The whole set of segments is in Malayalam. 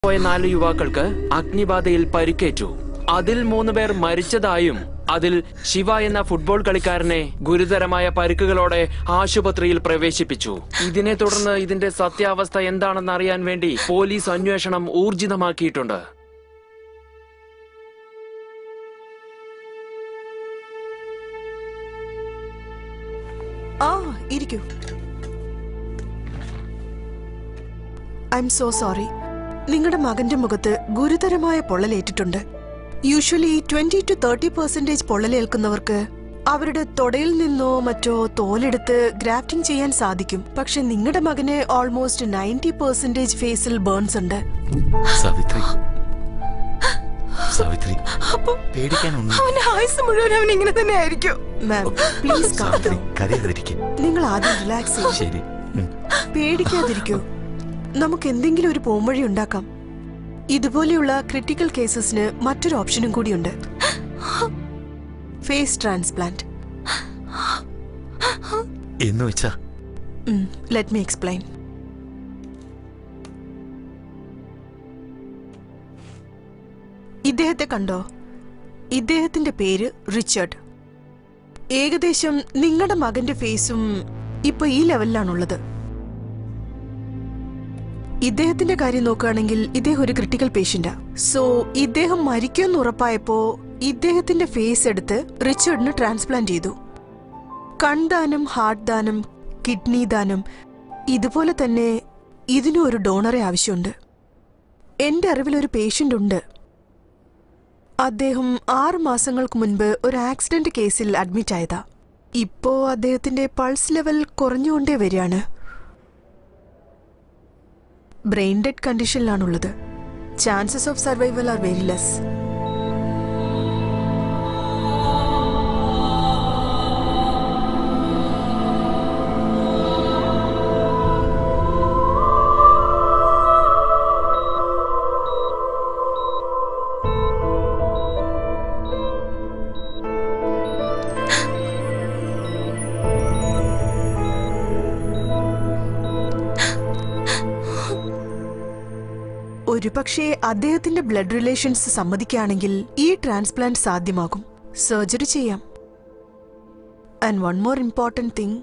4 യുവാക്കൾക്ക് അഗ്നിബാധയിൽ പരിക്കേറ്റു. അതിൽ 3 പേർ മരിച്ചതായും അതിൽ ശിവ എന്ന ഫുട്ബോൾ കളിക്കാരനെ ഗുരുതരമായ പരിക്കുകളോടെ ആശുപത്രിയിൽ പ്രവേശിപ്പിച്ചു. ഇതിനെ തുടർന്ന് ഇതിന്റെ സത്യാവസ്ഥ എന്താണെന്ന് അറിയാൻ വേണ്ടി പോലീസ് അന്വേഷണം ഊർജിതമാക്കിയിട്ടുണ്ട്. I'm so sorry. നിങ്ങളുടെ മകന്റെ മുഖത്ത് ഗുരുതരമായ പൊള്ളലേറ്റിട്ടുണ്ട്. യൂഷ്വലി 20 to 30% പൊള്ളലേൽക്കുന്നവർക്ക് അവരുടെ തൊടയിൽ നിന്നോ മറ്റോ തോലെടുത്ത് ഗ്രാഫ്റ്റിംഗ് ചെയ്യാൻ സാധിക്കും. പക്ഷെ നിങ്ങളുടെ മകന് ഓൾമോസ്റ്റ് 90% ഫേസിൽ ബേൺസ് ഉണ്ട്. നിങ്ങൾ ആദ്യം റിലാക്സ് ചെയ്യൂ. പേടിക്കാതിരിക്കൂ. നമുക്ക് എന്തെങ്കിലും ഒരു പോംവഴി ഉണ്ടാക്കാം. ഇതുപോലെയുള്ള ക്രിട്ടിക്കൽ കേസസിന് മറ്റൊരു ഓപ്ഷനും കൂടിയുണ്ട്. Face transplant. Let me explain. ഇദ്ദേഹത്തെ കണ്ടോ? ഇദ്ദേഹത്തിന്റെ പേര് റിച്ചർഡ്. ഏകദേശം നിങ്ങളുടെ മകന്റെ ഫേസും ഇപ്പൊ ഈ ലെവലിലാണുള്ളത്. ഇദ്ദേഹത്തിന്റെ കാര്യം നോക്കുകയാണെങ്കിൽ ഇദ്ദേഹം ഒരു ക്രിട്ടിക്കൽ പേഷ്യന്റാ. സോ ഇദ്ദേഹം മരിക്കുമെന്ന് ഉറപ്പായപ്പോ ഇദ്ദേഹത്തിന്റെ ഫേസ് എടുത്ത് റിച്ചർഡിന് ട്രാൻസ്പ്ലാന്റ് ചെയ്തു. കൺദാനം, ഹാർട്ട് ദാനം, കിഡ്നി ദാനം, ഇതുപോലെ തന്നെ ഇതിനും ഒരു ഡോണറെ ആവശ്യമുണ്ട്. എന്റെ അറിവിൽ ഒരു പേഷ്യന്റ് ഉണ്ട്. അദ്ദേഹം 6 മാസങ്ങൾക്ക് മുൻപ് ഒരു ആക്സിഡന്റ് കേസിൽ അഡ്മിറ്റ് ആയതാ. ഇപ്പോ അദ്ദേഹത്തിന്റെ പൾസ് ലെവൽ കുറഞ്ഞുകൊണ്ടേ വരികയാണ്. ബ്രെയിൻ ഡെഡ് കണ്ടീഷനിലാണുള്ളത്. Chances of survival are very less. ഒരുപക്ഷെ അദ്ദേഹത്തിന്റെ ബ്ലഡ് റിലേഷൻസ് സമ്മതിക്കുകയാണെങ്കിൽ ഈ ട്രാൻസ്പ്ലാന്റ് സാധ്യമാകും. സർജറി ചെയ്യാം. And one more important thing,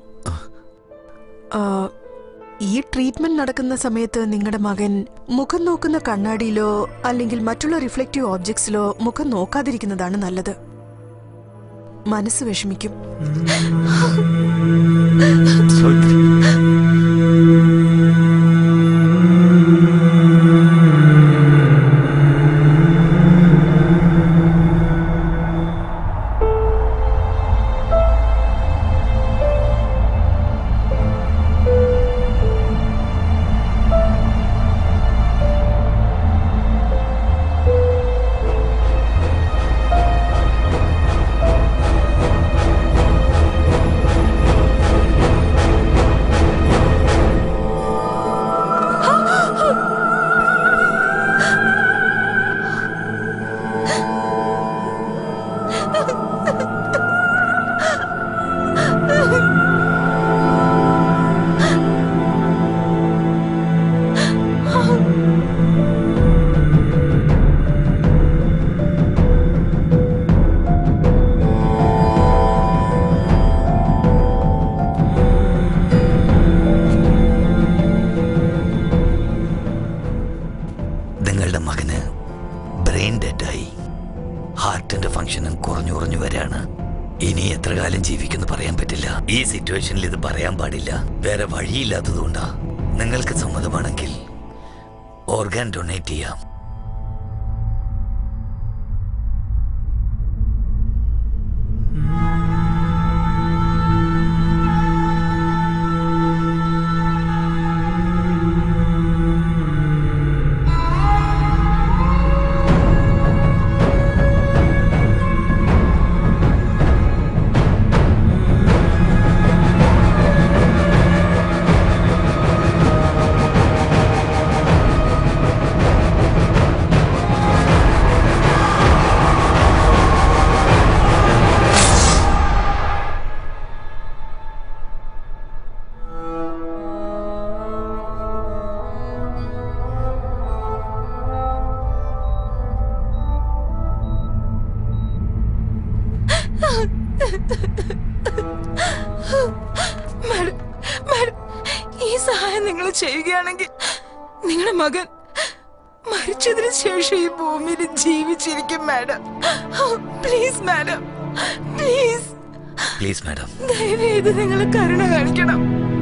ഈ ട്രീറ്റ്മെന്റ് നടക്കുന്ന സമയത്ത് നിങ്ങളുടെ മകൻ മുഖം നോക്കുന്ന കണ്ണാടിയിലോ അല്ലെങ്കിൽ മറ്റുള്ള റിഫ്ലക്റ്റീവ് ഓബ്ജക്ട്സിലോ മുഖം നോക്കാതിരിക്കുന്നതാണ് നല്ലത്. മനസ്സ് വിഷമിക്കും. ഈ സിറ്റുവേഷനിൽ ഇത് പറയാൻ പാടില്ല. വേറെ വഴിയില്ലാത്തതുകൊണ്ടാ. നിങ്ങൾക്ക് സമ്മതമാണെങ്കിൽ ഓർഗാൻ ഡൊണേറ്റ് ചെയ്യാം. ചെയ്യുകയാണെങ്കിൽ നിങ്ങളുടെ മകൻ മരിച്ചതിന് ശേഷം ഈ ഭൂമിയിൽ ജീവിച്ചിരിക്കും madam. Please madam, please please madam, ദയവേത് നിങ്ങൾ കരുണ കാണിക്കണം.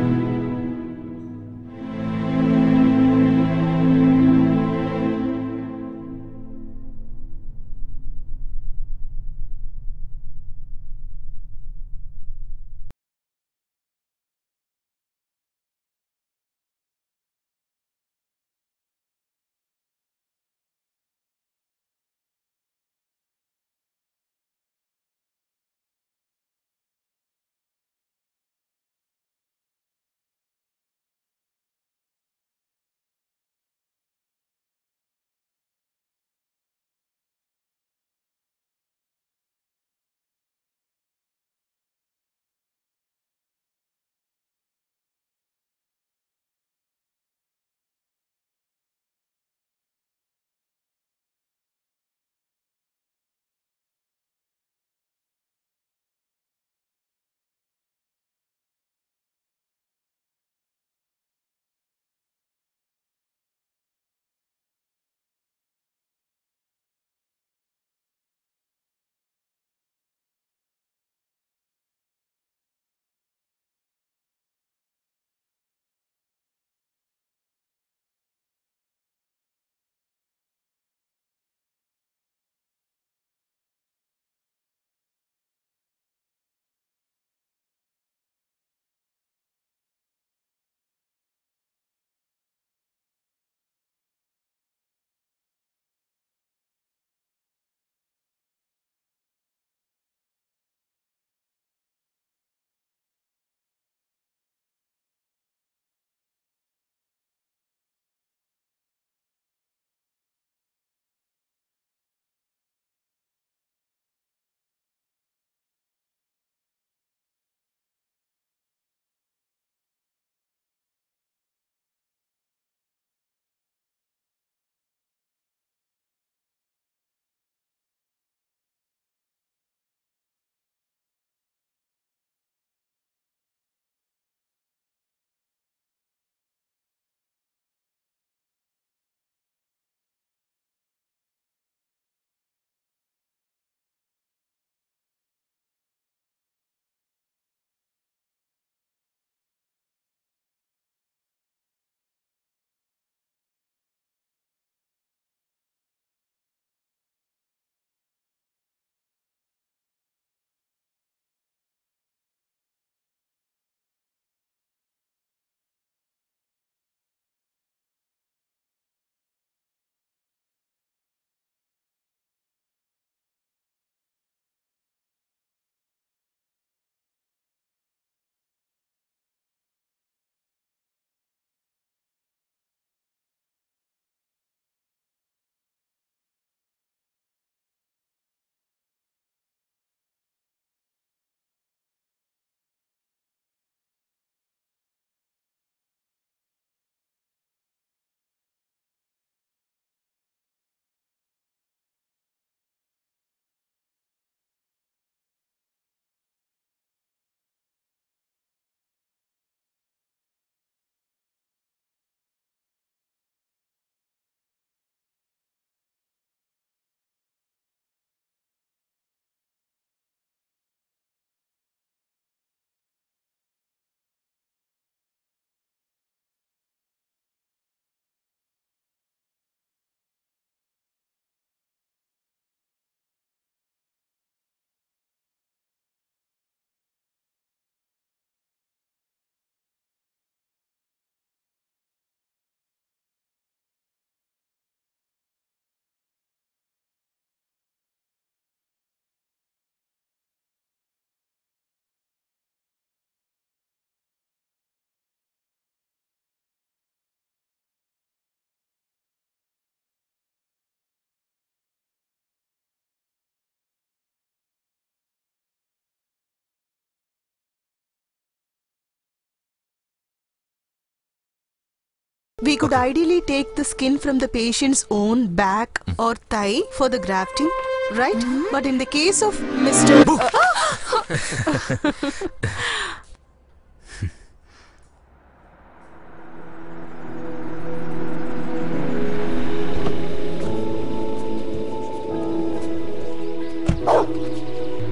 We could ideally take the skin from the patient's own back or thigh for the grafting, right? But in the case of Mr.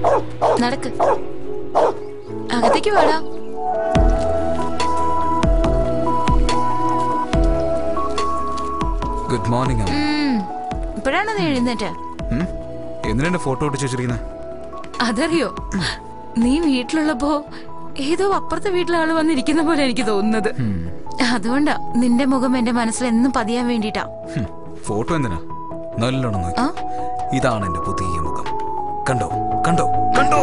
നടക്ക്, അകത്തേക്ക് വേടാ. Good morning. ഇപ്പോഴാണ് നീ എഴുന്നേറ്റ്? എന്തിനാ ഫോട്ടോ ഒട്ടിച്ച് വെച്ചിരിക്കുന്നത്? അതറിയോ, നീ വീട്ടിലുള്ളപ്പോ ഏതോ അപ്പുറത്തെ വീട്ടിലെ ആള് വന്നിരിക്കുന്ന പോലെ എനിക്ക് തോന്നുന്നത്. അതുകൊണ്ടാ നിന്റെ മുഖം എന്റെ മനസ്സിൽ എന്നും പതിയാൻ വേണ്ടിട്ടാ. ഫോട്ടോ എന്തിനാ? നല്ലോണം നോക്കി. ഇതാണ് എന്റെ പുതിയ മുഖം. കണ്ടോ കണ്ടോ കണ്ടോ?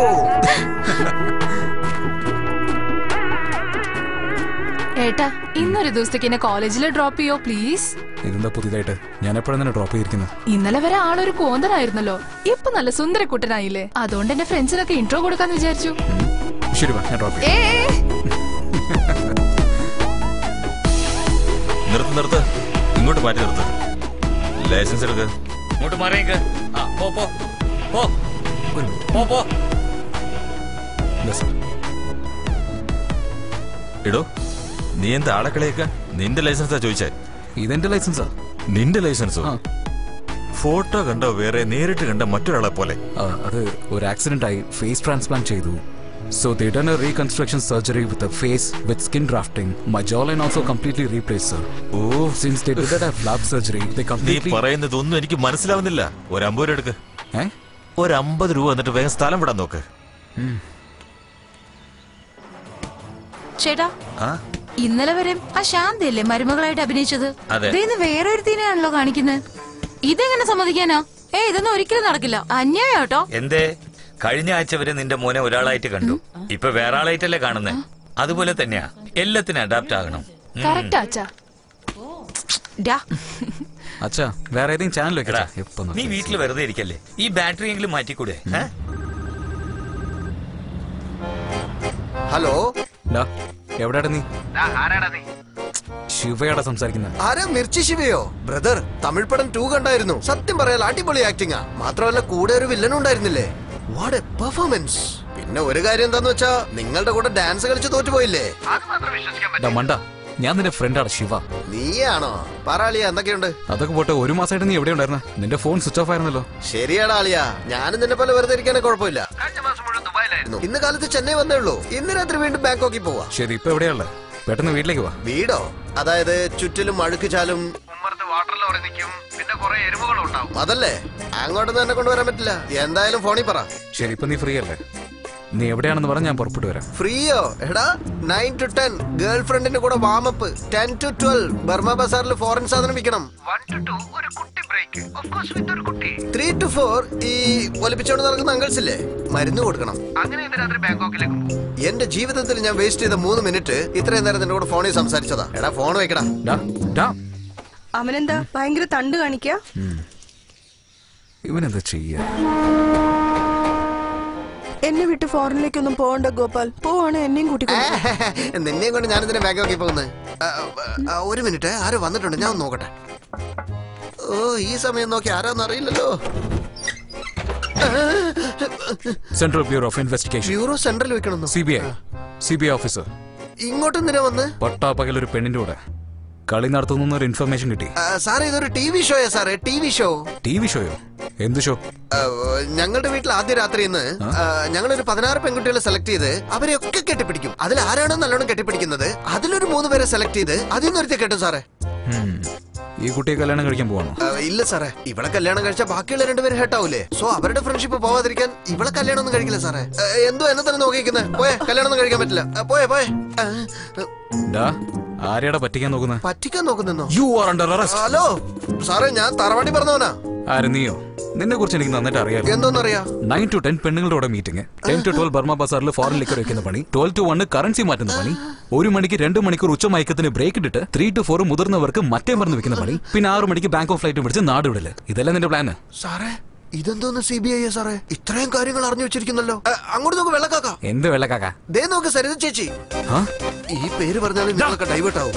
ഏട്ടാ, ഇന്നൊരു ദിവസത്തേക്ക് എന്നെ കോളേജിൽ ഡ്രോപ്പ് ചെയ്യോ പ്ലീസ്? ഇതെന്താ പുതിയതായിട്ട്? ഞാൻ എപ്പോഴും ഡ്രോപ്പ് ചെയ്തിരിക്കുന്നത്. ഇന്നലെ വരെ ആളൊരു കോന്തനായിരുന്നല്ലോ, ഇപ്പൊ നല്ല സുന്ദരക്കുട്ടനായില്ലേ. അതുകൊണ്ട് എന്റെ ഫ്രണ്ട്സിനൊക്കെ ഇൻട്രോ കൊടുക്കാന്ന് വിചാരിച്ചു. ശരി, ഞാൻ ഡ്രോപ്പ് ചെയ്യാം. നിർത്ത്, ഇങ്ങോട്ട് മാറ്റി നിർത്ത്. ലൈസൻസ് എടുക്ക്. ഇങ്ങോട്ട് മാറിയേക്ക്. ഇടോ, നീ എന്താ ആളെ കളിയൊക്കെ? നിന്റെ ലൈസൻസാ ചോദിച്ചേ? ഇതെന്റെ ലൈസൻസാ. നിന്റെ ലൈസൻസോ? ഫോട്ടോ കണ്ടോ വേറെ, നേരിട്ട് കണ്ട മറ്റൊരാളെ പോലെ? അത് ഒരു ആക്സിഡന്റ് ആയി ഫേസ് ട്രാൻസ്പ്ലാന്റ് ചെയ്തു. So they done a reconstruction surgery with the face with skin grafting. My jawline also completely replaced, sir. Oh, since they did that flap surgery, they completely. നീ പറയുന്നതൊന്നും എനിക്ക് മനസ്സിലാവുന്നില്ല. ഒരു 50 രൂപ എടുക്ക്. ഒരു 50 രൂപ എന്നിട്ട് വേഗം സ്ഥലം വിടാൻ നോക്ക്. ചേട്ടാ, ഇന്നലെ വരെ ആ ശാന്തയല്ലേ മരുമകളായിട്ട് അഭിനയിച്ചത്? ഇന്ന് വേറെ ഒരു തീനെയാണല്ലോ കാണിക്കുന്നത്. ഇതെങ്ങനെ സമ്മതിക്കാനാ? ഇതൊന്നും ഒരിക്കലും നടക്കില്ല. അന്യായം കേട്ടോ. എന്തേ? കഴിഞ്ഞ ആഴ്ച വരെ നിന്റെ മോനെ ഒരാളായിട്ട് കണ്ടു, ഇപ്പൊ വേറെ ആളായിട്ടല്ലേ കാണുന്നേ? അതുപോലെ തന്നെയാ, എല്ലാത്തിനും അഡാപ്റ്റ് ആകണം. അച്ഛാ, വേറെ ഏതെങ്കിലും ചാനൽ വെക്കടാ. നീ വീട്ടിൽ വെറുതെ ഇരിക്കല്ലേ, ഈ ബാറ്ററി എങ്കിലും മാറ്റിക്കൂടെ? ഹലോ, എവിടെയാടാ നീ? ശിവയാടാ സംസാരിക്കുന്നത്. ആരാ? മിർച്ചി ശിവയോ? ബ്രദർ, തമിഴ് പടം 2 കണ്ടായിരുന്നു. സത്യം പറയാൽ അടിപൊളി ആക്ടിങ്ങാ. മാത്രമല്ല കൂടെ ഒരു വില്ലനും ഉണ്ടായിരുന്നില്ലേ. What a performance. പിന്നെ ഒരു കാര്യം എന്താന്ന് വെച്ചാ, നിങ്ങളുടെ കൂടെ ഡാൻസ് കളിച്ച് തോറ്റുപോയില്ലേ? അത് മാത്രം വിശ്വസിക്കാൻ പറ്റില്ല. ഞാൻ നിന്റെ ഫ്രണ്ടാണ് ശിവ. നീയാണോ? പറയാളിയാ, എന്തൊക്കെയുണ്ട്? അതൊക്കെ പോട്ടെ, ഒരു മാസമായിട്ട് നീ എവിടെ ഉണ്ടായിരുന്ന? നിന്റെ ഫോൺ സ്വിച്ച് ഓഫ് ആയിരുന്നല്ലോ. ശരിയാടാ ആളിയാ, ഞാനും നിന്നെ പോലെ വെറുതെ ഇരിക്കാനേ കുഴപ്പമില്ല. കഴിഞ്ഞ മാസം മുഴുവൻ ദുബായിലായിരുന്നു. ഇന്ന് കാലത്ത് ചെന്നൈ വന്നേ ഉള്ളൂ. ഇന്ന് രാത്രി വീണ്ടും ബാങ്കോക്കിൽ പോവാ. ശരി, ഇപ്പൊ എവിടെയാണല്ലേ? പെട്ടെന്ന് വീട്ടിലേക്ക് വാ. വീടോ? അതായത് ചുറ്റിലും അഴുക്ക് ചാലും, വാട്ടർ ലോറി നിൽക്കും, പിന്നെ കുറെ എരുമകളും ഉണ്ടാവും. അതല്ലേ, അങ്ങോട്ടൊന്നും എന്നെ കൊണ്ടുവരാൻ പറ്റില്ല. എന്തായാലും ഫോണിൽ പറ. ശരി, ഇപ്പൊ നീ ഫ്രീ അല്ലേ? നീ എവിടെയാണെന്ന് പറഞ്ഞ ഞാൻ പുറപ്പെട്ടു വരാം. ഫ്രീയോ? എടാ, 9 to 10 ഗേൾ ഫ്രണ്ടിന്റെ കൂടെ വാമപ്പ്, 10 to 12 ബർമ ബസാറിൽ ഫോറിൻ സാധനം വിൽക്കണം, 1 to 2 ഒരു കുട്ടി ബ്രേക്ക്, ഓഫ് കോഴ്സ് വിത്ത് ഒരു കുട്ടി, 3 to 4 ഈ ഒലിപ്പിച്ചോണ്ട് നടക്കുന്ന അങ്കിൾസ് ഇല്ലേ, മരുന്ന് കൊടുക്കണം. അങ്ങനെ ഇന്ന് രാത്രി ബാങ്കോക്കിലേക്ക് പോകും. എന്റെ ജീവിതത്തിൽ ഞാൻ വേസ്റ്റ് ചെയ്ത 3 മിനിറ്റ് ഇത്രയും നേരം നിന്റെ കൂടെ ഫോണിൽ സംസാരിച്ചതാ. എടാ, ഫോൺ വെക്കടാ. അവനെന്താ ഭയങ്കര തണ്ട് കാണിക്ക? ഇവനെന്താ ചെയ്യാ? എന്നെ വിട്ട് ഫോറിനിലേക്കൊന്നും പോകണ്ട ഗോപാൽ. പോവാണ് എന്നെയും കൂട്ടി. നിന്നെയും കൊണ്ട് ഞാനിതിനെ ബാങ്കോക്കി പോകുന്നത്. ഒരു മിനിറ്റ്, ആരോ വന്നിട്ടുണ്ട്, ഞാൻ ഒന്ന് നോക്കട്ടെ. ഓ, ഈ സമയം നോക്കി ആരാന്ന് അറിയില്ലല്ലോ. Central bureau of investigation. Bureau central വെക്കണമെന്നോ? CBI officer. ഇങ്ങോട്ട് എന്തിനാ വന്ന്? പട്ടാപ്പകൽ ഒരു പെണ്ണിന്റെ കൂടെ കളി നടത്തുന്ന ഒരു ഇൻഫർമേഷൻ കിട്ടി. സാറേ, ഇതൊരു TV ഷോയാ സാറേ. TV show? TV ഷോയോ? എന്ത് ഷോ? ഞങ്ങളുടെ വീട്ടിൽ ആദ്യ രാത്രി ഞങ്ങളൊരു 16 പെൺകുട്ടികളെ സെലക്ട് ചെയ്ത് അവരെയൊക്കെ കെട്ടിപ്പിടിക്കും. അതിൽ ആരാണോ നല്ലോണം കെട്ടിപ്പിടിക്കുന്നത് അതിലൊരു 3 പേരെ സെലക്ട് ചെയ്ത് അതിൽ നിർത്തി കെട്ടും സാറേ. ഈ കുട്ടിയെ കല്യാണം കഴിക്കാൻ പോവാണോ? ഇല്ല സാറേ, ഇവിടെ കല്യാണം കഴിച്ചാൽ ബാക്കിയുള്ള 2 പേര് ഹേട്ടാവൂലേ. സോ അവരുടെ ഫ്രണ്ട്ഷിപ്പ് പോവാതിരിക്കാൻ ഇവിടെ കല്യാണം ഒന്നും കഴിക്കില്ല സാറേ. എന്തോ എന്നെ തന്നെ നോക്കിയിരിക്കുന്നത്. പോയെ, കല്യാണം ഒന്നും കഴിക്കാൻ പറ്റില്ല. പോയെ. ആരെയാടാ പറ്റിക്കാൻ നോക്കുന്നത്? പറ്റിക്കാൻ നോക്കുന്നോ? You are under arrest. Hello സാറേ, ഞാൻ തറവാടി പറഞ്ഞവനാ. ആര്? നീയോ? നിന്നെ കുറിച്ച് എനിക്ക് നന്നായിട്ട് അറിയാം. എന്തോന്നറിയാം? 9 to 10 പെണ്ണുങ്ങളുടെ മീറ്റിംഗ്, 10 to 12 ബർമ ബസാറിൽ ഫോറിൻ ലിക്കർ വെക്കുന്ന പണി, 12 to 1 കറൻസി മാറ്റുന്ന പണി, 1 മണിക്ക് 2 മണിക്കൂർ ഉച്ചമയക്കത്തിന് ബ്രേക്ക് ഇട്ടിട്ട് 3 to 4 മുതിർന്നവർക്ക് മറ്റേ മരുന്ന് വെക്കുന്ന പണി, പിന്നെ 6 മണിക്ക് ബാങ്ക് ഓഫ് ഫ്ലൈറ്റ് പിടിച്ച് നാട് വിടല്. ഇതല്ലേ നിന്റെ പ്ലാന്? സാറേ, ഇതെന്തോന്ന് CBI സാറേ? ഇത്രയും കാര്യങ്ങൾ അറിഞ്ഞു വെച്ചിരിക്കുന്നല്ലോ. അങ്ങോട്ട് നോക്ക് വെള്ളക്കാക്ക. എന്ത് വെള്ളക്കാക്ക? ദേ നോക്ക് സരിത ചേച്ചി. ഈ പേര് പറഞ്ഞാലും നിങ്ങളൊക്കെ ഡൈവേർട്ട് ആവും.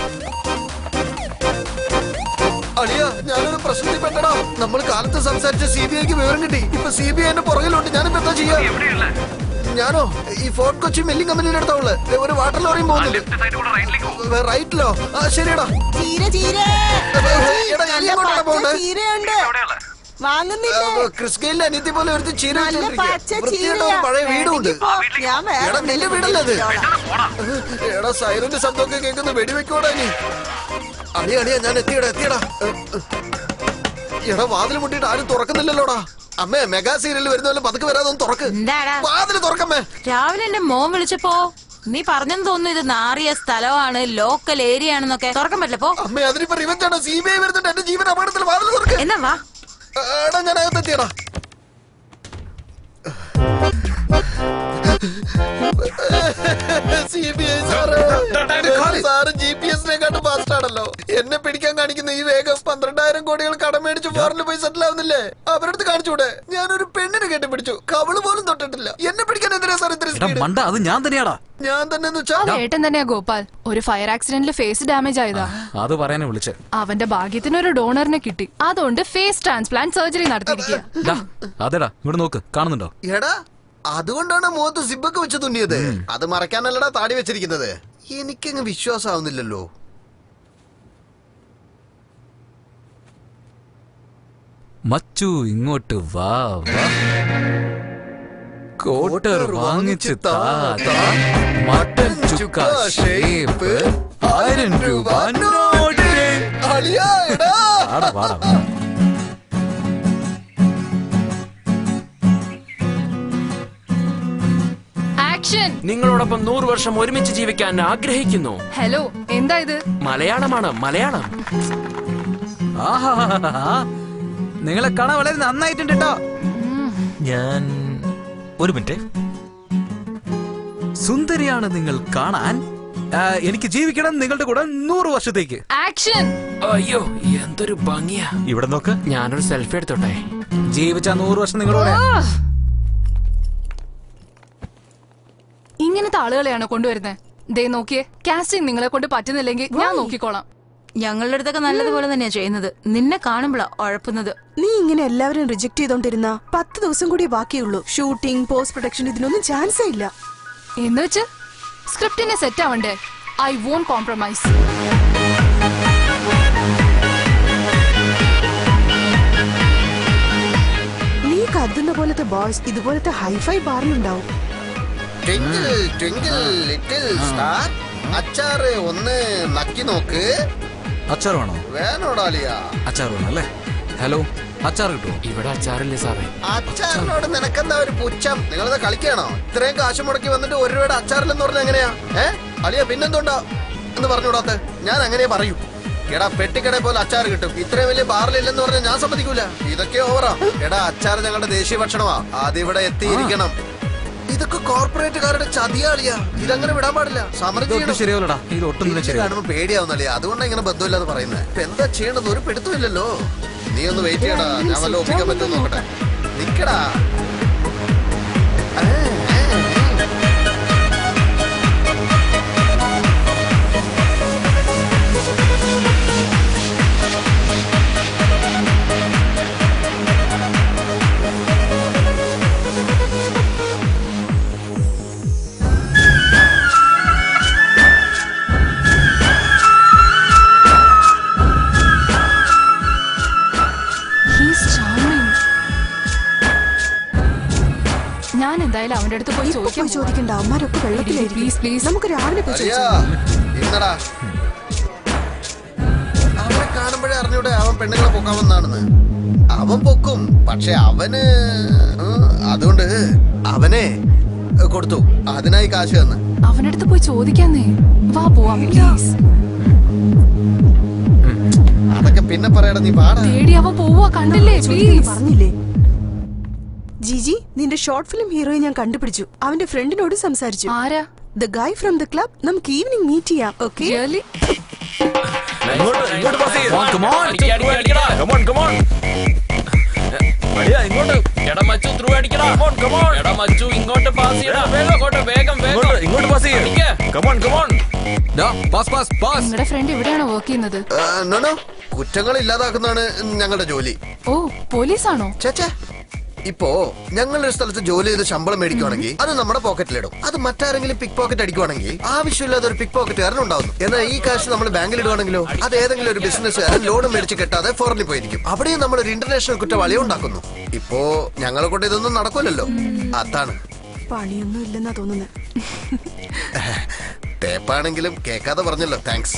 അളിയ, ഞാനൊരു പ്രശ്നത്തിൽ പെട്ടടാ. നമ്മൾ കാലത്ത് സംസാരിച്ച CBIക്ക് വിവരം കിട്ടി. ഇപ്പൊ CBI എന്റെ പുറകിലുണ്ട്. ഞാനിപ്പോ എന്താ ചെയ്യാ? ഞാനോ ഈ ഫോർട്ട് കൊച്ചി മില്ലിംഗ് കമ്പനിയുടെ അടുത്തുള്ള ഒരു വാട്ടർ ലോറിയും പോകുന്നുണ്ട്. റൈറ്റിലോ? ശരിയടാ. ക്രിസ്കയിലെ അനിയത്തി പോലെ ഒരു ചീര പഴയ വീടുണ്ട്. എടാ നിന്റെ വീടല്ലത്. എടാ സൈലന്റ് ശബ്ദമൊക്കെ കേൾക്കുന്ന വെടിവെക്കോടാ നീ. അളിയാ ഞാൻ എത്തിയടാ. എടാ വാതിൽ മുട്ടിട്ട് ആരും തുറക്കുന്നില്ലല്ലോടാ. അമ്മേ മെഗാ സീരിയൽ വരുന്ന പതുക്കെ വരാതൊന്ന് തുറക്ക്. വാതിൽ തുറക്കമ്മേ. രാവിലെ എന്റെ മോൻ വിളിച്ചപ്പോ നീ പറഞ്ഞെന്ന് തോന്നുന്നു ഇത് നാറിയ സ്ഥലമാണ്, ലോക്കൽ ഏരിയ ആണെന്നൊക്കെ. തുറക്കാൻ പറ്റില്ലപ്പോ. അമ്മേ അതിനിപ്പോ റിവെഞ്ചാണോ? CBI വരുന്നുണ്ട്. എന്റെ ജീവൻ അപകടത്തിൽ. വാതിൽ തുറക്ക്. എന്നാ വാ. എടാ ഞാൻ അകത്തെത്തിയടാ. CBI സാറ് GPS-നെക്കാട്ടും ഫാസ്റ്റ് ആണല്ലോ. എന്നെ പിടിക്കാൻ കാണിക്കുന്ന ഈ വേഗം 12,000 കോടികൾ കടം മേടിച്ച് ഫോറിനിൽ പോയി സെറ്റിൽ ആവുന്നില്ലേ? അവരടുത്ത് കാണിച്ചൂടെ? ഞാനൊരു പെണ്ണിനെ കെട്ടിപ്പിടിച്ചു, കവള് പോലും തൊട്ടിട്ടില്ല. എന്നെ പിടിക്കാൻ എന്തിനാ സാർ ഇത്ര സ്പീഡ്? അത് ഞാൻ തന്നെയാടാ. ഞാൻ തന്നെ ഏട്ടൻ തന്നെയാ ഗോപാൽ. ഒരു ഫയർ ആക്സിഡന്റിൽ ഫേസ് ഡാമേജ് ആയതാ. അത് പറയാനാ വിളിച്ചേ. അവന്റെ ഭാഗ്യത്തിന് ഒരു ഡോണറിനെ കിട്ടി. അതുകൊണ്ട് ഫേസ് ട്രാൻസ്പ്ലാന്റ് സർജറി നടത്തിയിരിക്കുക. അതെടാ ഇവിടെ നോക്ക്, കാണുന്നുണ്ടോ? എടാ അതുകൊണ്ടാണ് മുഖത്ത് സിബൊക്കെ വെച്ച് തുന്നിയത്. അത് മറക്കാനല്ലടാ താടി വെച്ചിരിക്കുന്നത്. എനിക്കങ്ങ് വിശ്വാസമാവുന്നില്ലല്ലോ. മച്ചു ഇങ്ങോട്ട് വാ. കോട്ടർ വാങ്ങിച്ച് മട്ടൻ ചുക്ക ഷേപ്പ് 1000 രൂപ നോട്ട്. നിങ്ങളോടൊപ്പം 100 വർഷം ഒരുമിച്ച് ജീവിക്കാൻ ആഗ്രഹിക്കുന്നു. ഹലോ, എന്താ ഇത്? മലയാളമാണ്, മലയാളം. നിങ്ങളെ കാണാൻ വളരെ നന്നായിട്ടുണ്ട് കേട്ടോ. ഞാൻ ഒരു മിനിറ്റ്. സുന്ദരിയാണ് നിങ്ങൾ കാണാൻ. എനിക്ക് ജീവിക്കണം നിങ്ങളുടെ കൂടെ 100 വർഷത്തേക്ക്. ആക്ഷൻ. അയ്യോ എന്തൊരു ഭംഗിയാ. ഇവിടെ നോക്ക്, ഞാനൊരു സെൽഫി എടുത്തോട്ടെ. ജീവിച്ച 100 വർഷം നിങ്ങളോട്. ഇങ്ങനത്തെ ആളുകളെയാണോ കൊണ്ടുവരുന്നത്? ദേ നോക്കിയേ, കാസ്റ്റിംഗ് നിങ്ങളെ കൊണ്ട് പറ്റുന്നില്ലെങ്കിൽ ഞാൻ നോക്കിക്കോളാം. ഞങ്ങളുടെ അടുത്തൊക്കെ നല്ലതുപോലെ തന്നെയാ ചെയ്യുന്നത്. നിന്നെ കാണുമ്പോഴാ ഉഴപ്പുന്നത്. നീ ഇങ്ങനെ എല്ലാവരും റിജക്ട് ചെയ്തോണ്ടിരുന്ന 10 ദിവസം കൂടി ബാക്കിയുള്ളൂ. ഷൂട്ടിംഗ്, പോസ്റ്റ് പ്രൊഡക്ഷൻ, ഇതിനൊന്നും ചാൻസേ ഇല്ല. എന്ന് വെച്ച് സ്ക്രിപ്റ്റിനെ സെറ്റ് ആവണ്ടേ? I won't compromise. നീ കത്തുന്ന പോലത്തെ ബോയ്സ് ഇതുപോലത്തെ ഹൈഫൈ ബാറിലുണ്ടാവും. അച്ചാറ് ഒന്ന് നക്കി നോക്ക്. അച്ചാർ വേണോ? വേണോടാലിയാ. അച്ചാർ വേണം അല്ലേ? ഹലോ, അച്ചാർ കിട്ടുമോ? ഇവിടെ അച്ചാറില്ലേ സാറേ. അച്ചാറിനോട് നിനക്കെന്താ ഒരു പുച്ഛം? നിങ്ങളത് കളിക്കാണോ? ഇത്രയും കാശ് മുടക്കി വന്നിട്ട് 1 രൂപയുടെ അച്ചാറില്ലെന്ന് പറഞ്ഞാൽ എങ്ങനെയാ? അളിയാ പിന്നെന്തോണ്ടാ എന്ന് പറഞ്ഞുകൂടാത്ത? ഞാൻ അങ്ങനെ പറയൂ. എടാ പെട്ടിക്കട പോലെ അച്ചാർ കിട്ടും, ഇത്രയും വലിയ ബാറിലില്ലെന്ന് പറഞ്ഞാൽ ഞാൻ സമ്മതിക്കൂല. ഇതൊക്കെ ഓവറാ. എടാ അച്ചാർ ഞങ്ങളുടെ ദേശീയ ഭക്ഷണമാ, അതിവിടെ എത്തിയിരിക്കണം. ഇതൊക്കെ കോർപ്പറേറ്റുകാരുടെ ചതിയാളിയാ. ഇതങ്ങനെ വിടാൻ പാടില്ല. സമരം ശരിയാവില്ലടാ. ഇത് ഒട്ടും കാണുമ്പോ പേടിയാവുന്നല്ലേ, അതുകൊണ്ടാണ് ഇങ്ങനെ ബന്ധമില്ലാന്ന് പറയുന്നത്. ഇപ്പൊ എന്താ ചെയ്യണമെന്ന് ഒരു പിടുത്തമില്ലല്ലോ. നീ ഒന്ന് വെയിറ്റ് ചെയ്യടാ, ഞാൻ വല്ല ഒപ്പിക്കാൻ പറ്റുമെന്ന് നോക്കട്ടെ. നിക്കടാ. ഞാൻ എന്തായാലും അവന്റെ അടുത്ത് പോയി ചോദിക്കണ്ട. അമ്മമാരൊക്കെ വെള്ളത്തിലായിരിക്കും. നമുക്ക് രാവിലെ അവനെ കാണുമ്പോഴേ അറിഞ്ഞൂടെ അവൻ പെണ്ണുങ്ങളെ പൊക്കാമെന്നാണെന്ന്. അവൻ പൊക്കും, പക്ഷെ അവന് അതുകൊണ്ട് അവനെ കൊടുത്തു. അതിനായി കാശ് തന്ന് അവന്റെ അടുത്ത് പോയി ചോദിക്കാന്നേ. വാ പോവാം പ്ലീസ്. അതൊക്കെ പിന്നെ പറയടാ. നീ പാടാ. അവൻ പോവാ, കണ്ടില്ലേ? പ്ലീസ് പറഞ്ഞില്ലേ? ജിജി, നിന്റെ ഷോർട്ട് ഫിലിം ഹീറോയെ ഞാൻ കണ്ടുപിടിച്ചു. അവന്റെ ഫ്രണ്ടിനോട് സംസാരിച്ചു. ആരാ? The guy from the club. നമുക്ക് ഈവനിങ് മീറ്റ് ചെയ്യാം. ഓക്കേ? നിങ്ങളുടെ ഫ്രണ്ട് എവിടെയാണോ വർക്ക് ചെയ്യുന്നത്? കുറ്റങ്ങൾ ഇല്ലാതാക്കുന്നതാണ് ഞങ്ങളുടെ ജോലി. ഓ, പോലീസാണോ? ചേച്ചേ ഇപ്പോ ഞങ്ങളൊരു സ്ഥലത്ത് ജോലി ചെയ്ത് ശമ്പളം മേടിക്കുവാണെങ്കിൽ അത് നമ്മുടെ പോക്കറ്റിലിടും. അത് മറ്റാരെങ്കിലും പിക് പോക്കറ്റ് അടിക്കുവാണെങ്കിൽ ആവശ്യമില്ലാതെ ഒരു പിക് പോക്കറ്റുകാരൻ ഉണ്ടാവുന്നു. എന്നാൽ ഈ കാശ് നമ്മൾ ബാങ്കിൽ ഇടുവാണെങ്കിലോ അത് ഏതെങ്കിലും ഒരു ബിസിനസ്സുകാരൻ ലോൺ മേടിച്ച് കെട്ടാതെ ഫോറിനിൽ പോയിരിക്കും. അവിടെയും നമ്മൾ ഒരു ഇന്റർനാഷണൽ കുറ്റവാളിയെ ഉണ്ടാക്കുന്നു. ഇപ്പോ ഞങ്ങളെ കൊണ്ട് ഇതൊന്നും നടക്കില്ലല്ലോ. അതാണ് പണിയൊന്നും ഇല്ലെന്നാ തോന്നുന്നത്. തേപ്പാണെങ്കിലും കേൾക്കാതെ പറഞ്ഞല്ലോ. Thanks.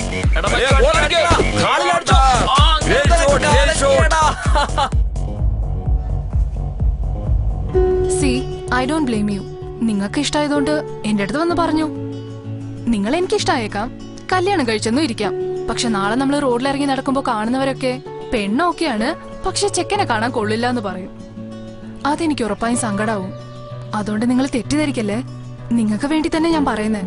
See I don't blame you. നിങ്ങൾക്ക് ഇഷ്ടമായതുകൊണ്ട് എന്റെ അടുത്ത് വന്ന് പറഞ്ഞു. നിങ്ങൾ എനിക്ക് ഇഷ്ടമായേക്കാം, കല്യാണം കഴിച്ചെന്നും ഇരിക്കാം. പക്ഷെ നാളെ നമ്മൾ റോഡിലിറങ്ങി നടക്കുമ്പോ കാണുന്നവരൊക്കെ പെണ്ണൊക്കെയാണ്, പക്ഷെ ചെക്കനെ കാണാൻ കൊള്ളില്ല എന്ന് പറയും. അതെനിക്ക് ഉറപ്പായും സങ്കടാവും. അതുകൊണ്ട് നിങ്ങൾ തെറ്റിദ്ധരിക്കല്ലേ, നിങ്ങൾക്ക് വേണ്ടി തന്നെ ഞാൻ പറയുന്നേ.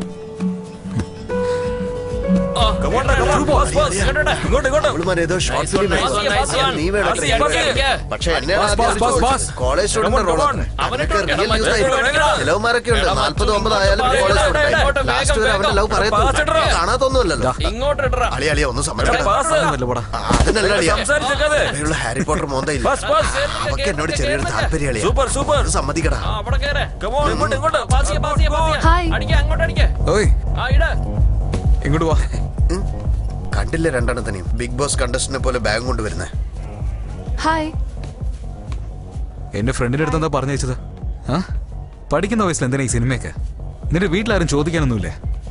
പക്ഷെ കോളേജ് സ്റ്റുഡന്റ് ലവ്മാരൊക്കെ ഉണ്ട്. 40-50 ആയാലും കോളേജ് സ്റ്റുഡന്റ് ലാസ്റ്റ് വരെ അവന്റെ ലവ് പറയത്തില്ല. കാണാത്തൊന്നുമല്ലല്ലോ. അളിയ ഒന്ന് സമ്മതിക്കണം. അതിനല്ല ഹാരി പോട്ടർ മോന്തയില്ല. അവക്ക് എന്നോട് ചെറിയൊരു താല്പര്യം അളിയ. സമ്മതിക്കടാ. ഇങ്ങോട്ട് വാ. കണ്ടില്ലേ രണ്ടെണ്ണത്തിനെയും ബിഗ് ബോസ് കണ്ടസ്റ്റന്റിനെ പോലെ ബാഗ് കൊണ്ടുവരുന്നേ. ഹായ്. എന്റെ ഫ്രണ്ടിന്റെ അടുത്ത് എന്താ പറഞ്ഞയച്ചത്? പഠിക്കുന്ന വയസ്സിൽ എന്തിനാ ഈ സിനിമയൊക്കെ? നിന്റെ വീട്ടിലാരും ചോദിക്കാനൊന്നുമില്ലേ?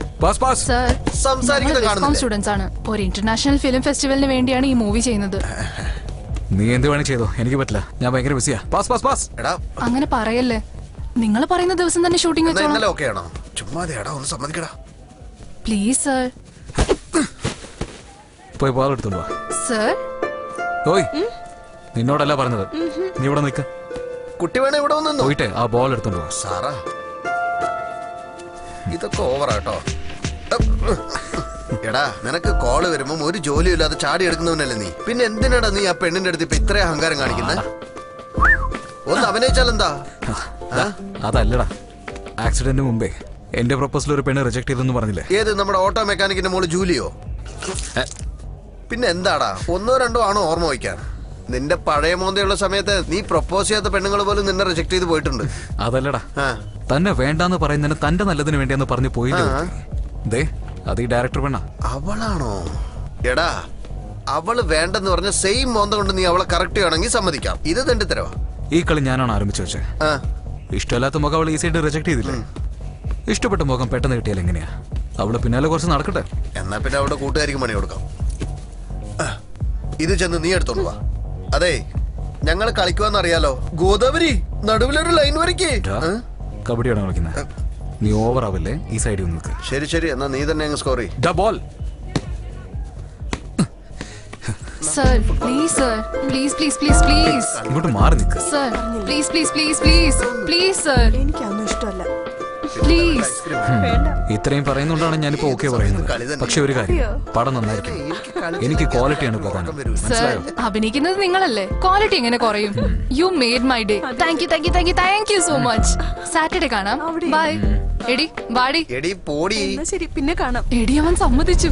സ്റ്റുഡൻസ് ആണ്. ഒരു ഇന്റർനാഷണൽ ഫിലിം ഫെസ്റ്റിവലിന് വേണ്ടിയാണ് ഈ മൂവി ചെയ്യുന്നത്. നീ എന്ത് വേണേ ചെയ്തോ, എനിക്ക് പറ്റില്ല. ഞാൻ ഭയങ്കര ബിസിയാ. അങ്ങനെ പറയല്ലേ. നിങ്ങൾ പറയുന്ന ദിവസം തന്നെ ഷൂട്ടിംഗ് വെച്ചോളാം. Please sir. പോയി ബോൾ എടുത്തോണ്ട് വാ. സർ ഓയ്, നിന്നോടല്ല പറഞ്ഞത്. നീ ഇവിടെ നിൽക്ക. കുട്ടി വേണേ ഇവിടെ വന്നു പോയിട്ടെ ആ ബോൾ എടുത്തോണ്ട് വാ. സാറാ ഇതൊക്കെ ഓവറാട്ടോ. എടാ നിനക്ക് കോള് വരുമ്പോ ഒരു ജോലിയും ഇല്ലാതെ ചാടി എടുക്കുന്നവനല്ലേ നീ? പിന്നെ എന്തിനാടാ നീ ആ പെണ്ണിന്റെ അടുത്ത് ഇപ്പൊ ഇത്രയും അഹങ്കാരം കാണിക്കുന്നത്? ഒന്ന് അഭിനയിച്ചാലെന്താ? അതല്ലടാ, ആക്സിഡന്റിന് മുമ്പേ എന്റെ പ്രൊപ്പോസൽ ഒരു പെണ്ണ് റിജക്ട് ചെയ്തെന്ന് പറഞ്ഞില്ലേ? ഏത് നമ്മുടെ ഓട്ടോ മെക്കാനിക്കിന്റെ മോള് ജൂലിയോ? പിന്നെ എന്താടാ, 1-2 ആണോ ഓർമ്മ വയ്ക്കാൻ? നിന്റെ പഴയ മോന്തയുള്ള സമയത്ത് നീ പ്രൊപ്പോസ് ചെയ്യാത്ത പെണ്ണുങ്ങൾ പോലും നിന്നെ റിജക്ട് ചെയ്ത് പോയിട്ടുണ്ട്. അതല്ലടാ, തന്നെ വേണ്ടാന്ന് പറയുന്നതിന് തന്റെ നല്ലതിന് വേണ്ടിയെന്ന് പറഞ്ഞു പോയില്ലേ? അത് ഈ ഡയറക്ടർ പെണ്ണ. അവളാണോ? എടാ അവള് വേണ്ടെന്ന് പറഞ്ഞ സെയിം മോന്ത കൊണ്ട് നീ അവളെ കറക്റ്റ് ചെയ്യണമെങ്കിൽ സമ്മതിക്കാം. ഇത് തന്റെ തരവാ. ഈ കളി ഞാനാണ് ആരംഭിച്ചു വെച്ചേ. ഇഷ്ടമല്ലാത്ത മുഖം അവൾ ഈസിയായിട്ട് റിജക്ട് ചെയ്തില്ലേ? ഇഷ്ടപ്പെട്ട മുഖം പെട്ടെന്ന് കിട്ടിയാൽ എങ്ങനെയാ? അവള് പിന്നാലെ കുറച്ച് നടക്കട്ടെ. എന്നാ പിന്നെ അവളുടെ കൂട്ടുകാരിക്ക് പണി കൊടുക്കാം. ഇത് ചെന്ന് നീ എടുത്തോണ്ട് വാ. അതെ, ഞങ്ങൾ കളിക്കുവാന്നറിയാലോ. ഗോദാവരി നടുവിലൊരു ലൈൻ വരയ്ക്കേ. കബഡിയാണ് കളിക്കുന്നത്. നീ ഓവർ ആവല്ലേ, ഈ സൈഡിൽ നിൽക്ക്. ശരി ശരി, എന്നാ നീ തന്നെ അങ്ങ് സ്കോർ ചെയ്യ്. Ball. Sir please sir, please please please please ഇങ്ങോട്ട് മാറി നിൽക്ക്. Sir please please please please please sir. എനിക്കൊന്നും ഇഷ്ടമല്ല. പ്ലീസ്. ഇത്രയും പറയുന്നോണ്ടാണ് ഞാനിപ്പോ ഓക്കെ പറയുന്നത്. പക്ഷെ ഒരു കാര്യം, പടം നന്നായിരിക്കും. എനിക്ക് ക്വാളിറ്റിയാണ് പ്രധാനം. സർ അഭിനയിക്കുന്നത് നിങ്ങളല്ലേ, ക്വാളിറ്റി എങ്ങനെ കുറയും? You made my day. Thank you thank you thank you thank you so much. Saturday കാണാം. ബൈ. എടി വാടി. എടി പോടി. ശരി, പിന്നെ കാണാം. എടി അവൻ സമ്മതിച്ചു.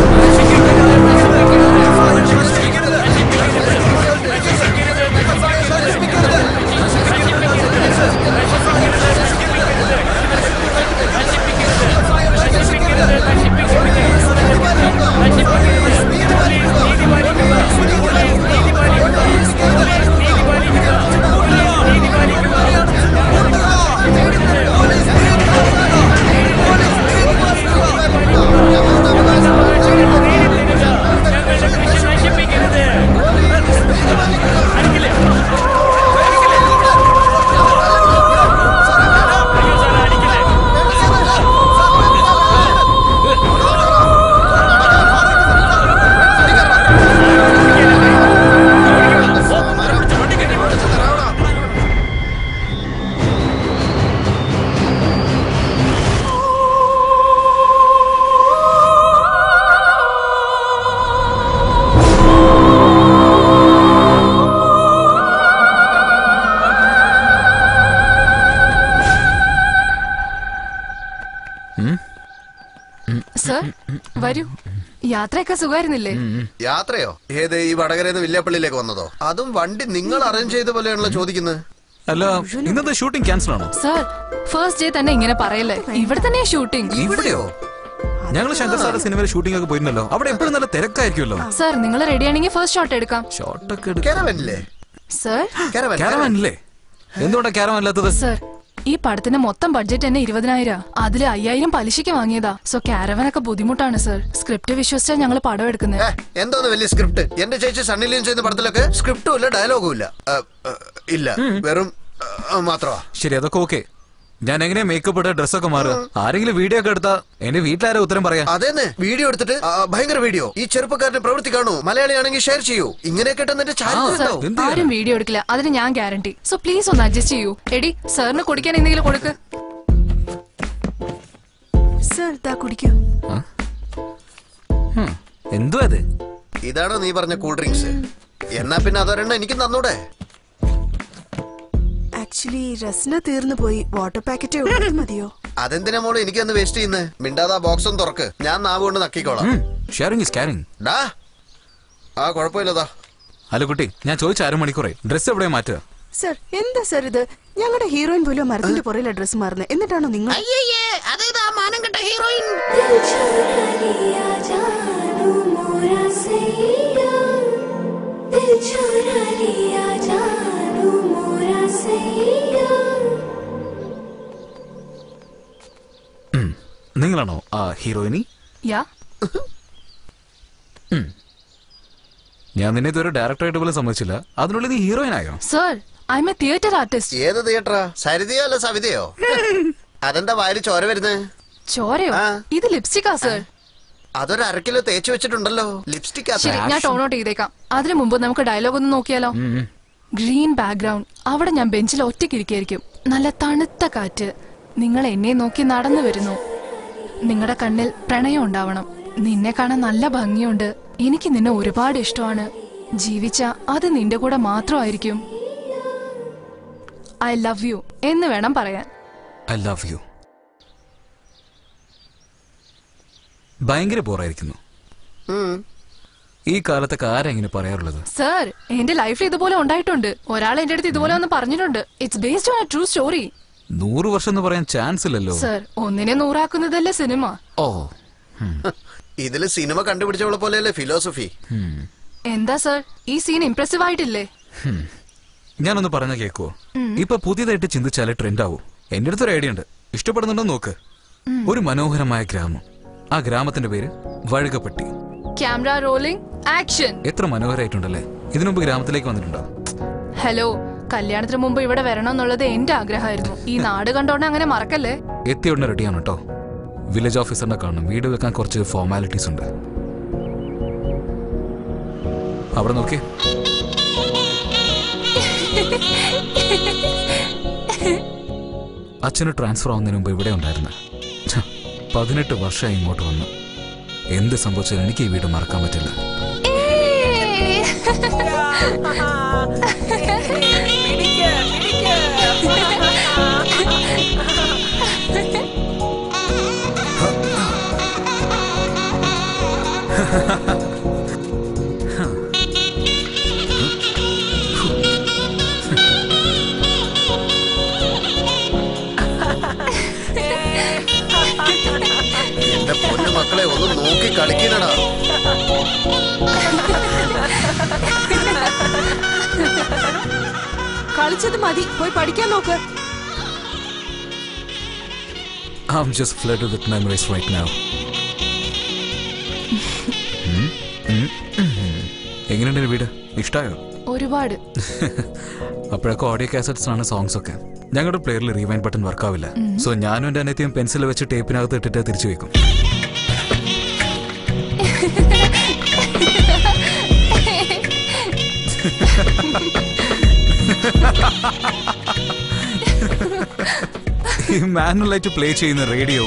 സർ വരൂ. യാത്രയൊക്കെ സുഖമായിരുന്നില്ലേ? യാത്രയോ? ഏത് ഈ വടകരന്ന് വില്യാപ്പള്ളിയിലേക്ക് വന്നതോ? അതും വണ്ടി നിങ്ങൾ അറേഞ്ച് ചെയ്ത പോലെയാണല്ലോ ചോദിക്കുന്നത്. അല്ല ഇന്നത്തെ ഷൂട്ടിംഗ് ക്യാൻസൽ ആണോ? സർ ഫസ്റ്റ് ഡേ തന്നെ ഇങ്ങനെ പറയല്ലേ, ഇവിടെ തന്നെ ഷൂട്ടിംഗ്. ഇവിടെയോ? ഞങ്ങൾ ശങ്കർ സാറിന്റെ സിനിമയിൽ ഷൂട്ടിംഗ് ഒക്കെ പോയിരുന്നല്ലോ, അവിടെ എപ്പോഴും നല്ല തിരക്കായിരിക്കുമല്ലോ. സർ നിങ്ങൾ റെഡി ആണെങ്കിൽ ഫസ്റ്റ് ഷോട്ട് എടുക്കാം. ഷോട്ട് ഒക്കെ എടുക്കാറല്ലേ സർ? കാരവാനല്ലേ? എന്തുകൊണ്ടാ കാരവാൻ അല്ലാത്തത്? സർ ഈ പടത്തിന്റെ മൊത്തം ബഡ്ജറ്റ് തന്നെ 20,000. അതില് 5,000 പലിശയ്ക്ക് വാങ്ങിയതാ. സോ കാരവാനൊക്കെ ബുദ്ധിമുട്ടാണ് സർ. സ്ക്രിപ്റ്റ് വിശ്വസിച്ചാ ഞങ്ങൾ പടം എടുക്കുന്നത്. എന്തോന്ന് വലിയ സ്ക്രിപ്റ്റ്? എന്റെ ചേച്ചി സണ്ണിലിയും ചെയ്യുന്ന പടത്തിലൊക്കെ സ്ക്രിപ്റ്റും ഇല്ല ഡയലോഗും ഇല്ല. ഇല്ല, വെറും മാത്രമാ. ശരി, അതൊക്കെ ഓക്കെ. ഞാൻ എങ്ങനെ മേക്കപ്പ് ഇട്ട ഡ്രസ്സൊക്കെ മാറുക? ആരെങ്കിലും വീഡിയോ ഒക്കെ എടുത്താ എന്റെ വീട്ടിലാരെ ഉത്തരം പറയാ? അതേന്ന് വീഡിയോ എടുത്തിട്ട് ഭയങ്കര വീഡിയോ. ഈ ചെറുപ്പക്കാരന്റെ പ്രവൃത്തി കാണൂ, മലയാളിയാണെങ്കിൽ ഷെയർ ചെയ്യൂ. ഇങ്ങനെയൊക്കെ ആരും വീഡിയോ എടുക്കില്ല, അതിന് ഞാൻ ഗ്യാരണ്ടി. സോ പ്ലീസ് ഒന്ന് അഡ്ജസ്റ്റ് ചെയ്യൂ. എടി സാറിന് കുടിക്കാൻ എന്തെങ്കിലും കൊടുക്ക്. കുടിക്കൂ. എന്തോ അത്? ഇതാണോ നീ പറഞ്ഞ കൂൾ ഡ്രിങ്ക്സ്? എന്നാ പിന്നെ അതൊരെണ്ണം എനിക്ക് തന്നൂടെ? ആക്ച്വലി രസ്ന തീർന്നു പോയി. വാട്ടർ പാക്കറ്റ് മതിയോ? അതെന്തിനാ മോള് എനിക്കൊന്ന് വേസ്റ്റ് ചെയ്യുന്നത്? മിണ്ടാതെ ആ ബോക്സ് ഒന്ന് തുറക്ക്, ഞാൻ നാവ് കൊണ്ട് നക്കിക്കോളാം. Sharing is caring. കുഴപ്പമില്ലതാ. ഹലോ കുട്ടി, ഞാൻ ചോദിച്ച 1/2 മണിക്കൂറേ. ഡ്രസ് എവിടെ മാറ്റുക? സർ എന്താ സർ ഇത്? ഞങ്ങളുടെ ഹീറോയിൻ പോലും മരത്തിന്റെ പുറയിലെ ഡ്രസ് മാറുന്നത്. എന്നിട്ടാണോ നിങ്ങൾ? നിങ്ങളാണോ ആ ഹീറോയിനി? ഞാൻ നിന്നെ ഇതൊരു ഡയറക്ടറായിട്ട് പോലും സമ്മതിച്ചില്ല, അതിനുള്ളിൽ നീ ഹീറോയിൻ ആയോ? Sir I am a theatre artist. ഏത് തിയേറ്ററാ? സരിതയോ അല്ല സവിതയോ? അതെന്താ വായിൽ ചോര വരുന്നത്? ചോരയോ? ഇത് ലിപ്സ്റ്റിക്കാ സർ. അതൊരു 1/2 കിലോ തേച്ച് വെച്ചിട്ടുണ്ടല്ലോ. ലിപ്സ്റ്റിക്. ശരി, ഞാൻ ടോൺ ഔട്ട് ചെയ്തേക്കാം. അതിനു മുമ്പ് നമുക്ക് ഡയലോഗ് ഒന്ന് നോക്കിയാലോ? ഗ്രീൻ ബാക്ക്ഗ്രൗണ്ട്, അവിടെ ഞാൻ ബെഞ്ചിൽ ഒറ്റയ്ക്കിരിക്കായിരിക്കും. നല്ല തണുത്ത കാറ്റ്, നിങ്ങൾ എന്നെ നോക്കി നടന്നു വരുന്നു. നിങ്ങളുടെ കണ്ണിൽ പ്രണയം ഉണ്ടാവണം. നിന്നെ കാണാൻ നല്ല ഭംഗിയുണ്ട്. എനിക്ക് നിന്നെ ഒരുപാട് ഇഷ്ടമാണ്. ജീവിച്ച അത് നിന്റെ കൂടെ മാത്രമായിരിക്കും. ഐ ലവ് യു എന്ന് വേണം പറയാൻ. I love you. ഭയങ്കര ബോറായിരിക്കുന്നു. ഈ കാലത്തൊക്കെ ആരാ ഇങ്ങനെ പറയാറുള്ളത്? സർ എന്റെ ലൈഫിൽ ഇതുപോലെ ഉണ്ടായിട്ടുണ്ട്. ഒരാൾ എന്റെ അടുത്ത് ഇതുപോലെ ഒന്ന് പറഞ്ഞിട്ടുണ്ട്. It's based on a true story. 100 വർഷം എന്ന് പറയാൻ ചാൻസ് ഇല്ലല്ലോ സർ. ഒന്നിനെ 100 ആക്കുന്നതല്ലേ സിനിമ. ഓ, ഇതില് സിനിമ കണ്ടുപിടിച്ചവളെ പോലെയല്ലേ ഫിലോസഫി. എന്താ സർ ഈ സീൻ ഇംപ്രസീവ് ആയിട്ടില്ലേ? ഞാനൊന്ന് പറഞ്ഞ കേക്കുവോ? ഇപ്പൊ പുതിയതായിട്ട് ചിന്തിച്ചാലേ ട്രെൻഡ് ആവൂ. എന്റെ അടുത്തൊരു ഐഡിയ ഉണ്ട്, ഇഷ്ടപ്പെടുന്നുണ്ടോ നോക്ക്. ഒരു മനോഹരമായ ഗ്രാമം, ആ ഗ്രാമത്തിന്റെ പേര് വഴുകപ്പട്ടി. Camera rolling, action. എത്ര മനോഹരമായിട്ടുണ്ടല്ലേ. ഇതിനു മുമ്പ് ഗ്രാമത്തിലേക്ക് വന്നിട്ടുണ്ടോ? ഹലോ, കല്യാണത്തിന് മുമ്പ് ഇവിടെ വരണം എന്നുള്ളത് എന്റെ ആഗ്രഹമായിരുന്നു. ഈ നാട് കണ്ടോണ്ട് അങ്ങനെ മറക്കല്ലേ. എത്തിയ ഉടനെ റെഡിയാണ് കേട്ടോ. വില്ലേജ് ഓഫീസറിനെ കാണണം. വീട് വെക്കാൻ കുറച്ച് ഫോർമാലിറ്റീസ് ഉണ്ട്. അവിടെ നോക്കി. അച്ഛന് ട്രാൻസ്ഫർ ആവുന്നതിന് മുമ്പ് ഇവിടെ ഉണ്ടായിരുന്നു. 18 വർഷമായി ഇങ്ങോട്ട് വന്നു. എന്ത് സംഭവിച്ചാലും എനിക്ക് ഈ വീട് മറക്കാൻ പറ്റില്ല. എന്റെ പൊന്നു മക്കളെ ഒന്ന് നോക്കി കളിക്കണടാ. കളിച്ചത് മതി, പോയി പഠിക്കാൻ നോക്ക്. I'm just flooded with memories right now. എങ്ങനെയുണ്ട് വീട്? ഇഷ്ടായോ? ഒരുപാട്. അപ്പോഴൊക്കെ ഓഡിയോ കാസറ്റ്സ് ആണ് സോങ്സ് ഒക്കെ. ഞങ്ങളുടെ പ്ലെയറിൽ റീവൈൻഡ് ബട്ടൺ വർക്ക് ആവില്ല. സോ ഞാനും എന്റെ അനിയത്തിയും പെൻസിൽ വെച്ച് ടേപ്പിനകത്ത് ഇട്ടിട്ട് തിരിച്ചു വെക്കും. ഈ മാനുവലായിട്ട് പ്ലേ ചെയ്യുന്ന റേഡിയോ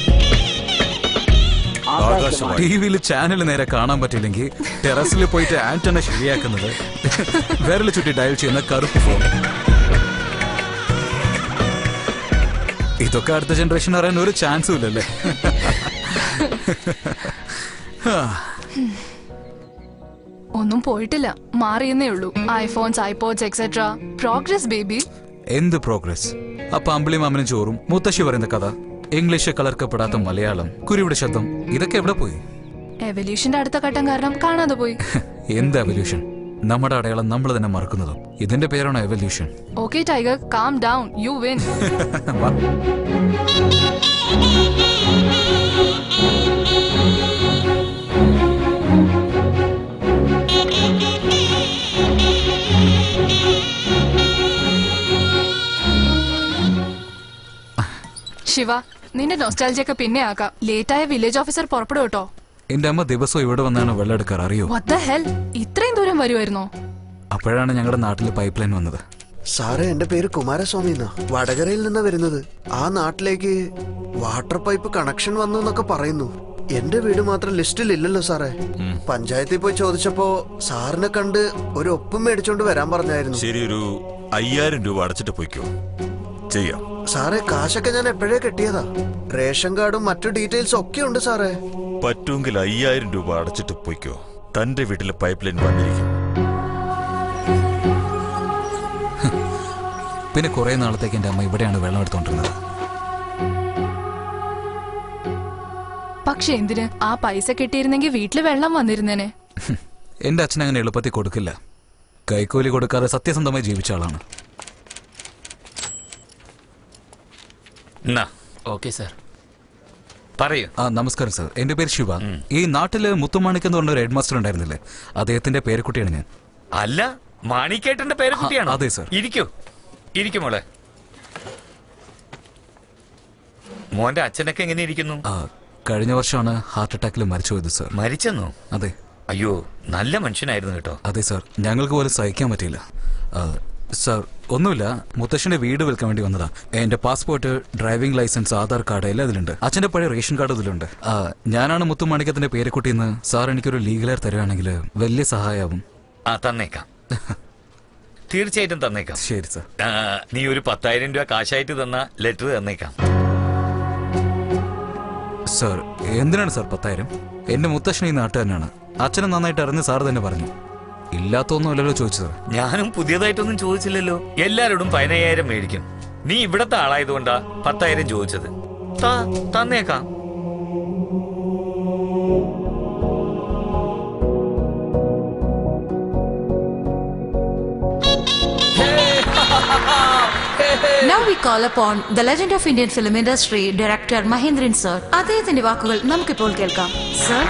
ടിവിയിൽ ചാനൽ നേരെ കാണാൻ പറ്റില്ലെങ്കിൽ ടെറസിൽ പോയിട്ട് ആന്റണ ശരിയാക്കുന്നത്, വിരൽ ചുറ്റി ഡയൽ ചെയ്യുന്ന കറുപ്പ് ഫോൺ. ഇതൊക്കെ അടുത്ത ജനറേഷൻ അറിയാൻ ഒരു ചാൻസും ഇല്ലല്ലേ. ഒന്നും പോയിട്ടില്ല, മാറിയെന്നേ ഉള്ളൂ. IPhones, iPods etcetera. Progress baby. എന്ത് പ്രോഗ്രസ്? അപ്പൊ അമ്പിളി മാമനും ചോറും, മുത്തശ്ശി പറയുന്ന കഥ, ഇംഗ്ലീഷ് കലർക്കപ്പെടാത്ത മലയാളം, കുരുവിടെ ശബ്ദം, ഇതൊക്കെ എവിടെ പോയി? എവല്യൂഷന്റെ അടുത്ത ഘട്ടം കാരണം കാണാതെ പോയി. എന്ത് എവല്യൂഷൻ? നമ്മുടെ അടയാളം നമ്മൾ തന്നെ മറക്കുന്നതും. ഇതിന്റെ പേരാണ് evolution. Okay tiger, calm down, you win. Shiva, നിന്റെ നൊസ്റ്റാൾജിയൊക്കെ പിന്നെ ആക്കാം. ലേറ്റായ വില്ലേജ് ഓഫീസർ പുറപ്പെടും കേട്ടോ. എന്റെ അമ്മ ദിവസവും ഇവിടെ വന്നാണ് വെള്ളം എടുക്കാറ്, അറിയോ? What the hell? ഇത്രയും ദൂരം വരുമായിരുന്നോ? അപ്പോഴാണ് ഞങ്ങളുടെ നാട്ടിൽ പൈപ്പ് ലൈൻ വന്നത്. സാറേ, എന്റെ പേര് കുമാരസ്വാമി എന്നാ. വടകരയിൽ നിന്നാ വരുന്നത്. ആ നാട്ടിലേക്ക് വാട്ടർ പൈപ്പ് കണക്ഷൻ വന്നു എന്നൊക്കെ പറയുന്നു. എന്റെ വീട് മാത്രം ലിസ്റ്റിൽ ഇല്ലല്ലോ സാറേ. പഞ്ചായത്തിൽ പോയി ചോദിച്ചപ്പോ സാറിനെ കണ്ട് ഒരു ഒപ്പും മേടിച്ചോണ്ട് വരാൻ പറഞ്ഞായിരുന്നു. ശരി, ഒരു 5000 രൂപ അടച്ചിട്ട് പോയിക്കോ. ചെയ്യാം സാറേ. കാശൊക്കെ ഞാൻ എപ്പോഴേ കെട്ടിയതാ. റേഷൻ കാർഡും മറ്റു ഡീറ്റെയിൽസും ഒക്കെ ഉണ്ട് സാറേ. പറ്റുമെങ്കിൽ 5000 രൂപ അടച്ചിട്ട് പോയിക്കോ. തന്റെ വീട്ടിലെ പൈപ്പ് ലൈൻ വന്നിരിക്കും. പിന്നെ കുറെ നാളത്തേക്ക് എന്റെ അമ്മ ഇവിടെയാണ് വെള്ളം എടുത്തോണ്ടിരുന്നത്. പക്ഷെ എന്തിന്? ആ പൈസ കിട്ടിയിരുന്നെങ്കിൽ വീട്ടില് വെള്ളം വന്നിരുന്നേനെ. എന്റെ അച്ഛൻ അങ്ങനെ എളുപ്പത്തിൽ കൊടുക്കില്ല. കൈക്കൂലി കൊടുക്കാതെ സത്യസന്ധമായി ജീവിച്ച ആളാണ്. ഓക്കെ സാർ, പറയൂ. നമസ്കാരം സാർ, എന്റെ പേര് ശിവ. ഈ നാട്ടില് മുത്തുമാണിക്ക് എന്ന് പറഞ്ഞ ഒരു ഹെഡ് മാസ്റ്റർ ഉണ്ടായിരുന്നില്ലേ, അദ്ദേഹത്തിന്റെ പേരക്കുട്ടിയാണ് ഞാൻ. അല്ല, മാണിക്കേട്ടന്റെ പേരക്കുട്ടിയാണ്? അതെ സാർ. ഇരിക്കും മോളെ. മോന്റെ അച്ഛനൊക്കെ എങ്ങനെ ഇരിക്കുന്നു? കഴിഞ്ഞ വർഷമാണ് ഹാർട്ട് അറ്റാക്കിൽ മരിച്ചു പോയത് സാർ. മരിച്ചെന്നോ? അതെ. അയ്യോ, നല്ല മനുഷ്യനായിരുന്നു കേട്ടോ. അതെ സാർ, ഞങ്ങൾക്ക് പോലും സഹിക്കാൻ പറ്റിയില്ല സാർ. ഒന്നുമില്ല, മുത്തശ്ശന്റെ വീട് വിൽക്കാൻ വേണ്ടി വന്നതാ. എന്റെ passport, driving license, Aadhaar card എല്ലാം ഇതിലുണ്ട്. അച്ഛന്റെ പഴയ റേഷൻ കാർഡ് ഇതിലുണ്ട്. ഞാനാണ് മുത്തുമാണിക്കത്തിന്റെ പേരക്കുട്ടിന്ന്. സാർ എനിക്കൊരു ലീഗലർ തരുവാണെങ്കിൽ വലിയ സഹായമാവും. തന്നേക്കാം, തീർച്ചയായിട്ടും തന്നേക്കാം. ശരി സാർ. നീ ഒരു 10,000 രൂപ കാശായിട്ട് തന്ന ലെറ്റർ തന്നേക്കാം. സാർ, എന്തിനാണ് സാർ 10,000? എന്റെ മുത്തശ്ശൻ ഈ നാട്ടുകാരനാണ്. അച്ഛനെ നന്നായിട്ട് അറിഞ്ഞ് സാർ തന്നെ പറഞ്ഞു. ഇല്ലാത്തൊന്നുമല്ലല്ലോ ചോദിച്ചത്. ഞാനും പുതിയതായിട്ടൊന്നും ചോദിച്ചില്ലല്ലോ. എല്ലാരോടും 15,000 മേടിക്കും. നീ ഇവിടത്തെ ആളായതുകൊണ്ടാ 10,000 ചോദിച്ചത്. തന്നേക്കാം. Now we call upon the legend of Indian film industry, director Mahendran sir. അദ്ദേഹത്തിന്റെ വാക്കുകൾ നമുക്കിപ്പോൾ കേൾക്കാം. സർ,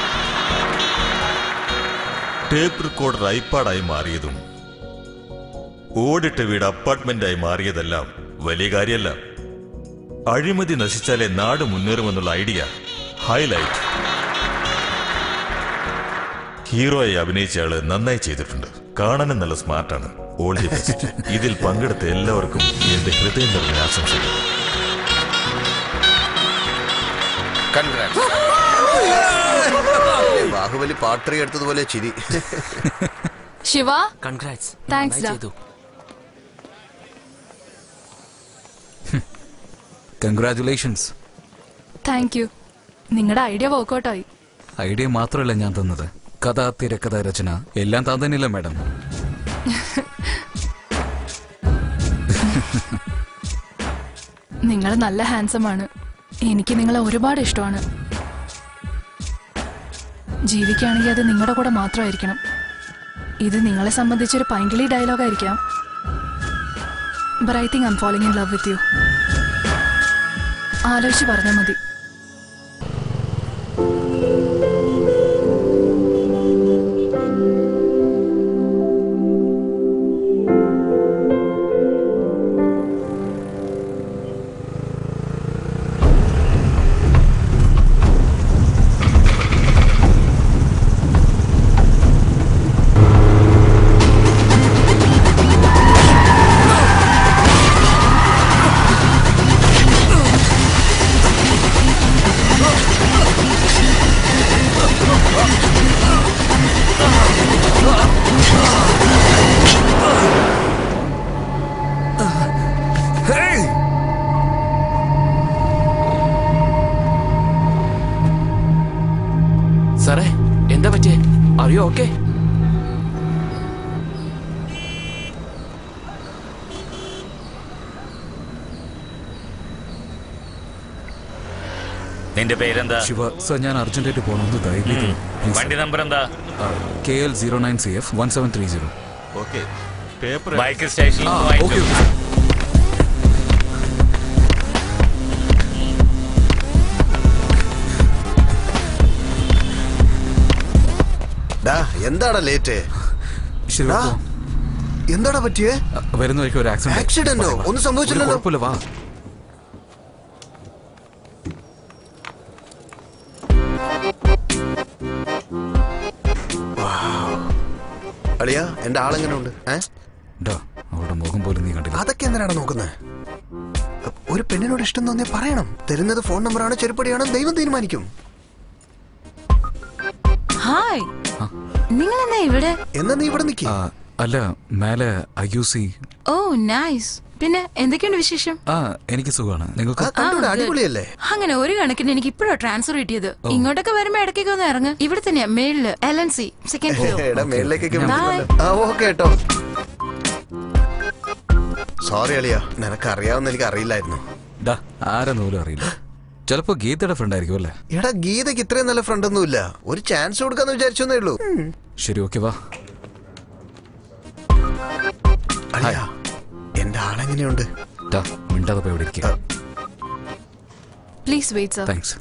ടേപ്പ് റെക്കോർഡർ ഐപാഡായി മാറിയതും ഓടിട്ട വീട് അപ്പാർട്ട്മെന്റായി മാറിയതെല്ലാം വലിയ കാര്യമല്ല. അഴിമതി നശിച്ചാലേ നാട് മുന്നേറുമെന്നുള്ള ഐഡിയ ഹൈലൈറ്റ്. ഹീറോയെ അഭിനയിച്ചയാള് നന്നായി ചെയ്തിട്ടുണ്ട്. കാണാനും നല്ല സ്മാർട്ടാണ്. All the best. ഇതിൽ പങ്കെടുത്ത എല്ലാവർക്കും എന്റെ ഹൃദയം നിറഞ്ഞ ആശംസകൾ. ബാഹുബലി പാട്രി എടുത്തതുപോലെ ചിരി. ശിവ, കൺഗ്രാറ്റ്സ്. താങ്ക്സ് ഡാ. കൺഗ്രാറ്റുലേഷൻസ്. Thank you. നിങ്ങളുടെ ഐഡിയ വർക്ക്ഔട്ടായി. ഐഡിയ മാത്രമല്ല ഞാൻ തന്നത്, കഥ, തിരക്കഥ, രചന എല്ലാം താൻ തന്നെയല്ല മാഡം. നിങ്ങൾ നല്ല ഹാൻസം ആണ്. എനിക്ക് നിങ്ങളെ ഒരുപാട് ഇഷ്ടമാണ്. ജീവിക്കുകയാണെങ്കിൽ അത് നിങ്ങളുടെ കൂടെ മാത്രമായിരിക്കണം. ഇത് നിങ്ങളെ സംബന്ധിച്ചൊരു പൈങ്കിളി ഡയലോഗായിരിക്കാം. But I think I am falling in love with you. ആലോചിച്ച് പറഞ്ഞാൽ മതി. നിന്റെ പേരെന്താ? ശിവ സർ, ഞാൻ അർജന്റായിട്ട് പോകണമെന്ന് ദയവായി. വണ്ടി നമ്പർ എന്താ? KL 09CF 1730. Okay, paper bike സ്റ്റേഷനിൽ ഓക്കെ. എന്താടാ ലേറ്റ്? ശരി, എന്താടാ പറ്റിയേ? വരുന്ന വഴിക്ക് ഒരു ആക്സിഡന്റോ? ഒന്നും സംഭവിച്ചില്ലല്ലോ. കുഴപ്പമില്ല, വാ. അളിയാ, എന്റെ ആളെങ്ങനെ ഉണ്ട്? അവളുടെ മുഖം പോലും നീ കണ്ടില്ല. അതൊക്കെ എന്തിനാണ് നോക്കുന്നത്? ഒരു പെണ്ണിനോട് ഇഷ്ടം തോന്നിയാൽ പറയണം. തരുന്നത് ഫോൺ നമ്പറാണ്, ചെരുപ്പടിയാണോ ദൈവം തീരുമാനിക്കും. ഹായ്, നിങ്ങൾ എന്നാ ഇവിടെ? എന്നാ നീ ഇവിടെ നിൽക്കി. അല്ല, മേലെ IUC. ഓ നൈസ്. പിന്നെ എന്തൊക്കെയുണ്ട് വിശേഷം? എനിക്ക് സുഖമാണ്. നിങ്ങൾക്ക്? അടിപൊളിയല്ലേ? അങ്ങനെ ഒരു കണക്കിന് എനിക്ക് ഇപ്പോഴാ ട്രാൻസ്ഫർ കിട്ടിയത്. ഇങ്ങോട്ടൊക്കെ വരുമ്പോ ഇടയ്ക്കൊക്കെ ഒന്ന് ഇറങ്ങ്. ഇവിടെ തന്നെയാ മേളില് LNC സെക്കൻഡ് ഫ്ലോർ. കേട്ടോ. സോറി അളിയാ, നിനക്ക് അറിയാവുന്ന എനിക്ക് അറിയില്ലായിരുന്നു. ആരെന്നോലും അറിയില്ല. ചിലപ്പോ ഗീതയുടെ ഫ്രണ്ട് ആയിരിക്കും അല്ലേ? എടാ, ഗീതയ്ക്ക് ഇത്രയും നല്ല ഫ്രണ്ട് ഒന്നുമില്ല. ഒരു ചാൻസ് കൊടുക്കാന്ന് വിചാരിച്ചേ ഉള്ളൂ. ശരി, ഓക്കെ, വാ. അളിയാ, എന്റെ ആളെങ്ങനെയുണ്ട്? മിണ്ടാതെ പോയി ഇവിടെ ഇരിക്കുക. Please wait sir. താങ്ക്സ്.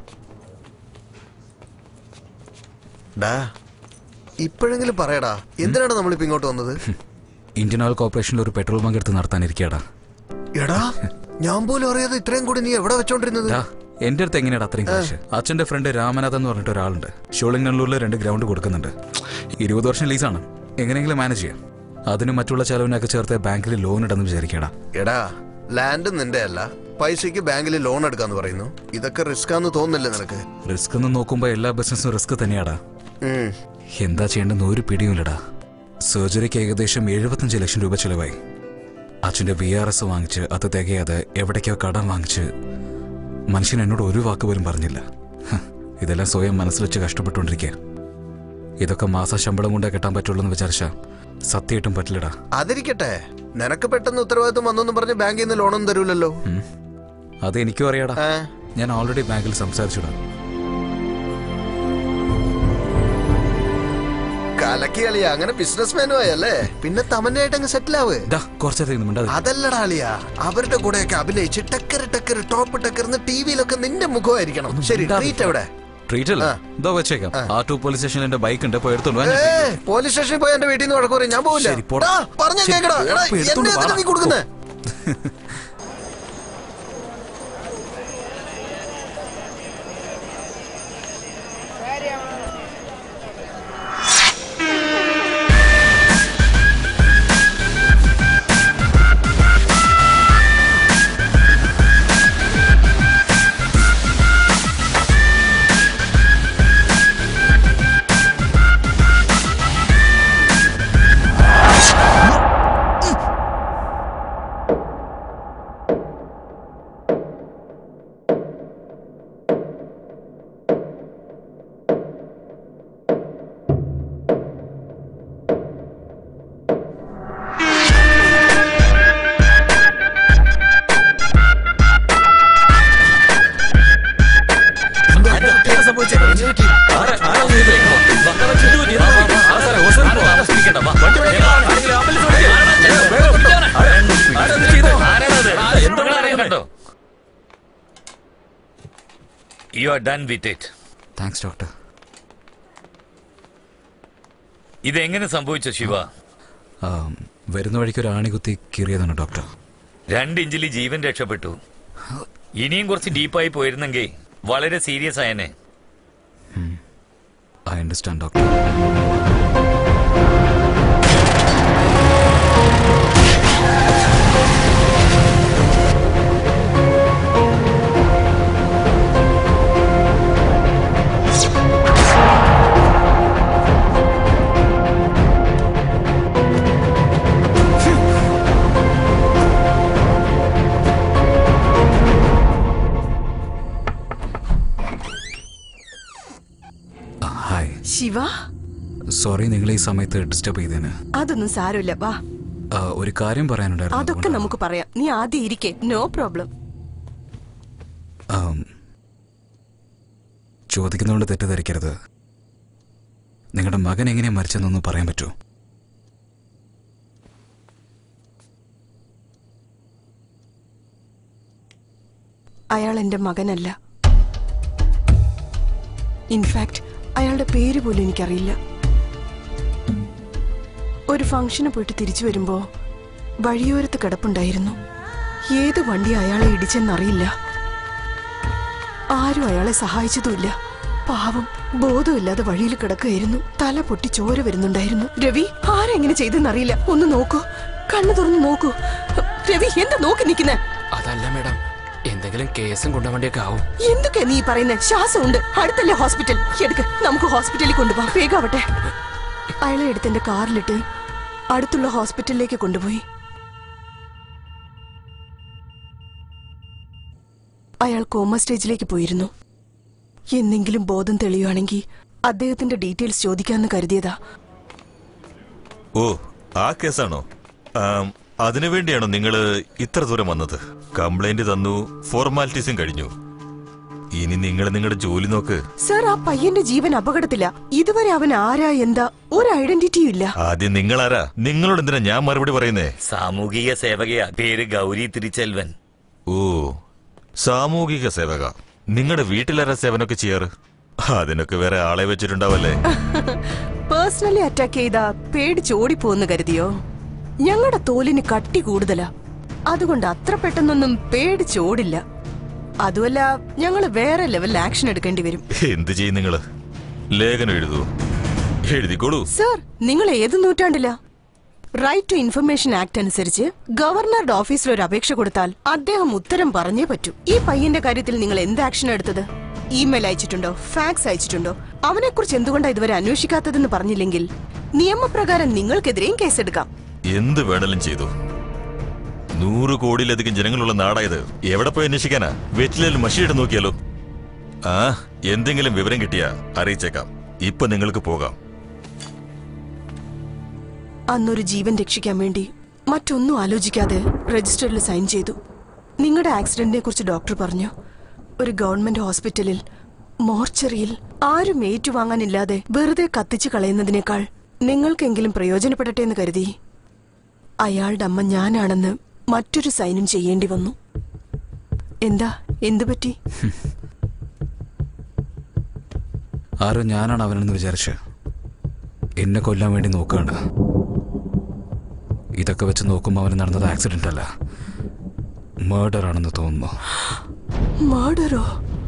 ഇപ്പോഴെങ്കിലും പറയടാ, എന്തിനാണ് നമ്മളിപ്പോ ഇങ്ങോട്ട് വന്നത്? ഇന്ത്യൻ ഓയിൽ കോർപ്പറേഷനിൽ ഒരു പെട്രോൾ ബങ്ക് എടുത്ത് നടത്താനിരിക്കടാ. എടാ, ഞാൻ പോലും അറിയാതെ ഇത്രയും കൂടി നീ എവിടെ വെച്ചോണ്ടിരുന്നത്? എന്റെ അടുത്ത് എങ്ങനെയാണ് അത്രയും കാശ്? അച്ഛന്റെ ഫ്രണ്ട് രാമനാഥൻ എന്ന് പറഞ്ഞിട്ട് ഒരാളുണ്ട്. ഷോളിംഗ്നല്ലൂരിൽ 2 ഗ്രൗണ്ട് കൊടുക്കുന്നുണ്ട്. 20 വർഷം ലീസാണ്. എങ്ങനെയെങ്കിലും മാനേജ് ചെയ്യാം. അതിന് മറ്റുള്ള ചെലവിനൊക്കെ ചേർത്ത് ബാങ്കിൽ ലോൺ ഇടാന്ന് വിചാരിക്കടാ. എടാ, ലാൻഡ് നിന്റെ അല്ല, പൈസക്ക് ബാങ്കിൽ ലോൺ എടുക്കാന്ന് പറയുന്നു. ഇതൊക്കെ റിസ്ക് ആണെന്ന് തോന്നുന്നില്ല നിനക്ക്? റിസ്ക് എന്ന് നോക്കുമ്പോ എല്ലാ ബിസിനസ്സും റിസ്ക് തന്നെയാടാ. എന്താ ചെയ്യേണ്ടെന്ന് ഒരു പിടിയുമില്ലടാ. സർജറിക്ക് ഏകദേശം 75 ലക്ഷം രൂപ ചെലവായി. അച്ഛന്റെ VRS വാങ്ങിച്ച് അത് തികയാതെ എവിടേക്കോ കടം വാങ്ങിച്ച് മനുഷ്യൻ എന്നോട് ഒരു വാക്ക് പോലും പറഞ്ഞില്ല. ഇതെല്ലാം സ്വയം മനസ്സിൽ വെച്ച് കഷ്ടപ്പെട്ടുകൊണ്ടിരിക്കുക. ഇതൊക്കെ മാസ ശമ്പളം കൊണ്ടേ കെട്ടാൻ പറ്റുള്ളൂ എന്ന് വിചാരിച്ചാ സത്യമായിട്ടും പറ്റില്ലടാ. അതിരിക്കട്ടെ, നിനക്ക് പെട്ടെന്ന് ഉത്തരവാദിത്വം വന്നൊന്നും പറഞ്ഞ് ബാങ്കിൽ നിന്ന് ലോണൊന്നും തരൂലല്ലോ. അത് എനിക്കും അറിയാടാ. ഞാൻ ഓൾറെഡി ബാങ്കിൽ സംസാരിച്ചിടാ. കലക്കി കളിയാ, അങ്ങനെ ബിസിനസ്മാനും ആയല്ലേ? പിന്നെ തമന്നായിട്ട് അങ്ങ് സെറ്റിൽ ആവ്. അതല്ലടാ അളിയാ, അവരുടെ കൂടെയൊക്കെ അഭിനയിച്ച് ടക്കർ ടോപ്പ് ടക്കർ ടിവിയിലൊക്കെ നിന്റെ മുഖമായിരിക്കണം. ശരി, ട്രീറ്റ് എവിടെ? പോലീസ് സ്റ്റേഷനിൽ എന്റെ ബൈക്ക് ഉണ്ട്, പോയി എടുത്തോണ്ട്. പോലീസ് സ്റ്റേഷനിൽ പോയി എന്റെ വീട്ടിൽ നിന്ന് വഴക്ക് പറയും, ഞാൻ പോവില്ല. പറഞ്ഞ കേക്കടാ, നീ കൊടുക്കുന്നേ. You are done with it. Thanks, doctor. ഇതെങ്ങനെ സംഭവിച്ചു ശിവ? വരുന്ന വഴിക്ക് ഒരു ആണി കുത്തി കീറിയതാണ് ഡോക്ടർ. 2 ഇഞ്ചിൽ ജീവൻ രക്ഷപ്പെട്ടു. ഇനിയും കുറച്ച് ഡീപ്പായി പോയിരുന്നെങ്കിൽ വളരെ സീരിയസ് ആയനെ. I understand, doctor. Shiva, sorry നിങ്ങൾ ഈ സമയത്ത് ഡിസ്റ്റർബ് ചെയ്തേന്. അതൊന്നും സാരമില്ല, വാ. ഒരു കാര്യം പറയാനുണ്ടായിരുന്നു. അതൊക്കെ നമുക്ക് പറയാം, നീ ആദ്യം ഇരിക്കേ. No problem. ചോദിക്കുന്നതുകൊണ്ട് തെറ്റിദ്ധരിക്കരുത്. നിങ്ങളുടെ മകൻ എങ്ങനെയാ മരിച്ചെന്നൊന്ന് പറയാൻ പറ്റുമോ? അയാൾ എന്റെ മകനല്ല. ഇൻഫാക്ട് അയാളുടെ പേര് പോലും എനിക്കറിയില്ല. ഒരു ഫംഗ്ഷന് പോയിട്ട് തിരിച്ചു വരുമ്പോ വഴിയോരത്ത് കിടപ്പുണ്ടായിരുന്നു. ഏത് വണ്ടി അയാളെ ഇടിച്ചെന്നറിയില്ല. ആരും അയാളെ സഹായിച്ചതുമില്ല. പാവം ബോധമില്ലാതെ വഴിയിൽ കിടക്കുകയായിരുന്നു. തല പൊട്ടി ചോര വരുന്നുണ്ടായിരുന്നു. രവി, ആരെങ്ങനെ ചെയ്തെന്നറിയില്ല. ഒന്ന് നോക്കൂ, കണ്ണു തുറന്ന് നോക്കൂ. രവി, എന്താ നോക്കി നിൽക്കുന്നേ? അതല്ല മേഡം, എന്തെങ്കിലും കേസും കൊണ്ടുപോകേണ്ടിയൊക്കെ ആവും. എന്തൊക്കെയാ നീ പറയുന്നത്? ശ്വാസമുണ്ട്, അടുത്തല്ലേ ഹോസ്പിറ്റൽ. എടുക്ക്, നമുക്ക് ഹോസ്പിറ്റലിൽ കൊണ്ടുപോകാം. വേഗാവട്ടെ. അയാളെ എടുത്ത് എന്റെ കാറിലിട്ട് അടുത്തുള്ള ഹോസ്പിറ്റലിലേക്ക് കൊണ്ടുപോയി. അയാൾ കോമ സ്റ്റേജിലേക്ക് പോയിരുന്നു. എന്തെങ്കിലും ബോധം തെളിയുകയാണെങ്കിൽ അദ്ദേഹത്തിന്റെ ഡീറ്റെയിൽസ് ചോദിക്കാന്ന് കരുതിയതാ. ഓ, ആ കേസാണോ? അതിനുവേണ്ടിയാണോ നിങ്ങൾ ഇത്ര ദൂരം വന്നത്? കംപ്ലൈന്റ് തന്നു, ഫോർമാലിറ്റീസും കഴിഞ്ഞു. ഇനി നിങ്ങൾ നിങ്ങളുടെ ജോലി നോക്ക്. സർ, ആ പയ്യന്റെ ജീവൻ അപകടത്തില്ല. ഇതുവരെ അവൻ ആരാ എന്താ ഒരു ഐഡന്റിറ്റിയും ഇല്ല. ആദ്യം നിങ്ങളാരാ? നിങ്ങളോട് എന്തിനാ ഞാൻ മറുപടി പറയുന്നേ? സാമൂഹിക സേവകയാ, പേര് ഗൗരി തിരിച്ചെൽവൻ. ഓ, സാമൂഹിക സേവക. നിങ്ങളുടെ വീട്ടിലാരാ സേവനമൊക്കെ ചെയ്യാറ്? അതിനൊക്കെ വേറെ ആളെ വെച്ചിട്ടുണ്ടാവല്ലേ? പേഴ്സണലി അറ്റാക്ക് ചെയ്താ പേടിച്ചോടിപ്പോന്ന് കരുതിയോ? ഞങ്ങളുടെ തോലിന് കട്ടി കൂടുതലാ, അതുകൊണ്ട് അത്ര പെട്ടെന്നൊന്നും പേടിച്ചോടില്ല. അതുമല്ല, ഞങ്ങള് വേറെ ലെവലിൽ ആക്ഷൻ എടുക്കേണ്ടി വരും. എന്ത് ചെയ്യും നിങ്ങള്? ലേഖനം എഴുതൂ? എഴുതിക്കോളൂ. സർ, നിങ്ങൾ ഏത് നൂറ്റാണ്ടില്ല? റൈറ്റ് ടു ഇൻഫർമേഷൻ ആക്ട് അനുസരിച്ച് ഗവർണറുടെ ഓഫീസിൽ ഒരു അപേക്ഷ കൊടുത്താൽ അദ്ദേഹം ഉത്തരം പറഞ്ഞേ പറ്റൂ. ഈ പയ്യന്റെ കാര്യത്തിൽ നിങ്ങൾ എന്ത് ആക്ഷൻ എടുത്തത്? ഇമെയിൽ അയച്ചിട്ടുണ്ടോ? ഫാക്സ് അയച്ചിട്ടുണ്ടോ? അവനെക്കുറിച്ച് എന്തുകൊണ്ടാണ് ഇതുവരെ അന്വേഷിക്കാത്തതെന്ന് പറഞ്ഞില്ലെങ്കിൽ നിയമപ്രകാരം നിങ്ങൾക്കെതിരെയും കേസെടുക്കാം. എന്ത് വേണേലും ചെയ്തു. 100 കോടിയിലധികം ജനങ്ങളുള്ള നാടായത്. എവിടെ പോയി അന്വേഷിക്കാനാ? വെറ്റിലേൽ മഷിയിട്ട് നോക്കിയാലോ? എന്തെങ്കിലും വിവരം കിട്ടിയാ അറിയിച്ചേക്കാം. ഇപ്പൊ നിങ്ങൾക്ക് പോകാം. അന്നൊരു ജീവൻ രക്ഷിക്കാൻ വേണ്ടി മറ്റൊന്നും ആലോചിക്കാതെ രജിസ്റ്ററിൽ സൈൻ ചെയ്തു. നിങ്ങളുടെ ആക്സിഡന്റിനെ കുറിച്ച് ഡോക്ടർ പറഞ്ഞു. ഒരു ഗവൺമെന്റ് ഹോസ്പിറ്റലിൽ മോർച്ചറിയിൽ ആരും ഏറ്റുവാങ്ങാനില്ലാതെ വെറുതെ കത്തിച്ചു കളയുന്നതിനേക്കാൾ നിങ്ങൾക്കെങ്കിലും പ്രയോജനപ്പെടട്ടെ എന്ന് കരുതി അയാളുടെ അമ്മ ഞാനാണെന്ന് മറ്റൊരു സൈനും ചെയ്യേണ്ടി വന്നു. എന്താ, എന്തു പറ്റി? ആരോ ഞാനാണ് അവനെന്ന് വിചാരിച്ച് എന്നെ കൊല്ലാൻ വേണ്ടി നോക്കുകയാണ്. ഇതൊക്കെ വെച്ച് നോക്കുമ്പോൾ അവന് നടന്നത് ആക്സിഡന്റ് അല്ല, മർഡർ ആണെന്ന് തോന്നുന്നു. മർഡറോ?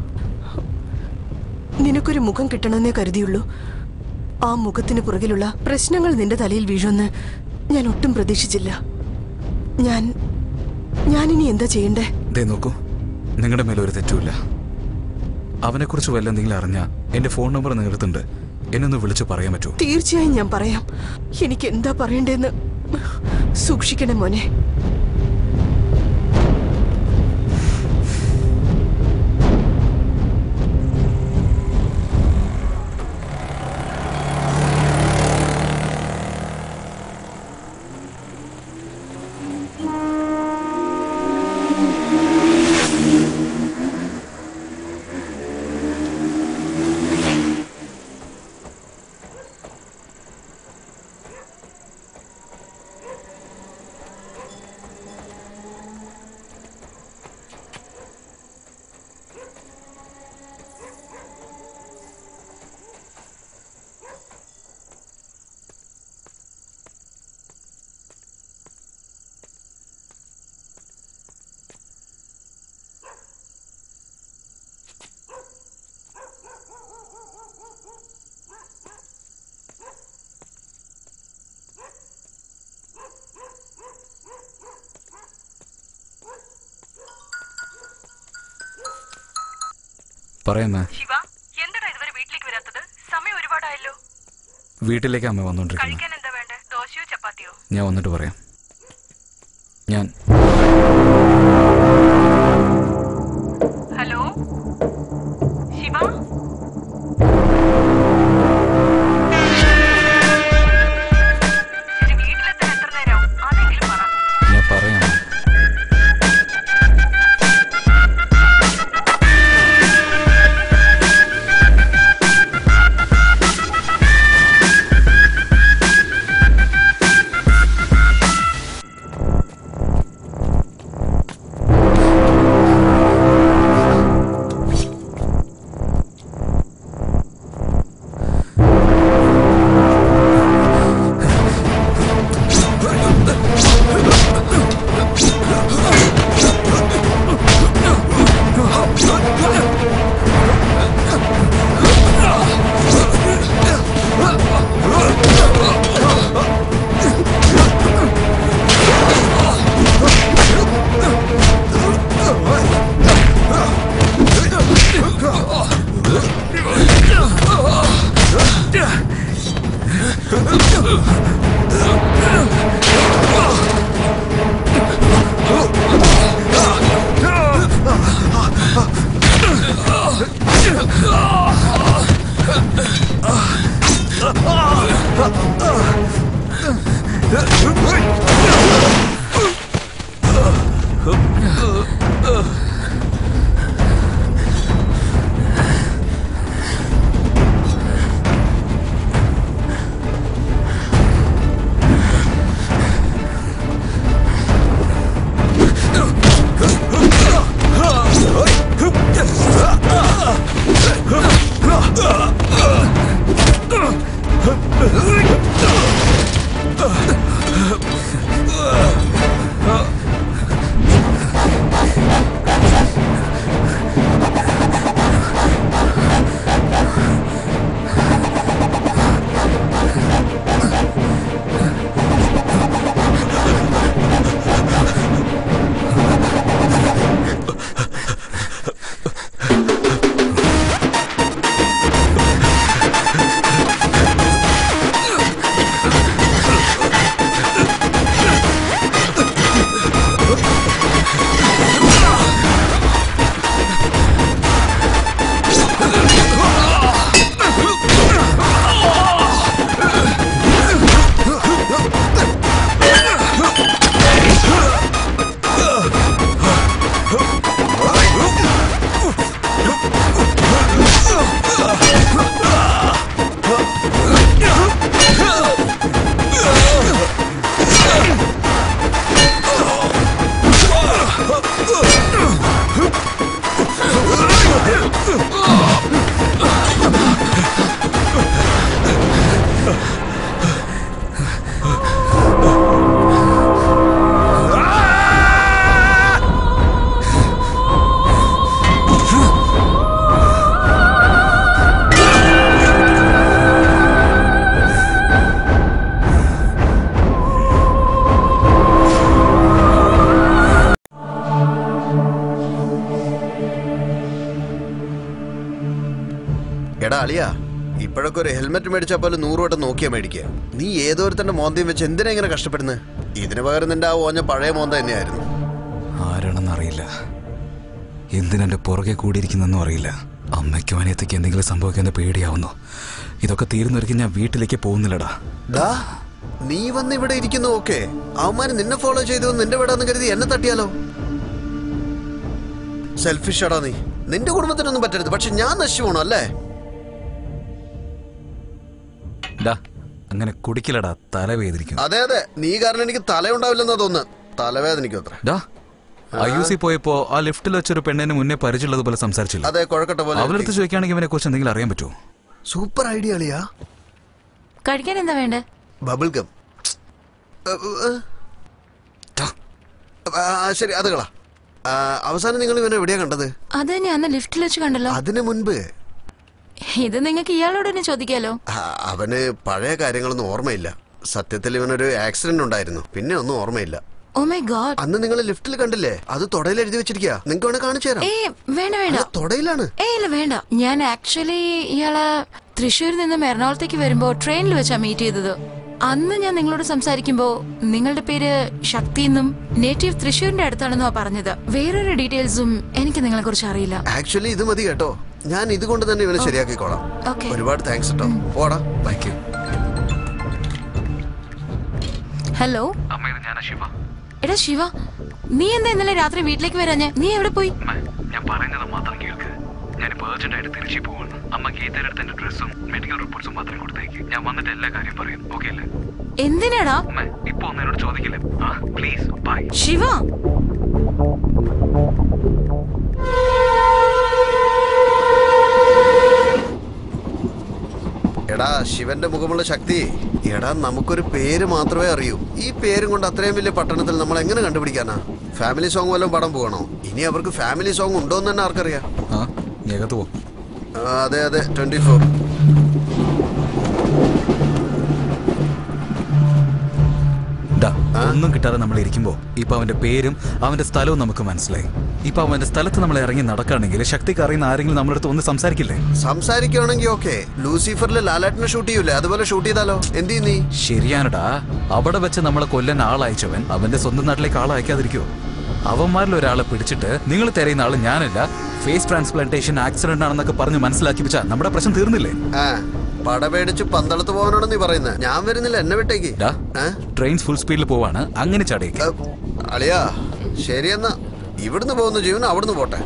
നിനക്കൊരു മുഖം കിട്ടണമെന്നേ കരുതിയുള്ളൂ. ആ മുഖത്തിന് പുറകിലുള്ള പ്രശ്നങ്ങൾ നിന്റെ തലയിൽ വീഴുമെന്ന് ഞാൻ ഒട്ടും പ്രതീക്ഷിച്ചില്ല. ഞാനിനി എന്താ ചെയ്യണ്ടേ? ദേ നോക്കൂ, നിങ്ങളുടെ മേലെ ഒരു തെറ്റുമില്ല. അവനെക്കുറിച്ച് വല്ല എന്തെങ്കിലും അറിഞ്ഞാ എന്റെ ഫോൺ നമ്പർ നിങ്ങൾക്കുണ്ട്. എന്നെ ഒന്ന് വിളിച്ച് പറയാൻ പറ്റുമോ? തീർച്ചയായും ഞാൻ പറയാം. എനിക്ക് എന്താ പറയണ്ടേന്ന് സൂക്ഷിക്കണേ മോനെ. പറയാമേ. ശിവ, എന്താടാ ഇതുവരെ വീട്ടിലേക്ക് വരാത്തത്? സമയം ഒരുപാടായല്ലോ. വീട്ടിലേക്ക് അമ്മ വന്നോണ്ടിരിക്കുന്നു. കഴിക്കാൻ എന്താ വേണ്ടേ? ദോശയോ ചപ്പാത്തിയോ? ഞാൻ വന്നിട്ട് പറയാം. ഹലോ ശിവ, വീട്ടിലെത്താൻ എത്ര നേരം? അതെങ്കിലും പറ. ഞാൻ പറയാം. എടാ അളിയാ, ഇപ്പോഴൊക്കെ ഒരു ഹെൽമെറ്റ് മേടിച്ചാൽ പോലും 100 വട്ടം നോക്കിയാ മേടിക്കുക. നീ ഏതോരുത്തന്റെ മോന്തയും വെച്ച് എന്തിനാ ഇങ്ങനെ കഷ്ടപ്പെടുന്നത്? ഇതിന് പകരം നിന്റെ ആ ഓഞ്ഞ പഴയ മോന്ത തന്നെയായിരുന്നു. ആരാണെന്ന് അറിയില്ല, എന്തിനെന്റെ പുറകെ കൂടിയിരിക്കുന്നെന്നും അറിയില്ല. അമ്മയ്ക്കും അനിയത്തേക്ക് എന്തെങ്കിലും സംഭവിക്കുന്ന പേടിയാവുന്നു. ഇതൊക്കെ തീരുന്നൊരിക്കൽ ഞാൻ വീട്ടിലേക്ക് പോകുന്നില്ലടാ. നീ വന്ന് ഇവിടെ ഇരിക്കുന്നു, ഓക്കെ. അവന്മാര് നിന്നെ ഫോളോ ചെയ്തു നിന്റെ വീടാന്ന് കരുതി എന്നെ തട്ടിയാലോ? സെൽഫിഷ് ആടാ നീ. നിന്റെ കുടുംബത്തിനൊന്നും പറ്റരുത്, പക്ഷെ ഞാൻ നശിച്ചു പോണോ അല്ലേ? അങ്ങനെ കുടിക്കില്ലടാ, തലവേദനിക്കും. അതെ അതെ, നീ കാരണം എനിക്ക് തലയുണ്ടാവില്ലെന്നാ തോന്നുന്നു. തലവേദനിക്കും അത്ര. IUC പോയപ്പോ ആ ലിഫ്റ്റിൽ വെച്ചൊരു പെണ്ണിന് മുന്നേ പരിചയമുള്ളതുപോലെ സംസാരിച്ചില്ല. അതെ, കുഴക്കട്ടെ പോലെ. അവളടുത്ത് ചോദിക്കുകയാണെങ്കിൽ ഇവനെ കുറിച്ച് എന്തെങ്കിലും അറിയാൻ പറ്റുമോ? സൂപ്പർ ഐഡിയ അളിയാ. കഴിക്കാൻ എന്താ വേണ്ടേ? Bubble gum. ശരി, അത് കളാ. അവസാനം നിങ്ങൾ ഇവനെ എവിടെയാ കണ്ടത്? അത് തന്നെ അന്ന് ലിഫ്റ്റിൽ വെച്ച് കണ്ടല്ലോ. അതിനു മുൻപ് ഇത് നിങ്ങൾക്ക് ഇയാളോട് തന്നെ ചോദിക്കാലോ. അവന് പഴയ കാര്യങ്ങളൊന്നും ഓർമ്മയില്ല. സത്യത്തിൽ ഇവനൊരു ആക്സിഡന്റ് ഉണ്ടായിരുന്നു, പിന്നെ ഒന്നും ഓർമ്മയില്ല. Oh my god. അന്ന് നിങ്ങൾ ലിഫ്റ്റിൽ കണ്ടില്ലേ? അത് തൊടയിൽ എഴുതി വെച്ചിരിക്കുക. നിങ്ങൾക്ക് വേണേ കാണിച്ചു തരാം. വേണ്ട വേണ്ട, തൊടയിലാണ്. ഇല്ല വേണ്ട. ഞാൻ ആക്ച്വലി ഇയാളെ തൃശ്ശൂരിൽ നിന്നും എറണാകുളത്തേക്ക് വരുമ്പോ ട്രെയിനിൽ വെച്ചാ മീറ്റ് ചെയ്തത്. അന്ന് ഞാൻ നിങ്ങളോട് സംസാരിക്കുമ്പോ നിങ്ങളുടെ പേര് ശക്തി എന്നും നേറ്റീവ് തൃശ്ശൂരിന്റെ അടുത്താണെന്നോ പറഞ്ഞത്. വേറൊരു ഡീറ്റെയിൽസും എനിക്ക് നിങ്ങളെ കുറിച്ച് അറിയില്ല. ആക്ച്വലി ഇത് മതി കേട്ടോ, ഞാൻ ഇതുകൊണ്ട് തന്നെ ഇവനെ ശരിയാക്കിക്കോളാം. ഒരുപാട് താങ്ക്സ് കേട്ടോ. പോടാ. ഹലോ എടാ ശിവ, നീ എന്താ ഇന്നലെ രാത്രി വീട്ടിലേക്ക് വരാഞ്ഞ? നീ എവിടെ പോയി? ഞാൻ പറയുന്നത് മാത്രം കേൾക്ക്. ഞാനിപ്പോ അർജന്റായിട്ട് തിരിച്ചു പോവാണ്. അമ്മ ഗീതയുടെ എന്റെ ഡ്രസ്സും മെഡിക്കൽ റിപ്പോർട്ട്സും മാത്രം കൊടുത്തേക്ക്. ഞാൻ വന്നിട്ട് എല്ലാ കാര്യം പറയും, ഓക്കെ അല്ലേ? എന്തിനാടാ? ഇപ്പൊ ഒന്നും എന്നോട് ചോദിക്കില്ലേ? Please by. ശിവ, എടാ ശിവന്റെ മുഖമുള്ള ശക്തി, എടാ നമുക്കൊരു പേര് മാത്രമേ അറിയൂ. ഈ പേരും കൊണ്ട് അത്രയും വലിയ പട്ടണത്തിൽ നമ്മൾ എങ്ങനെ കണ്ടുപിടിക്കാനാ? ഫാമിലി സോങ് വല്ലതും പടം പോകണോ? ഇനി അവർക്ക് ഫാമിലി സോങ് ഉണ്ടോന്ന് തന്നെ ആർക്കറിയാം? അതെ അതെ, 24. ഒന്നും കിട്ടാതെ നമ്മൾ ഇരിക്കുമ്പോ ഇപ്പൊ അവന്റെ പേരും അവന്റെ സ്ഥലവും നമുക്ക് മനസ്സിലായി. ഇപ്പൊ അവന്റെ സ്ഥലത്ത് നമ്മൾ ഇറങ്ങി നടക്കുകയാണെങ്കിൽ ശക്തിക്ക് അറിയുന്ന ആരെങ്കിലും നമ്മുടെ അടുത്ത് ഒന്ന് സംസാരിക്കില്ലേ? സംസാരിക്കുകയാണെങ്കിൽ ഓക്കെ. ലൂസിഫറിൽ ലാലേട്ടനെ ഷൂട്ട് ചെയ്യൂലേ, അതുപോലെ ഷൂട്ട് ചെയ്താലോ? എന്ത് നീ? ശരിയാണടാ, അവിടെ വെച്ച് നമ്മളെ കൊല്ലാൻ ആളയച്ചവൻ അവന്റെ സ്വന്തം നാട്ടിലേക്ക് ആളയക്കാതിരിക്കോ? അവന്മാരിൽ ഒരാളെ പിടിച്ചിട്ട് നിങ്ങൾ തിരയുന്ന ആള് ഞാനല്ല, ഫേസ് ട്രാൻസ്പ്ലാന്റേഷൻ ആക്സിഡന്റ് ആണെന്നൊക്കെ പറഞ്ഞ് മനസ്സിലാക്കി വെച്ചാ നമ്മുടെ പ്രശ്നം തീർന്നില്ലേ? പടപേടിച്ച് പന്തളത്ത് പോകാനാണ് നീ പറയുന്നത്. ഞാൻ വരുന്നില്ല, എന്നെ വിട്ടേക്ക്. ട്രെയിൻ ഫുൾ സ്പീഡിൽ പോവാണ്, അങ്ങനെ ചടേക്ക്. അളിയാ ശരിയെന്നാ, ഇവിടുന്ന് പോകുന്ന ജീവൻ അവിടുന്ന് പോട്ടെ.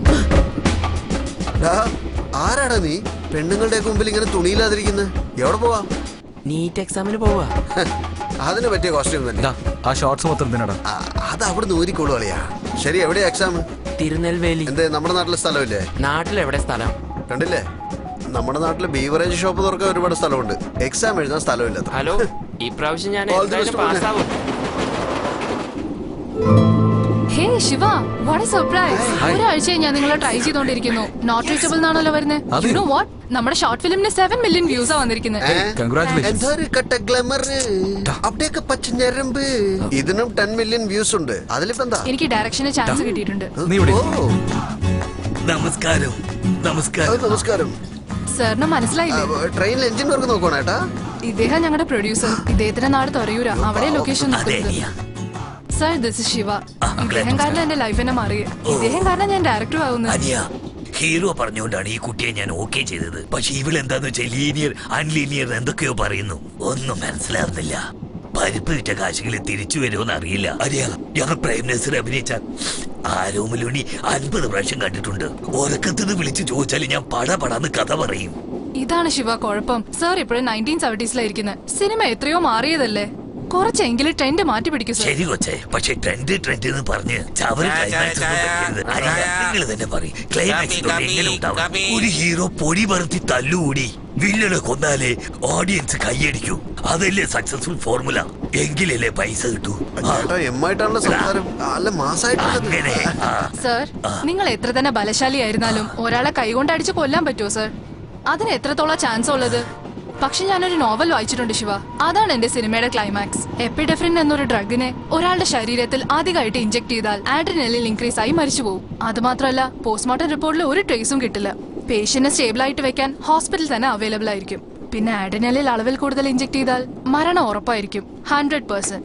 ആരാടാ നീ പെണ്ണുങ്ങളുടെ മുമ്പിൽ ഇങ്ങനെ തുണിയില്ലാതിരിക്കുന്നത്? എവിടെ പോവാ? നീറ്റ് എക്സാമിന് പോവാ. അതിന് പറ്റിയ കോസ്റ്റ്യൂം തന്നെ. ആ ഷോർട്സ് മൊത്തം എന്തിനാടാ? അത് അവിടുന്ന് ഊരിക്കോളൂ അളിയാ. ശരി, എവിടെയാ എക്സാം? തിരുനെൽവേലി. എന്തേ, നമ്മുടെ നാട്ടിലെ സ്ഥലമില്ലേ? നാട്ടിലെവിടെ സ്ഥലം? കണ്ടില്ലേ, നമ്മുടെ നാട്ടില് ബീവറേജ് ഷോപ്പ് തുറക്കാൻ ഒരുപാട് സ്ഥലമുണ്ട്. എക്സാം എഴുതാൻ സ്ഥലമില്ല. ഹലോ, ഈ പ്രാവശ്യം ഞാൻ പാസ്സാവും. Hey Shiva, what a surprise. ഒരാഴ്ചയായി ഞാൻ നിങ്ങളെ ട്രൈ ചെയ്തോണ്ടിരിക്കുന്നു. നോട്ട് റീച്ചബിൾ എന്നാണല്ലോ വരുന്നത്. യു നോ വാട്ട്, നമ്മുടെ ഷോർട്ട് ഫിലിമിന് 7 മില്യൺ വ്യൂസ് ആ വന്നിരിക്കുന്നത്. ഇതിനും 10 മില്യൺ വ്യൂസ് ഉണ്ട്. അതിലിപ്പെന്താ? എനിക്ക് ഡയറക്ഷന് ചാൻസ് കിട്ടിയിട്ടുണ്ട്. നമസ്കാരം. നമസ്കാരം. സാറിന് മനസ്സിലായില്ലേ? ട്രെയിനിൽ എഞ്ചിൻ വർക്ക് നോക്കണേട്ടാ. ഇദ്ദേഹം ഞങ്ങളുടെ പ്രൊഡ്യൂസർ. ഇദ്ദേഹത്തിന്റെ നാട് തൊറയൂര, അവിടെ location. Sir, this is Shiva. ഇദ്ദേഹം കാരണം എന്റെ ലൈഫ് തന്നെ മാറി. ഇദ്ദേഹം കാരണം ഞാൻ ഡയറക്ടർ ആവുന്നത്. ഹീറോ പറഞ്ഞുകൊണ്ടാണ് ഈ കുട്ടിയെ ഞാൻ ഓക്കെ ചെയ്തത്. പക്ഷെ ഇവളെന്താന്ന് വെച്ചാൽ ലീനിയർ അൺലീനിയർ എന്തൊക്കെയോ പറയുന്നു, ഒന്നും മനസ്സിലാവുന്നില്ല. പരിപ്പ് വിറ്റ കാശുകളിൽ തിരിച്ചു വരുമെന്ന് അറിയില്ല. അറിയാം, ഞാൻ പ്രൈം മിനിസ്റ്റർ അഭിനയിച്ച ആരോമലുണി 50 പ്രാവശ്യം കണ്ടിട്ടുണ്ട്. ഉറക്കത്തിന് വിളിച്ചു ചോദിച്ചാൽ ഞാൻ പടപടാന്ന് കഥ പറയും. ഇതാണ് ശിവ കുഴപ്പം. സർ ഇപ്പോഴും 1970s സിനിമ എത്രയോ മാറിയതല്ലേ. കുറച്ചെങ്കിലും ട്രെൻഡ് മാറ്റി പിടിക്കും. ശരി കൊച്ചേ, പക്ഷെ ട്രെൻഡ് എന്ന് പറഞ്ഞ് നിങ്ങൾ തന്നെ പറയും. ക്ലൈമാക്സ് എങ്ങനെ ഉണ്ടാവും? ഒരു ഹീറോ പൊടി പറത്തി തല്ലുകൂടി വില്ലനെ കൊന്നാലേ ഓഡിയൻസ് കൈയടിക്കൂ. അതല്ലേ സക്സസ്ഫുൾ ഫോർമുല. എങ്കിലല്ലേ പൈസ കിട്ടൂ. സർ, നിങ്ങൾ എത്ര തന്നെ ബലശാലിയായിരുന്നാലും ഒരാളെ കൈകൊണ്ട് അടിച്ച് കൊല്ലാൻ പറ്റുമോ സർ? അതിന് എത്രത്തോളം ചാൻസ് ഉള്ളത്? പക്ഷെ ഞാനൊരു നോവൽ വായിച്ചിട്ടുണ്ട് ശിവ. അതാണ് എന്റെ സിനിമയുടെ ക്ലൈമാക്സ്. എപ്പിഡെഫ്രിൻ എന്നൊരു ഡ്രഗിനെ ഒരാളുടെ ശരീരത്തിൽ അധികമായിട്ട് ഇഞ്ചെക്ട് ചെയ്താൽ ആഡ്രിനലിൻ ഇൻക്രീസ് ആയി മരിച്ചു പോകും. അത് മാത്രമല്ല, പോസ്റ്റ്മോർട്ടം റിപ്പോർട്ടിൽ ഒരു ട്രേസും കിട്ടില്ല. പേഷ്യന്റിനെ സ്റ്റേബിൾ ആയിട്ട് വെക്കാൻ ഹോസ്പിറ്റൽ തന്നെ അവൈലബിൾ ആയിരിക്കും. പിന്നെ അഡ്രിനലിൻ അളവിൽ കൂടുതൽ ഇഞ്ചെക്ട് ചെയ്താൽ മരണം ഉറപ്പായിരിക്കും. 100%.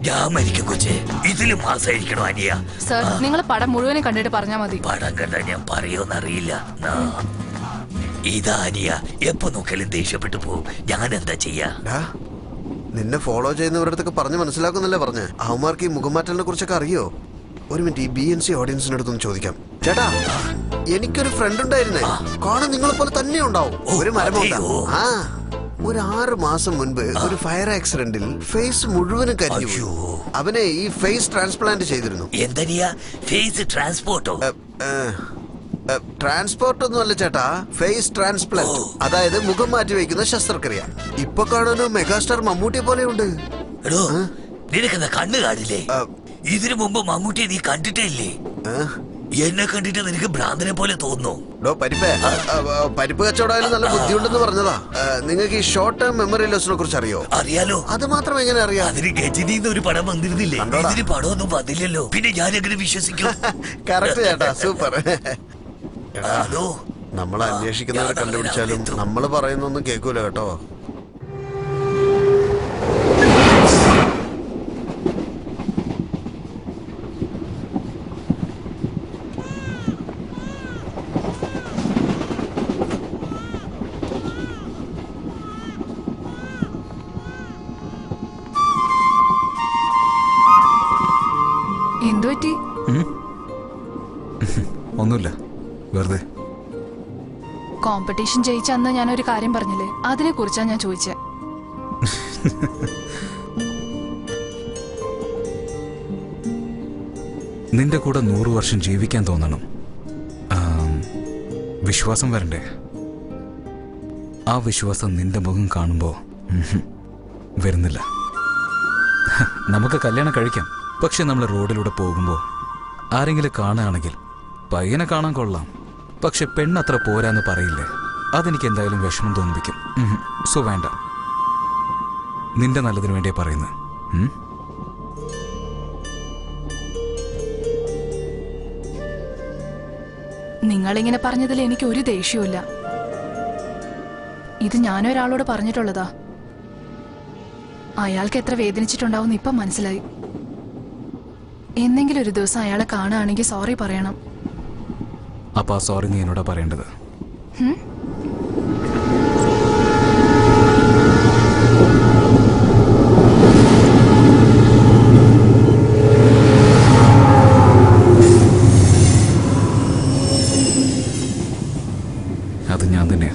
സർ, നിങ്ങൾ പടം മുഴുവനും കണ്ടിട്ട് പറഞ്ഞാൽ മതി. പടം കണ്ടാ ഞാൻ പറയോന്നറിയില്ല. ഇതാ അനിയ, എപ്പോ നോക്കിയാലും ദേഷ്യപ്പെട്ടു പോവും. ഞാൻ എന്താ ചെയ്യാ? നിന്നെ ഫോളോ ചെയ്യുന്നവരടുത്തൊക്കെ പറഞ്ഞു മനസ്സിലാക്കുന്നല്ലേ പറഞ്ഞേ. അവന്മാർക്ക് ഈ മുഖമാറ്റലിനെ കുറിച്ചൊക്കെ അറിയോ? ഒരു മിനിറ്റ്, ഈ BNC ഓഡിയൻസിനടുത്തൊന്ന് ചോദിക്കാം. ചേട്ടാ, എനിക്കൊരു ഫ്രണ്ട് ഉണ്ടായിരുന്നേ. കാണാൻ നിങ്ങളെ പോലെ തന്നെ ഉണ്ടാവും. ഒരു മരമുണ്ട. ഒരു 6 മാസം മുൻപ് ഒരു ഫയർ ആക്സിഡന്റിൽ ഫേസ് മുഴുവനും കരിഞ്ഞു. അവനെ ഈ ഫേസ് ട്രാൻസ്പ്ലാന്റ് ചെയ്തിരുന്നു. ഫേസ് ട്രാൻസ്പോർട്ടോ? ട്രാൻസ്പോർട്ട് ഒന്നും അല്ല ചേട്ടാ, ഫേസ് ട്രാൻസ്പ്ലാന്റ്. അതായത് മുഖം മാറ്റി വയ്ക്കുന്ന ശസ്ത്രക്രിയ. ഇപ്പൊ കാണാനോ മെഗാസ്റ്റാർ മമ്മൂട്ടിയെ പോലെയുണ്ട്. നിനക്കെന്താ കണ്ണ് കാണില്ലേ? ഇതിനു മുമ്പ് മമ്മൂട്ടിയെ നീ കണ്ടിട്ടേ ഇല്ലേ? എന്നെ കണ്ടിട്ട് നിനക്ക് ഭ്രാന്തനെ പോലെ തോന്നുന്നു. പരിപ്പ് കച്ചവടമായാലും നല്ല ബുദ്ധിയുണ്ടെന്ന് പറഞ്ഞതാ. നിങ്ങൾക്ക് ഈ ഷോർട്ട് ടേം മെമ്മറി ലോസിനെ കുറിച്ച് അറിയോ? അറിയാലോ. അത് മാത്രം എങ്ങനെ അറിയാം? അതിന് ഗജനിന്ന് ഒരു പടം വന്നിരുന്നില്ലേ? ഇതിന് പടമൊന്നും വന്നില്ലല്ലോ. പിന്നെ ഞാൻ എങ്ങനെ വിശ്വസിക്കും? കറക്റ്റ് ചേട്ടാ, സൂപ്പർ. നമ്മളെ അന്വേഷിക്കുന്നവരെ കണ്ടുപിടിച്ചാലും നമ്മള് പറയുന്നൊന്നും കേൾക്കൂല കേട്ടോ. എന്തുപറ്റി? ഒന്നുമില്ല, വെറുതെ. കോമ്പറ്റീഷൻ ജയിച്ച അന്ന് ഞാനൊരു കാര്യം പറഞ്ഞില്ലേ, അതിനെ കുറിച്ചാ ഞാൻ ചോദിച്ചേ. നിന്റെ കൂടെ 100 വർഷം ജീവിക്കാൻ തോന്നണം. വിശ്വാസം വരണ്ടേ? ആ വിശ്വാസം നിന്റെ മുഖം കാണുമ്പോ വരുന്നില്ല. നമുക്ക് കല്യാണം കഴിക്കാം, പക്ഷെ നമ്മൾ റോഡിലൂടെ പോകുമ്പോ ആരെങ്കിലും കാണുകയാണെങ്കിൽ പയ്യനെ കാണാൻ കൊള്ളാം, പക്ഷെ പെണ്ണത്ര പോരാന്ന് പറയില്ലേ? അതെനിക്ക് എന്തായാലും വിഷമം തോന്നിപ്പിക്കും. സോ വേണ്ട, നിന്റെ നല്ലതിനു വേണ്ടിയാ പറയുന്നത്. നിങ്ങളിങ്ങനെ പറഞ്ഞതിൽ എനിക്ക് ഒരു ദേഷ്യവുമില്ല. ഇത് ഞാനൊരാളോട് പറഞ്ഞിട്ടുള്ളതാ. അയാൾക്ക് എത്ര വേദനിച്ചിട്ടുണ്ടാവും ഇപ്പം മനസ്സിലായി. എന്നെങ്കിലും ഒരു ദിവസം അയാളെ കാണുകയാണെങ്കിൽ സോറി പറയണം. അപ്പൊ ആ സോറി നീ എന്നോടാ പറയേണ്ടത്. അത് ഞാൻ തന്നെയാ.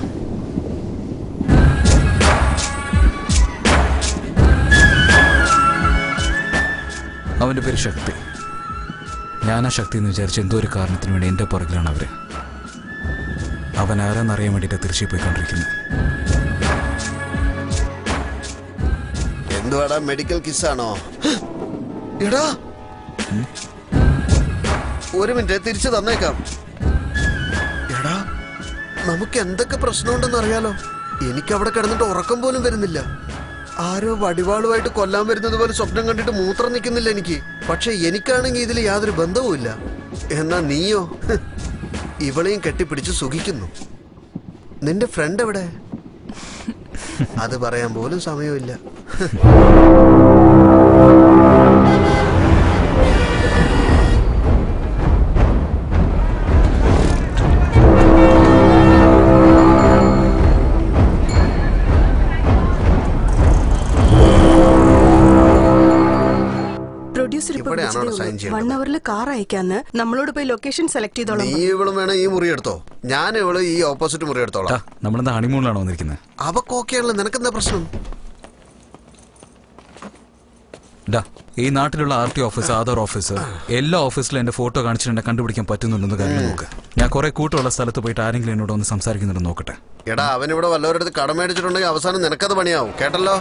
അവന്റെ പേര് ശക്തി. ഞാനാ ശക്തി എന്ന് വിചാരിച്ച എന്തോ ഒരു കാരണത്തിന് വേണ്ടി എന്റെ പുറകിലാണ് അവര്. അവൻ ആരാന്നറിയാൻ വേണ്ടിട്ട് തിരിച്ചു പോയിക്കൊണ്ടിരിക്കുന്നു. എന്തുവാടാ, മെഡിക്കൽ കിസ്സാണോ? എടാ, ഒരു മിനിറ്റ്, തിരിച്ചു തന്നേക്കാം. എടാ, നമുക്ക് എന്തൊക്കെ പ്രശ്നമുണ്ടെന്ന് അറിയാലോ. എനിക്ക് അവിടെ കിടന്നിട്ട് ഉറക്കം പോലും വരുന്നില്ല. ആരോ വടിവാളുമായിട്ട് കൊല്ലാൻ വരുന്നത് പോലെ സ്വപ്നം കണ്ടിട്ട് മൂത്രം നിൽക്കുന്നില്ല എനിക്ക്. പക്ഷെ എനിക്കാണെങ്കിൽ ഇതിൽ യാതൊരു ബന്ധവുമില്ല. എന്നാ നീയോ ഇവളെയും കെട്ടിപ്പിടിച്ച് സുഖിക്കുന്നു. നിന്റെ ഫ്രണ്ട് എവിടെ? അത് പറയാൻ പോലും സമയമില്ല. കാർ അയക്കാന്ന് നമ്മളോട് പോയി ലൊക്കേഷൻ സെലക്ട് ചെയ്തോളാം. നീ ഇവളും വേണം ഈ മുറി എടുത്തോ, ഞാൻ ഇവള് ഈ ഓപ്പോസിറ്റ് മുറി എടുത്തോളാം. നമ്മളെന്താ ഹണിമൂണിലാണോ വന്നിരിക്കുന്നത്? അവക്ക് ഓക്കെയാണല്ലോ, നിനക്കെന്താ പ്രശ്നം? ഈ നാട്ടിലുള്ള RT ഓഫീസ്, ആധാർ ഓഫീസ്, എല്ലാ ഓഫീസിലും എന്റെ ഫോട്ടോ കാണിച്ചിട്ട് എന്നെ കണ്ടുപിടിക്കാൻ പറ്റുന്നുണ്ടെന്ന് കാര്യം നോക്ക്. ഞാൻ കുറെ കൂട്ടമുള്ള സ്ഥലത്ത് പോയിട്ട് ആരെങ്കിലും എന്നോട് ഒന്ന് സംസാരിക്കുന്നുണ്ടെന്ന് നോക്കട്ടെ. എടാ, അവനിവിടെ വല്ലവരുടെ അടുത്ത് കടമേടിച്ചിട്ടുണ്ടെങ്കിൽ അവസാനം നിനക്കത് പണിയാവും, കേട്ടല്ലോ.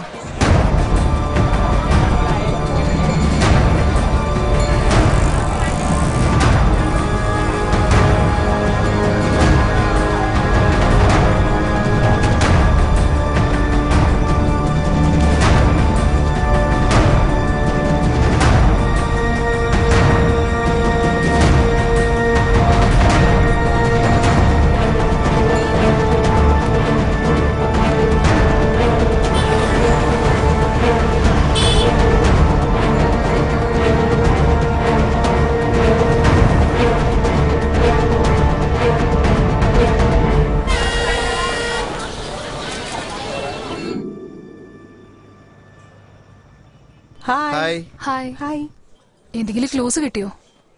ഹായ്. ഹായ്. ഹായ്. എന്തെങ്കിലും ക്ലോസ് കിട്ടിയോ?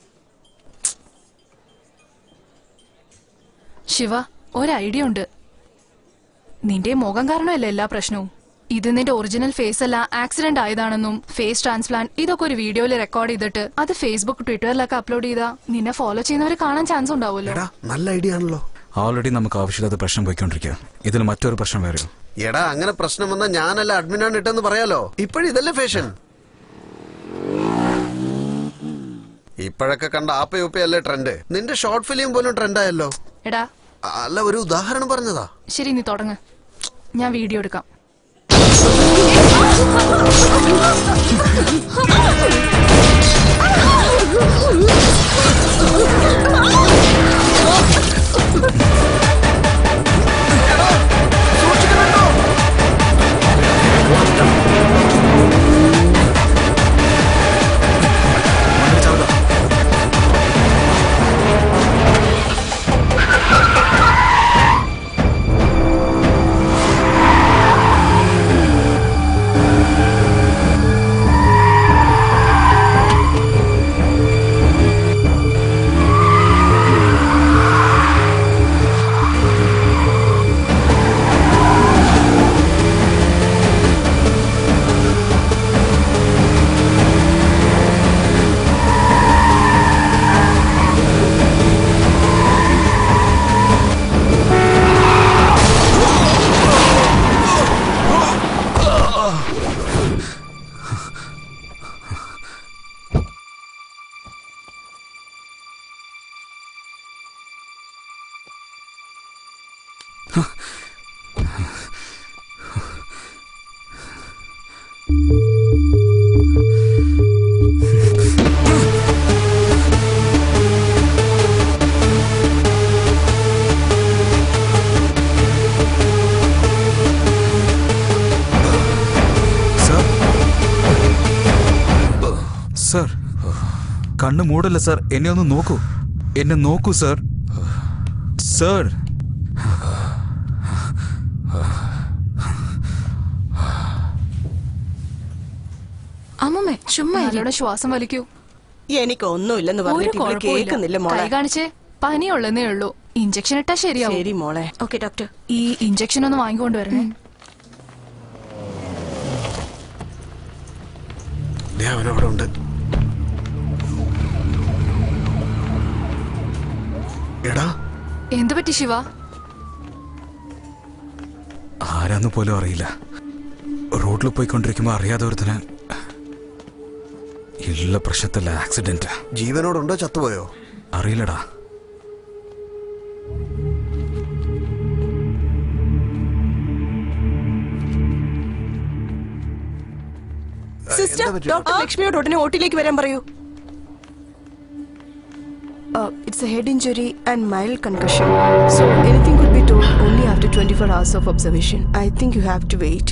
ശിവ, ഒരു ഐഡിയ ഉണ്ട്. നിന്റെ മുഖം കാരണമല്ല എല്ലാ പ്രശ്നവും. ഇത് നിന്റെ ഒറിജിനൽ ഫേസ് അല്ല, ആക്സിഡന്റ് ആയതാണെന്നും ഫേസ് ട്രാൻസ്പ്ലാന്റ് ഇതൊക്കെ ഒരു വീഡിയോയിൽ റെക്കോർഡ് ചെയ്തിട്ട് അത് ഫേസ്ബുക്ക് ട്വിറ്ററിലൊക്കെ അപ്ലോഡ് ചെയ്താ നിന്നെ ഫോളോ ചെയ്യുന്നവരെ കാണാൻ ചാൻസ് ഉണ്ടാവുമല്ലോ. നല്ല ഐഡിയ ആണല്ലോ. ഓൾറെഡി നമുക്ക് ആവശ്യമില്ലാത്ത പ്രശ്നം പോയിക്കൊണ്ടിരിക്കുക. ഇതിൽ മറ്റൊരു പ്രശ്നം വേറെയോ? എടാ അങ്ങനെ പ്രശ്നം വന്നാൽ ഞാനല്ല അഡ്മിനാണ് ഇട്ടെന്ന് പറയാലോ. ഇപ്പോഴും ഇതല്ലേ ഫാഷൻ. ഇപ്പോഴൊക്കെ കണ്ട ആപ്പയല്ലേ ട്രെൻഡ്. നിന്റെ ഷോർട്ട് ഫിലിം പോലും ട്രെൻഡ് ആയല്ലോ. എടാ അല്ല, ഒരു ഉദാഹരണം പറഞ്ഞതാ. ശരി, നീ തുടങ്ങ്, ഞാൻ വീഡിയോ എടുക്കാം. സർ, കണ്ണ് മൂടല്ല സർ, എന്നെ ഒന്ന് നോക്കൂ. എന്നെ നോക്കൂ സർ. സർ, അമ്മമ്മേ ചുമ്മാ നല്ലോണം ശ്വാസം വലിക്കൂ. എനിക്കൊന്നുമില്ലെന്ന് പറഞ്ഞിട്ട് കേൾക്കുന്നില്ല മോളെ. കൈ കാണിച്ചേ, പനിയുള്ളതേ ഉള്ളൂ. ഇഞ്ചക്ഷൻ ഇട്ടാ ശരിയാവും. ശരി മോളെ. Okay doctor. ഈ ഇഞ്ചക്ഷൻ ഒന്ന് വാങ്ങിക്കൊണ്ടുവരണേ. അവനവിടെ ഉണ്ട്. എടാ എന്തു പറ്റി ശിവ? ആരാന്ന് പോലും അറിയില്ല. റോഡിൽ പോയിക്കൊണ്ടിരിക്കുമ്പോ അറിയാതെ ഒരുത്തന് ഇല്ല പ്രശ്നത്തില്ല ആക്സിഡന്റ്. ജീവനോടുണ്ടോ ചത്തുപോയോ അറിയില്ലടാ. സിസ്റ്റർ, ഡോക്ടർ ലക്ഷ്മിയോട് ഉടനെ ഓട്ടിലേക്ക് വരാൻ പറയൂ. It's a head injury and mild concussion. So anything could be told only after 24 hours of observation. I think you have to wait.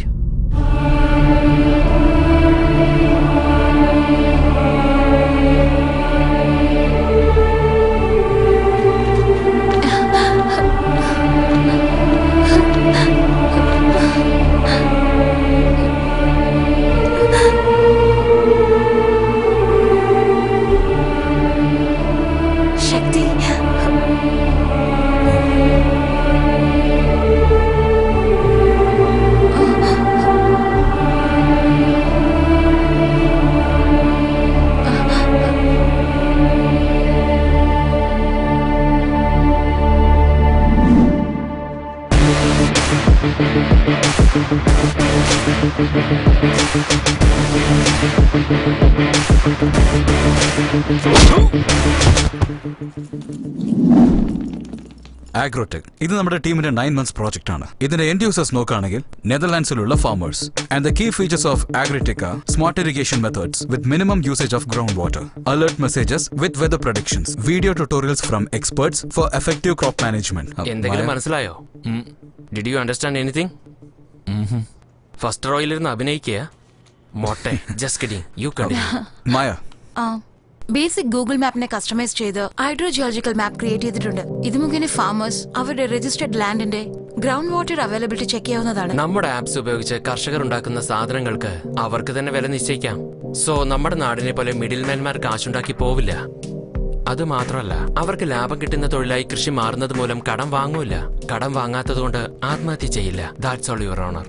Agrotech. ഇത് നമ്മുടെ ടീമിന്റെ 9 months പ്രോജക്റ്റ് ആണ്. ഇതിന്റെ എൻഡ് യൂസേഴ്സ് നോക്കുകയാണെങ്കിൽ നെതർലാൻഡ്സിലുള്ള farmers. And the key features of Agrotech are smart irrigation methods with minimum usage of groundwater, alert messages with weather predictions, video tutorials from experts for effective crop management. എന്തെങ്കിലും മനസ്സിലായോ? Did you understand anything? First റോയിലിരുന്ന് അഭിനയിക്കുക മോട്ടെ. Just kidding. You continue. Maya, basic Google മാപ്പിനെ കസ്റ്റമൈസ് ചെയ്ത് ഹൈഡ്രോജിയോളജിക്കൽ മാപ്പ് ക്രിയേറ്റ് ചെയ്തിട്ടുണ്ട്. ഇത് മുഖേന ഫാമേഴ്സ് അവരുടെ രജിസ്റ്റർഡ് ലാൻഡിന്റെ ഗ്രൗണ്ട് വാട്ടർ അവൈലബിലിറ്റി ചെക്ക് ചെയ്യാവുന്നതാണ്. നമ്മുടെ ആപ്സ് ഉപയോഗിച്ച് കർഷകർ ഉണ്ടാക്കുന്ന സാധനങ്ങൾക്ക് അവർക്ക് തന്നെ വില നിശ്ചയിക്കാം. സോ നമ്മുടെ നാടിനെ പോലെ മിഡിൽമാൻമാർ കാശുണ്ടാക്കി പോവില്ല. അത് മാത്രമല്ല, അവർക്ക് ലാഭം കിട്ടുന്ന തൊഴിലായി കൃഷി മാറുന്നത് മൂലം കടം വാങ്ങൂല. കടം വാങ്ങാത്തതുകൊണ്ട് ആത്മഹത്യ ചെയ്യില്ല. That's all your honour.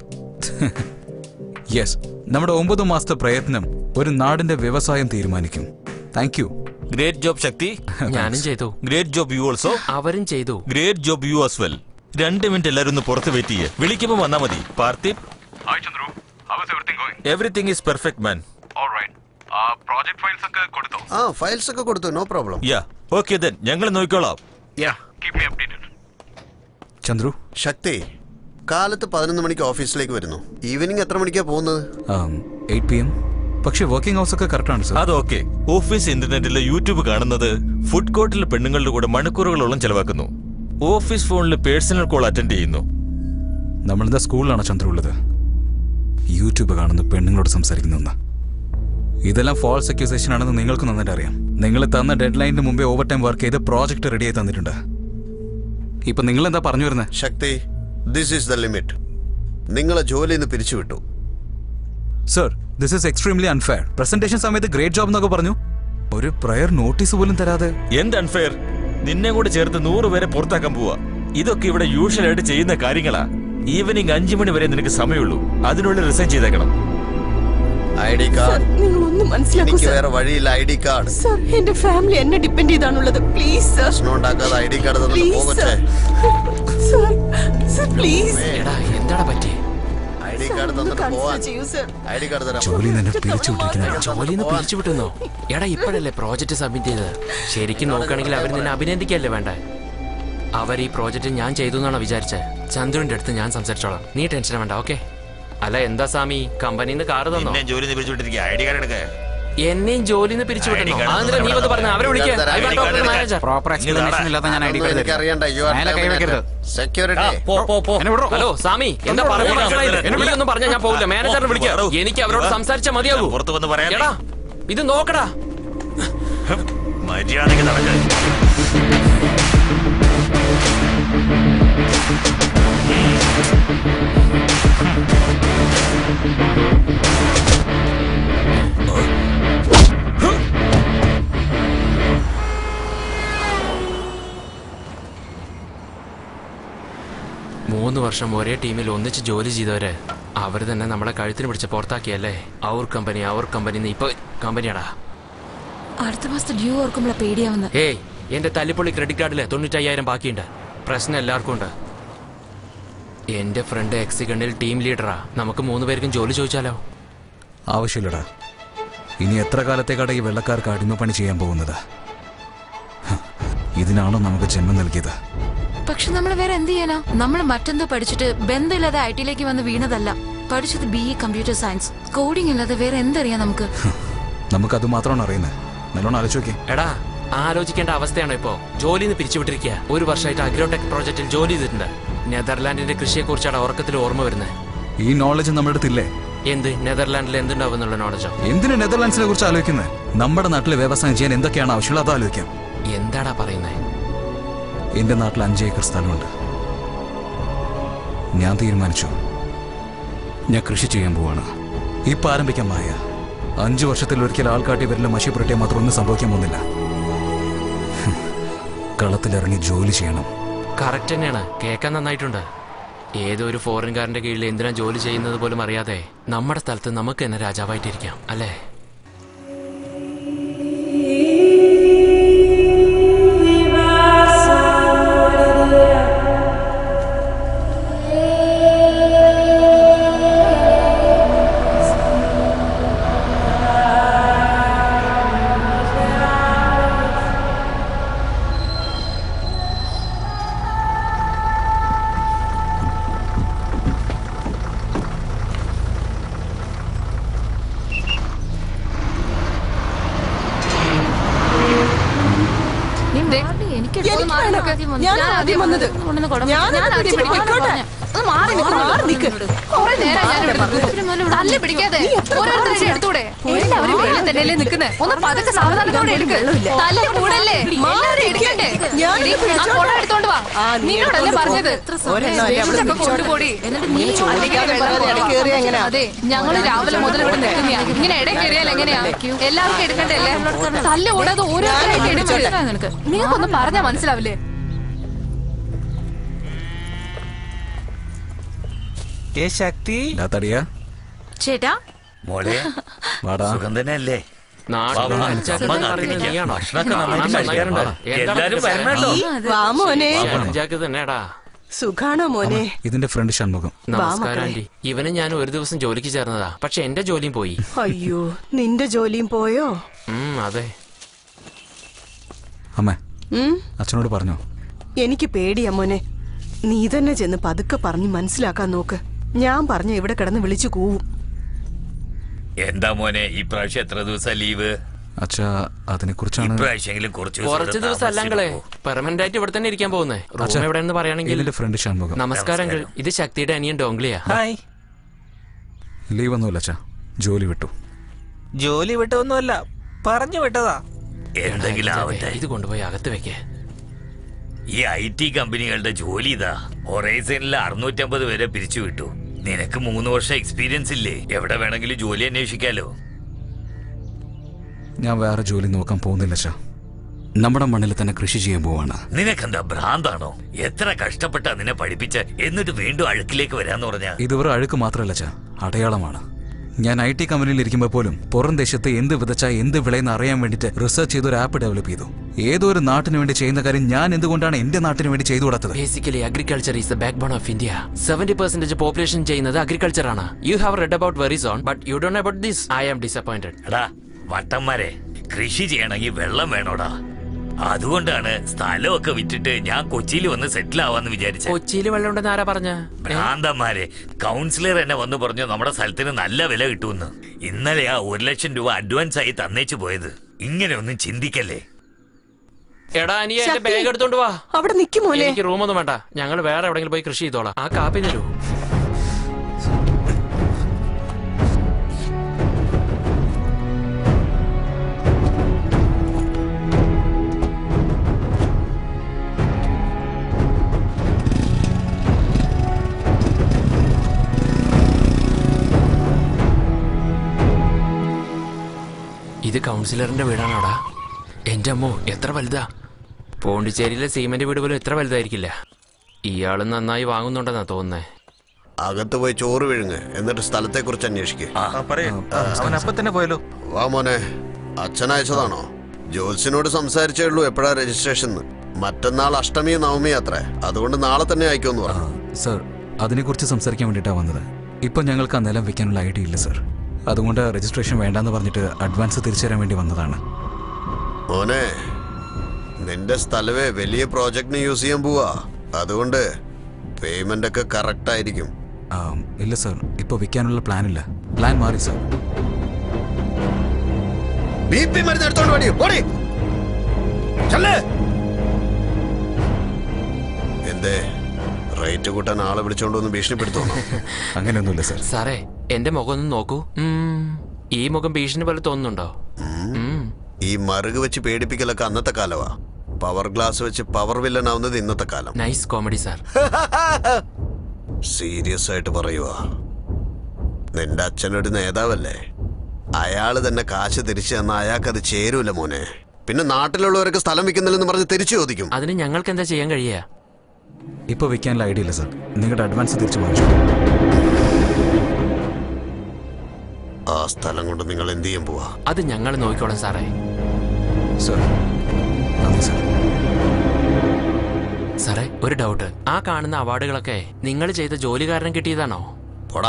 Yes, നമ്മുടെ 9 മാസത്തെ പ്രയത്നം ഒരു നാടിന്റെ വ്യവസായം തീരുമാനിക്കും. Thank you. Great job Shakti. ഞാനും ചെയ്തു. Great job you also. അവരും ചെയ്തു. Great job you as well. 2 minute എല്ലാവരും ഒന്ന് പുറത്ത് വെയിറ്റ് ചെയ്യേ. വിളിക്കുമ്പോൾ വന്നാ മതി. Parthib. Hi Chandru, how is everything going? Everything is perfect man. All right. Project files ഒക്കെ കൊടുത്തോ? ഫയൽസ് ഒക്കെ കൊടുത്തു. No problem. Yeah okay then, ഞങ്ങൾ നോക്കിക്കോളാം. Keep me updated. ചന്ദ്രു, ശക്തി കാലത്ത് 11 മണിക്ക് ഓഫീസിലേക്ക് വരുന്നു. ഈവനിങ് എത്ര മണിക്കാ പോകുന്നത്? 8 PM. പക്ഷെ വർക്കിംഗ് ഹവേഴ്സ് ഒക്കെ കറക്റ്റ് ആണ് സർ. അതൊക്കെ. ഓഫീസ് ഇന്റർനെറ്റിലെ യൂട്യൂബ് കാണുന്നത് ഫുഡ് കോർട്ടിലെ പെണ്ണുങ്ങളുടെ കൂടെ മണിക്കൂറുകളോളം ചെലവാക്കുന്നു. ഓഫീസ് ഫോണിൽ പേഴ്സണൽ കോൾ അറ്റൻഡ് ചെയ്യുന്നു. നമ്മളെന്താ സ്കൂളിലാണ് ചന്ദ്രു ഉള്ളത്? യൂട്യൂബ് കാണുന്ന പെണ്ണുങ്ങളോട് സംസാരിക്കുന്ന ഇതെല്ലാം ഫോൾസ് അക്യൂസേഷൻ ആണെന്ന് നിങ്ങൾക്ക് നന്നായിട്ട് അറിയാം. നിങ്ങൾ തന്ന ഡെഡ് ലൈനിന് മുമ്പേ ഓവർ ടൈം വർക്ക് ചെയ്ത് പ്രോജക്റ്റ് റെഡി ആയി തന്നിട്ടുണ്ട്. ഇപ്പൊ നിങ്ങൾ എന്താ പറഞ്ഞു വരുന്നത്? Shakti, this is the limit. നിങ്ങളെ ജോലിയിൽ നിന്ന് പിരിച്ചുവിട്ടു. Sir, this is extremely unfair. Presentation സമയത്ത് ഗ്രേറ്റ് ജോബ് എന്നൊക്കെ പറഞ്ഞു, ഒരു പ്രയർ നോട്ടീസ് പോലും തരാതെ. എന്ത് അൺഫെയർ? നിന്നെ കൂടെ ചേർത്ത് 100 പേരെ പുറത്താക്കാൻ പോവാ. ഇതൊക്കെ ഇവിടെ യൂഷ്വൽ ആയിട്ട് ചെയ്യുന്ന കാര്യങ്ങളാ. ഈവനിങ് 5 മണി വരെ നിനക്ക് സമയമുള്ളൂ. അതിനുള്ളിൽ റിസൈൻ ചെയ്തേക്കണം. ID card. നിങ്ങളൊന്നും മനസ്സിലാക്കൂ എനിക്ക് സർ. വേറെ വഴിയില്ല. ID card. സർ, എന്റെ ഫാമിലി എന്നെ ഡിപ്പെൻഡ് ചെയ്താണുള്ളത്. Please sir. പ്രശ്നം ഉണ്ടാക്കാതെ ID കാർഡ് തന്നിട്ട് പ്ലീസ് പോകട്ടെ. സർ. Sir please. എടാ, എന്താടാ പറ്റി? ID കാർഡ് തന്നിട്ട് പോവാൻ. ചെയ്യൂ സർ. ID കാർഡ് തരാം. ജോലി തന്നെ പിരിച്ചുവിട്ടിരിക്കുന്നത്. ജോലിന്ന് പിരിച്ചുവിട്ടുന്നോ? എടാ, ഇപ്പോഴല്ലേ പ്രോജക്റ്റ് സബ്മിറ്റ് ചെയ്തത്. ശരിക്കും നോക്കുകയാണെങ്കിൽ അവർ നിന്നെ അഭിനന്ദിക്കല്ലേ വേണ്ട. അവർ ഈ പ്രോജക്റ്റ് ഞാൻ ചെയ്തു എന്നാണ് വിചാരിച്ചത്. ചന്ദ്രന്റെ അടുത്ത് ഞാൻ സംസാരിച്ചോളാം. നീ ടെൻഷൻ വേണ്ട. ഓക്കെ? അല്ല, എന്താ സ്വാമി, കമ്പനിന്ന് കാറ് തന്നോ? ജോലി പിരിച്ചുവിട്ടിരിക്കുക. ID കാർഡ് എടുക്ക. എന്നെയും ജോലിന്ന് പിരിച്ചുവിട്ടു. ആന്ധ്ര നീ വന്ന് പറഞ്ഞ അവരെ വിളിക്കാൻ. പ്രോപ്പർ എക്സ്പ്ലനേഷൻ ഇല്ലാതെ ഞാൻ ID കാർഡ് എനിക്ക് അറിയണ്ട. സെക്യൂരിറ്റി. ഹലോ സ്വാമി, എന്താ പറയുന്നത് പറഞ്ഞാൽ ഞാൻ പോകില്ല. മാനേജറിനെ വിളിക്കാം. എനിക്ക് അവരോട് സംസാരിച്ചാൽ മതിയാകൂ. പുറത്ത് വന്ന് പറയാം. എടാ, ഇത് നോക്കടാ. മര്യാദയ്ക്ക് നടക്കാൻ. മൂന്ന് വർഷം ഒരേ ടീമിൽ ഒന്നിച്ച് ജോലി ചെയ്തവര് അവർ തന്നെ നമ്മളെ കഴുത്തിന് പിടിച്ച് പുറത്താക്കിയല്ലേ. അവർ കമ്പനി ഇപ്പൊ കമ്പനിയാടാ. അടുത്ത മാസത്തെ ഡ്യൂ ഓർക്കുമ്പോഴാ പേടിയാവുന്നത്. ഏയ്, എന്റെ തല്ലിപ്പൊളി ക്രെഡിറ്റ് കാർഡില് 95,000 ബാക്കിയുണ്ട്. പ്രശ്നം എല്ലാവർക്കും ഉണ്ട്. എന്റെ ഫ്രണ്ട് എക്സിഗണിൽ ടീം ലീഡറാ. നമുക്ക് 3 പേർക്കും ജോലി ചോദിച്ചാലോ? ആവശ്യമില്ലടാ. ഇനി എത്ര കാലത്തേക്കാണ് ഈ വെള്ളക്കാർക്ക് അടിമപ്പണി ചെയ്യാൻ പോകുന്നത്? ഇതിനാണോ നമുക്ക് ജന്മം നൽകിയത്? പക്ഷെ നമ്മൾ വേറെ എന്ത് ചെയ്യാനാ? നമ്മൾ മറ്റെന്തോ പഠിച്ചിട്ട് ബന്ധമില്ലാതെ IT-ലേക്ക് വന്ന് വീണതല്ല. പഠിച്ചത് BE കമ്പ്യൂട്ടർ സയൻസ്. കോഡിംഗ് അല്ലാതെ വേറെ എന്തറിയാം നമുക്ക്? നമുക്കത് മാത്രമാണ് അറിയുന്നത്. നല്ലോണം ആലോചിക്കേ. എടാ, ആലോചിക്കേണ്ട അവസ്ഥയാണോ ഇപ്പോ? ജോലിന്ന് പിരിച്ചുവിട്ടിരിക്കുക. 1 വർഷമായിട്ട് അഗ്രോടെക് പ്രോജക്റ്റിൽ ജോലി ചെയ്തിട്ടുണ്ട്. നെതർലാൻഡിന്റെ കൃഷിയെ കുറിച്ചാണ് ഉറക്കത്തിൽ ഓർമ്മ വരുന്നത്. ഈ നോളജ് നമ്മുടെ അടുത്തില്ലേ? എന്ത് നെതർലാൻഡിൽ എന്തുണ്ടാവുന്നുള്ള നോളജോ? എന്തിനു നെതർലാൻഡ്സിനെ കുറിച്ച് ആലോചിക്കുന്നത്? നമ്മുടെ നാട്ടിലെ വ്യവസായം ചെയ്യാൻ എന്തൊക്കെയാണ് ആവശ്യമുള്ളത് അത് ആലോചിക്കാം. എന്താടാ പറയുന്നത്? എന്റെ നാട്ടിൽ 5 ഏക്കർ സ്ഥലമുണ്ട്. ഞാൻ തീരുമാനിച്ചു, ഞാൻ കൃഷി ചെയ്യാൻ പോവാണ്. ഇപ്പൊ ആരംഭിക്കാൻ മായ 5 വർഷത്തിൽ ഒരിക്കൽ ആൾക്കാട്ടി വരലും മഷി പുരട്ടിയാൽ മാത്രം ഒന്നും സംഭവിക്കാൻ പോകുന്നില്ല. കളത്തിലിറങ്ങി ജോലി ചെയ്യണം. കറക്റ്റ് തന്നെയാണ്. കേൾക്കാൻ നന്നായിട്ടുണ്ട്. ഏതൊരു ഫോറിൻകാരന്റെ കീഴിൽ എന്തിനാ ജോലി ചെയ്യുന്നത് പോലും അറിയാതെ നമ്മുടെ സ്ഥലത്ത് നമുക്ക് തന്നെ രാജാവായിട്ടിരിക്കാം, അല്ലേ? ഞാൻ ആദ്യം വന്നത്. തല്ലി പിടിക്കാതെ ഓരോരുത്തരുടെ എടുത്തൂടെ? എല്ലാവരും വെള്ളം തന്നെയല്ലേ നിൽക്കുന്നത്? ഒന്ന് പതുക്കെ സാവധാനത്തോടെ എടുക്ക്. തല്ലി കൂടല്ലേ? എല്ലാവരും എടുക്കട്ടെ. ഞാനൊന്ന് ആ പിടിച്ചോട്ടെ. കൊട എടുത്തോണ്ട് വാ. ആ, നീ നിന്നോടല്ലേ എടുത്തോണ്ട് പറഞ്ഞത്? ഒരെണ്ണം അല്ലേ അവിടെ ഇതൊക്കെ പിടിച്ചോട്ടെ. കൊണ്ടുപോടി. നീ ചോദിക്കാതെ വെള്ളത്തിൽ ഇടയ്ക്ക് കയറിയാ എങ്ങനെയാ? അതെ, ഞങ്ങള് രാവിലെ മുതൽ ഇവിടെ നിൽക്കുന്നയാ. ഇങ്ങനെ ഇടയിൽ കയറിയാൽ എങ്ങനെയാ? എല്ലാവർക്കും എടുക്കണ്ടല്ലേ? തല്ല് കൂടാതെ ഓരോരുത്തരായിട്ട് എടുക്കണ്ട. നിങ്ങൾക്കൊന്നും പറഞ്ഞാ മനസ്സിലാവില്ലേ? ശക്തി ചേട്ടാ മോളെ വാടാ. സുഖം തന്നെയല്ലേ? നാട്ടിലുള്ള അഞ്ചാക്ക് പറയുന്നത് നീയാണോ? എല്ലാരും വരണല്ലോ. വാ മോനെ. അഞ്ചാക്ക് തന്നെടാ. സുഖാണോ മോനെ? ഇതിന്റെ ഫ്രണ്ട് ഷൺമുഖം. നമസ്കാരം ആന്റി. ഇവന് ഞാൻ ഒരു ദിവസം ജോലിക്ക് ചേർന്നതാ, പക്ഷെ എന്റെ ജോലിയും പോയി. അയ്യോ, നിന്റെ ജോലിയും പോയോ? അതെ. അമ്മേ, ഉം, അച്ഛനോട് പറഞ്ഞോ? എനിക്ക് പേടിയാ മോനെ. നീ തന്നെ ചെന്ന് പതുക്കെ പറഞ്ഞ് മനസ്സിലാക്കാൻ നോക്ക്. ഞാൻ പറഞ്ഞ ഇവിടെ കിടന്ന് വിളിച്ചു കൂവും. എന്താ മോനെ ഈ പ്രാവശ്യം എത്ര ദിവസം ലീവ്? അച്ഛാ, അതിനെ കുറിച്ചാണ്. ഇപ്രാവശ്യമെങ്കിലും കുറച്ച് ദിവസം അല്ലങ്ങളെ പെർമനന്റ് ആയിട്ട് ഇവിടെ തന്നെ ഇരിക്കാൻ പോകുന്നേ. റൂം എവിടെയെന്ന് പറയുകയാണെങ്കിൽ. ഇതിന്റെ ഫ്രണ്ട് ഷൺമുഖം. നമസ്കാരം. ഇത് ശക്തിയുടെ അനിയൻ ഡോംഗ്ലിയാ. ലീവ് ഒന്നുമില്ല അച്ഛാ, ജോലി വിട്ടു. ജോലി വിട്ടൊന്നുമല്ല, പറഞ്ഞു വിട്ടതാ. എന്തെങ്കിലും ആവട്ടെ. ഇത് കൊണ്ടുപോയി അകത്ത് വെക്കേ. ഈ IT കമ്പനികളുടെ ജോലി ഇതാ. ഹൊറൈസണിൽ 650 പേരെ പിരിച്ചു വിട്ടു. നിനക്ക് 3 വർഷം എക്സ്പീരിയൻസ് ഇല്ലേ? എവിടെ വേണമെങ്കിലും ജോലി അന്വേഷിക്കാലോ. ഞാൻ വേറെ ജോലി നോക്കാൻ പോകുന്നില്ല അച്ഛാ. നമ്മുടെ മണ്ണിൽ തന്നെ കൃഷി ചെയ്യാൻ പോവാണ്. നിനക്കെന്താ ഭ്രാന്താണോ? എത്ര കഷ്ടപ്പെട്ടാ നിന്നെ പഠിപ്പിച്ച, എന്നിട്ട് വീണ്ടും അഴുക്കിലേക്ക് വരാന്ന് പറഞ്ഞ. ഇതുവരെ അഴുക്ക് മാത്രമല്ല അച്ഛാ, അടയാളമാണ്. ഞാൻ IT കമ്പനിയിൽ ഇരിക്കുമ്പോൾ പോലും പുറം ദേശത്ത് എന്ത് വിതച്ചാൽ എന്ത് വിളയെന്ന് അറിയാൻ വേണ്ടിയിട്ട് റിസർച്ച് ചെയ്ത് ഒരു ആപ്പ് ഡെവലപ്പ് ചെയ്തു. ഏതോ ഒരു നാട്ടിന് വേണ്ടി ചെയ്യുന്ന കാര്യം ഞാൻ എന്തുകൊണ്ടാണ് എന്റെ നാട്ടിന് വേണ്ടി ചെയ്തു കൊടുത്തത്? Basically agriculture is the back bone of India. 70% population ചെയ്യുന്നത് അഗ്രികൾച്ചർ ആണ്. You have read about Verizon, but you don't know about this. I am disappointed. എടാ വട്ടന്മാരെ, കൃഷി ചെയ്യണമെങ്കിൽ വെള്ളം വേണോടാ. അതുകൊണ്ടാണ് സ്ഥലമൊക്കെ വിറ്റിട്ട് ഞാൻ കൊച്ചിയിൽ വന്ന് സെറ്റിൽ ആവാന്ന് വിചാരിച്ചത്. കൊച്ചിയിൽ വെള്ളം ഉണ്ടെന്ന് ആരാ പറഞ്ഞ? ഭ്രാന്തന്മാരെ, കൗൺസിലർ എന്നെ വന്ന് പറഞ്ഞു നമ്മുടെ സ്ഥലത്തിന് നല്ല വില കിട്ടുമെന്ന്. ഇന്നലെ ആ 1 ലക്ഷം രൂപ അഡ്വാൻസ് ആയി തന്നേച്ചു പോയത്. ഇങ്ങനെ ഒന്നും ചിന്തിക്കല്ലേ. എടാ അനിയ, എന്റെ ബാഗ് എടുത്തോണ്ട് വാ. അവിടെ നിൽക്കും മോനെ. എനിക്ക് റൂമൊന്നും വേണ്ട, ഞങ്ങൾ വേറെ എവിടെങ്കിലും പോയി കൃഷി ചെയ്തോളാം. ആ കാപ്പി തരൂ. ഇത് കൗൺസിലറിന്റെ വീടാണോടാ? എന്റെ അമ്മോ, എത്ര വലുതാ! പോണ്ടിച്ചേരിയിലെ സീമെന്റ് വീട് പോലും എത്ര വലുതായിരിക്കില്ല. ഇയാള് നന്നായി വാങ്ങുന്നുണ്ടെന്നാ തോന്നുന്നേ. അകത്ത് പോയി ചോറ് വിഴുങ്ങ്, എന്നിട്ട് സ്ഥലത്തെ കുറിച്ച് അന്വേഷിക്കേ. അവൻ അപ്പൊ തന്നെ പോയല്ലോ. വാ മോനെ. അച്ഛൻ അയച്ചതാണോ? ജോത്സ്യനോട് സംസാരിച്ചേ ഉള്ളൂ എപ്പോഴാ രജിസ്ട്രേഷൻ. മറ്റന്നാൾ അഷ്ടമി നവമി അത്രേ, അതുകൊണ്ട് നാളെ തന്നെ അയക്കുമെന്ന് പറഞ്ഞു. സർ, അതിനെക്കുറിച്ച് സംസാരിക്കാൻ വേണ്ടിയിട്ടാണ് വന്നത്. ഇപ്പൊ ഞങ്ങൾക്ക് ആ നിലം വെക്കാനുള്ള ഐഡിയ ഇല്ല സർ. അതുകൊണ്ട് രജിസ്ട്രേഷൻ വേണ്ടെന്ന് പറഞ്ഞിട്ട് അഡ്വാൻസ് തിരിച്ചു തരാൻ വേണ്ടി വന്നതാണ്. മോനെ, നിന്റെ സ്ഥലവേ വലിയ പ്രോജക്റ്റിന് യൂസ് ചെയ്യാൻ പോവാ. അതുകൊണ്ട് പേയ്മെന്റ് ഒക്കെ കറക്റ്റ് ആയിരിക്കും. ഇല്ല സർ, ഇപ്പൊ വിൽക്കാനുള്ള പ്ലാൻ ഇല്ല. പ്ലാൻ മാറി സർ. BP മരുന്ന് എടുത്തോണ്ട് ഓടി ഓടി. എന്തേ റേറ്റ് കൂട്ടാൻ ആളെ വിളിച്ചോണ്ട് വന്ന് ഭീഷണിപ്പെടുത്തോണോ? അങ്ങനെയൊന്നുമില്ല സർ. സാറേ, എന്റെ മുഖം ഒന്ന് നോക്കൂ. ഈ മുഖം ഭീഷണി പോലെ തോന്നുന്നുണ്ടോ? ഈ മറുക് വെച്ച് പേടിപ്പിക്കലൊക്കെ അന്നത്തെ കാലമാ. പവർ ഗ്ലാസ് വെച്ച് പവർ വില്ലൻ ആവുന്നത് ഇന്നത്തെ കാലം. Nice comedy sir. സീരിയസ് ആയിട്ട് പറയുവാ. നിന്റെ അച്ഛനൊരു നേതാവല്ലേ? അയാള് തന്നെ കാശ് തിരിച്ചു തന്ന അയാൾക്കത് ചേരൂല മോനെ. പിന്നെ നാട്ടിലുള്ളവരൊക്കെ സ്ഥലം വിൽക്കുന്നില്ലെന്ന് പറഞ്ഞ് തിരിച്ചു ചോദിക്കും. അതിന് ഞങ്ങൾക്ക് എന്താ ചെയ്യാൻ കഴിയാ? ഇപ്പൊ വിൽക്കാനുള്ള ഐഡിയ ഇല്ല സർ. നിങ്ങളുടെ അഡ്വാൻസ് തിരിച്ചു വാങ്ങിച്ചു. ആ സ്ഥലം കൊണ്ട് നിങ്ങൾ എന്ത് ചെയ്യാൻ പോവാ? അത് ഞങ്ങൾ നോക്കിക്കോളാം സാറേ. സർ, നന്ദി സർ. സാറേ, ഒരു ഡൗട്ട്. ആ കാണുന്ന അവാർഡുകളൊക്കെ നിങ്ങൾ ചെയ്ത ജോലി കാരണം കിട്ടിയതാണോ? പോടാ.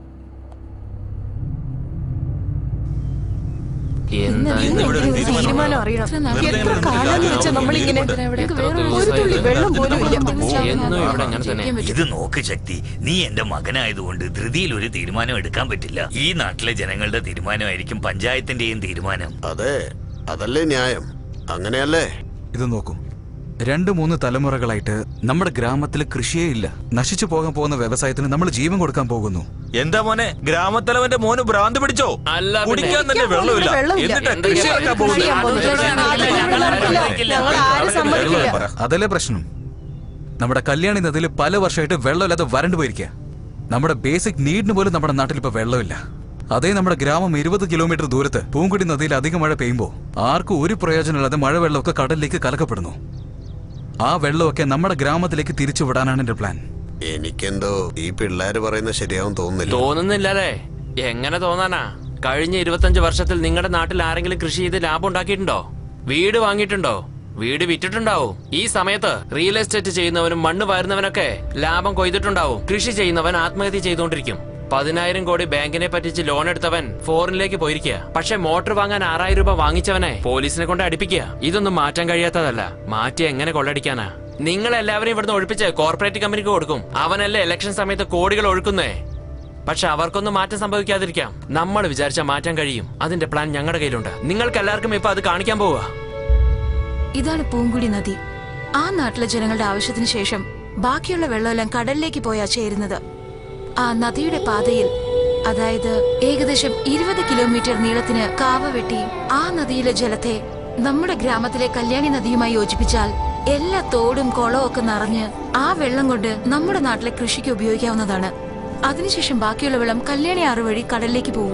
തീരുമാനം അറിയണം. എത്ര കാലം വെച്ചാ നമ്മളിങ്ങനെ ഒരു തുള്ളി വെള്ളം പോലും ഇല്ല. ഇത് നോക്ക് ശക്തി, നീ എന്റെ മകനായതുകൊണ്ട് ധൃതിയിൽ ഒരു തീരുമാനം എടുക്കാൻ പറ്റില്ല. ഈ നാട്ടിലെ ജനങ്ങളുടെ തീരുമാനമായിരിക്കും പഞ്ചായത്തിന്റെയും തീരുമാനം. അതെ, അതല്ലേ ന്യായം. അങ്ങനെയല്ലേ? ഇത് നോക്കൂ, 2-3 തലമുറകളായിട്ട് നമ്മുടെ ഗ്രാമത്തിൽ കൃഷിയേ ഇല്ല. നശിച്ചു പോകാൻ പോകുന്ന വ്യവസായത്തിന് നമ്മൾ ജീവൻ കൊടുക്കാൻ പോകുന്നു. എന്താ മോനെ, ഗ്രാമത്തലവന്റെ മോന് ഭ്രാന്ത് പിടിച്ചോ? അല്ല, കുടിക്കാൻ തന്നെ വെള്ളമില്ല. എന്നിട്ട് കൃഷി ഇറക്കാൻ പോകുന്നു. അതല്ലേ പ്രശ്നം. നമ്മുടെ കല്യാണി നദിയിൽ പല വർഷമായിട്ട് വെള്ളമില്ലാതെ വരണ്ടു പോയിരിക്കുക. നമ്മുടെ ബേസിക് നീഡിന് പോലും നമ്മുടെ നാട്ടിൽ ഇപ്പൊ വെള്ളമില്ല. അതേ നമ്മുടെ ഗ്രാമം 20 കിലോമീറ്റർ ദൂരത്ത് പൂങ്കുടി നദിയിൽ അധികം മഴ പെയ്യുമ്പോൾ ആർക്കും ഒരു പ്രയോജനമില്ലാതെ മഴവെള്ളമൊക്കെ കടലിലേക്ക് കലക്കപ്പെടുന്നു. ആ വെള്ളമൊക്കെ നമ്മുടെ ഗ്രാമത്തിലേക്ക് തിരിച്ചു വിടാനാണ് എന്റെ പ്ലാൻ. എനിക്കെന്തോ ഈ പിള്ളേര് പറയുന്നത് ശരിയാവും തോന്നുന്നില്ലല്ലേ? എങ്ങനെ തോന്നാനാ? കഴിഞ്ഞ 25 വർഷത്തിൽ നിങ്ങളുടെ നാട്ടിൽ ആരെങ്കിലും കൃഷി ചെയ്ത് ലാഭം ഉണ്ടാക്കിയിട്ടുണ്ടോ? വീട് വാങ്ങിയിട്ടുണ്ടോ? വീട് വിറ്റിട്ടുണ്ടാവും. ഈ സമയത്ത് റിയൽ എസ്റ്റേറ്റ് ചെയ്യുന്നവനും മണ്ണ് വാരുന്നവനൊക്കെ ലാഭം കൊയ്തിട്ടുണ്ടാവും. കൃഷി ചെയ്യുന്നവൻ ആത്മഹത്യ ചെയ്തുകൊണ്ടിരിക്കും. 10,000 കോടി ബാങ്കിനെ പറ്റിച്ച് ലോൺ എടുത്തവൻ ഫോറിനിലേക്ക് പോയിരിക്കുക. പക്ഷെ മോട്ടോർ വാങ്ങാൻ 6,000 രൂപ വാങ്ങിച്ചവനെ പോലീസിനെ കൊണ്ട് അടുപ്പിക്കുക. ഇതൊന്നും മാറ്റാൻ കഴിയാത്തതല്ല. മാറ്റി എങ്ങനെ കൊള്ളടിക്കാനാ? നിങ്ങൾ എല്ലാവരും ഇവിടുന്ന് ഒഴിപ്പിച്ച് കോർപ്പറേറ്റ് കമ്പനിക്ക് കൊടുക്കും. അവനല്ലേ ഇലക്ഷൻ സമയത്ത് കോടികൾ ഒഴുക്കുന്നേ. പക്ഷെ അവർക്കൊന്നും മാറ്റം സംഭവിക്കാതിരിക്കാം. നമ്മൾ വിചാരിച്ചാൽ മാറ്റാൻ കഴിയും. അതിന്റെ പ്ലാൻ ഞങ്ങളുടെ കയ്യിലുണ്ട്. നിങ്ങൾക്ക് എല്ലാവർക്കും ഇപ്പൊ അത് കാണിക്കാൻ പോവുക. ഇതാണ് പൂങ്കുടി നദി. ആ നാട്ടിലെ ജനങ്ങളുടെ ആവശ്യത്തിന് ശേഷം ബാക്കിയുള്ള വെള്ളമെല്ലാം കടലിലേക്ക് പോയാ ചേരുന്നത്. ആ നദിയുടെ പാതയിൽ, അതായത് ഏകദേശം 20 കിലോമീറ്റർ നീളത്തിന് കാവ വെട്ടി ആ നദിയിലെ ജലത്തെ നമ്മുടെ ഗ്രാമത്തിലെ കല്യാണി നദിയുമായി യോജിപ്പിച്ചാൽ എല്ലാ തോടും കുളവും ഒക്കെ നിറഞ്ഞ് ആ വെള്ളം കൊണ്ട് നമ്മുടെ നാട്ടിലെ കൃഷിക്ക് ഉപയോഗിക്കാവുന്നതാണ്. അതിനുശേഷം ബാക്കിയുള്ള വെള്ളം കല്യാണി ആറ് വഴി കടലിലേക്ക് പോകും.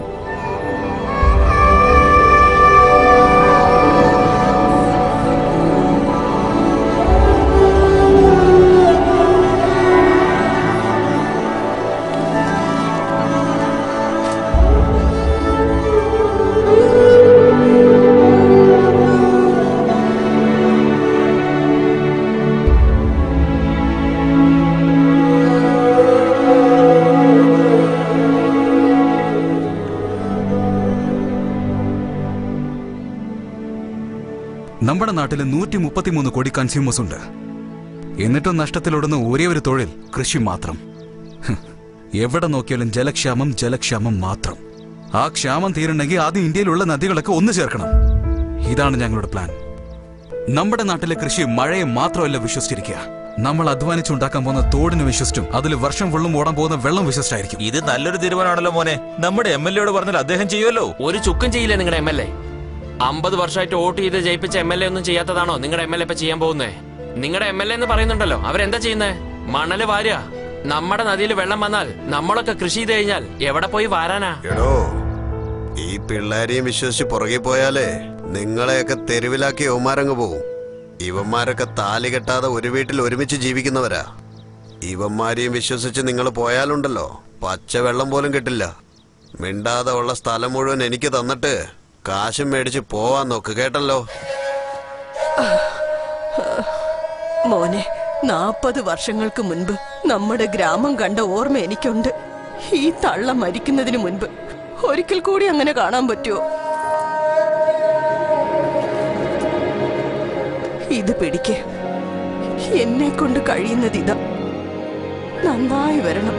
നമ്മുടെ നാട്ടിൽ 133 കോടി കൺസ്യൂമേഴ്സ് ഉണ്ട്. എന്നിട്ടും നഷ്ടത്തിലോടുന്ന ഒരേ ഒരു തൊഴിൽ കൃഷി മാത്രം. എവിടെ നോക്കിയാലും ജലക്ഷാമം മാത്രം. ആ ക്ഷാമം തീരണമെങ്കിൽ ആദ്യം ഇന്ത്യയിലുള്ള നദികളൊക്കെ ഒന്ന് ചേർക്കണം. ഇതാണ് ഞങ്ങളുടെ പ്ലാൻ. നമ്മുടെ നാട്ടിലെ കൃഷി മഴയെ മാത്രമല്ല വിശ്വസിച്ചിരിക്കുക. നമ്മൾ അധ്വാനിച്ചുണ്ടാക്കാൻ പോകുന്ന തോടിന് വിശ്വസിച്ചും അതിൽ വർഷം ഫുള്ളും ഓടാൻ പോകുന്ന വെള്ളം വിശ്വസിച്ചായിരിക്കും. ഇത് നല്ലൊരു തീരുമാനമാണല്ലോ മോനെ. നമ്മുടെ MLA പറഞ്ഞാൽ അദ്ദേഹം ചെയ്യുമല്ലോ. ഒരു ചുക്കും ചെയ്യില്ലേ നിങ്ങളുടെ MLA? 50 വർഷമായിട്ട് വോട്ട് ചെയ്ത് ജയിപ്പിച്ച MLA ഒന്നും ചെയ്യാത്തതാണോ നിങ്ങളുടെ MLA ഇപ്പൊ ചെയ്യാൻ പോകുന്നേ? നിങ്ങളുടെ MLA എന്ന് പറയുന്നുണ്ടല്ലോ, അവരെന്താ ചെയ്യുന്നേ? മണല് വാരുക. നമ്മുടെ നദിയിൽ വെള്ളം വന്നാൽ നമ്മളൊക്കെ കൃഷി ചെയ്ത് കഴിഞ്ഞാൽ എവിടെ പോയി വാരാനാ? എടോ, ഈ പിള്ളേരെയും വിശ്വസിച്ച് പുറകെ പോയാലേ നിങ്ങളെയൊക്കെ തെരുവിലാക്കി യവന്മാരങ്ങ് പോവും. ഇവന്മാരൊക്കെ താലി കെട്ടാതെ ഒരു വീട്ടിൽ ഒരുമിച്ച് ജീവിക്കുന്നവരാ. ഇവന്മാരെയും വിശ്വസിച്ച് നിങ്ങൾ പോയാലുണ്ടല്ലോ, പച്ചവെള്ളം പോലും കിട്ടില്ല. മിണ്ടാതെ ഉള്ള സ്ഥലം മുഴുവൻ എനിക്ക് തന്നിട്ട് കാശും മേടിച്ച് പോവാൻ നോക്ക്, കേട്ടല്ലോ? മോനെ, 40 വർഷങ്ങൾക്ക് മുൻപ് നമ്മുടെ ഗ്രാമം കണ്ട ഓർമ്മ എനിക്കുണ്ട്. ഈ തള്ള മരിക്കുന്നതിന് മുൻപ് ഒരിക്കൽ കൂടി അങ്ങനെ കാണാൻ പറ്റുമോ? ഇത് പിടിക്ക്. എന്നെ കൊണ്ട് കഴിയുന്നത് ഇതാ. നന്നായി വരണം.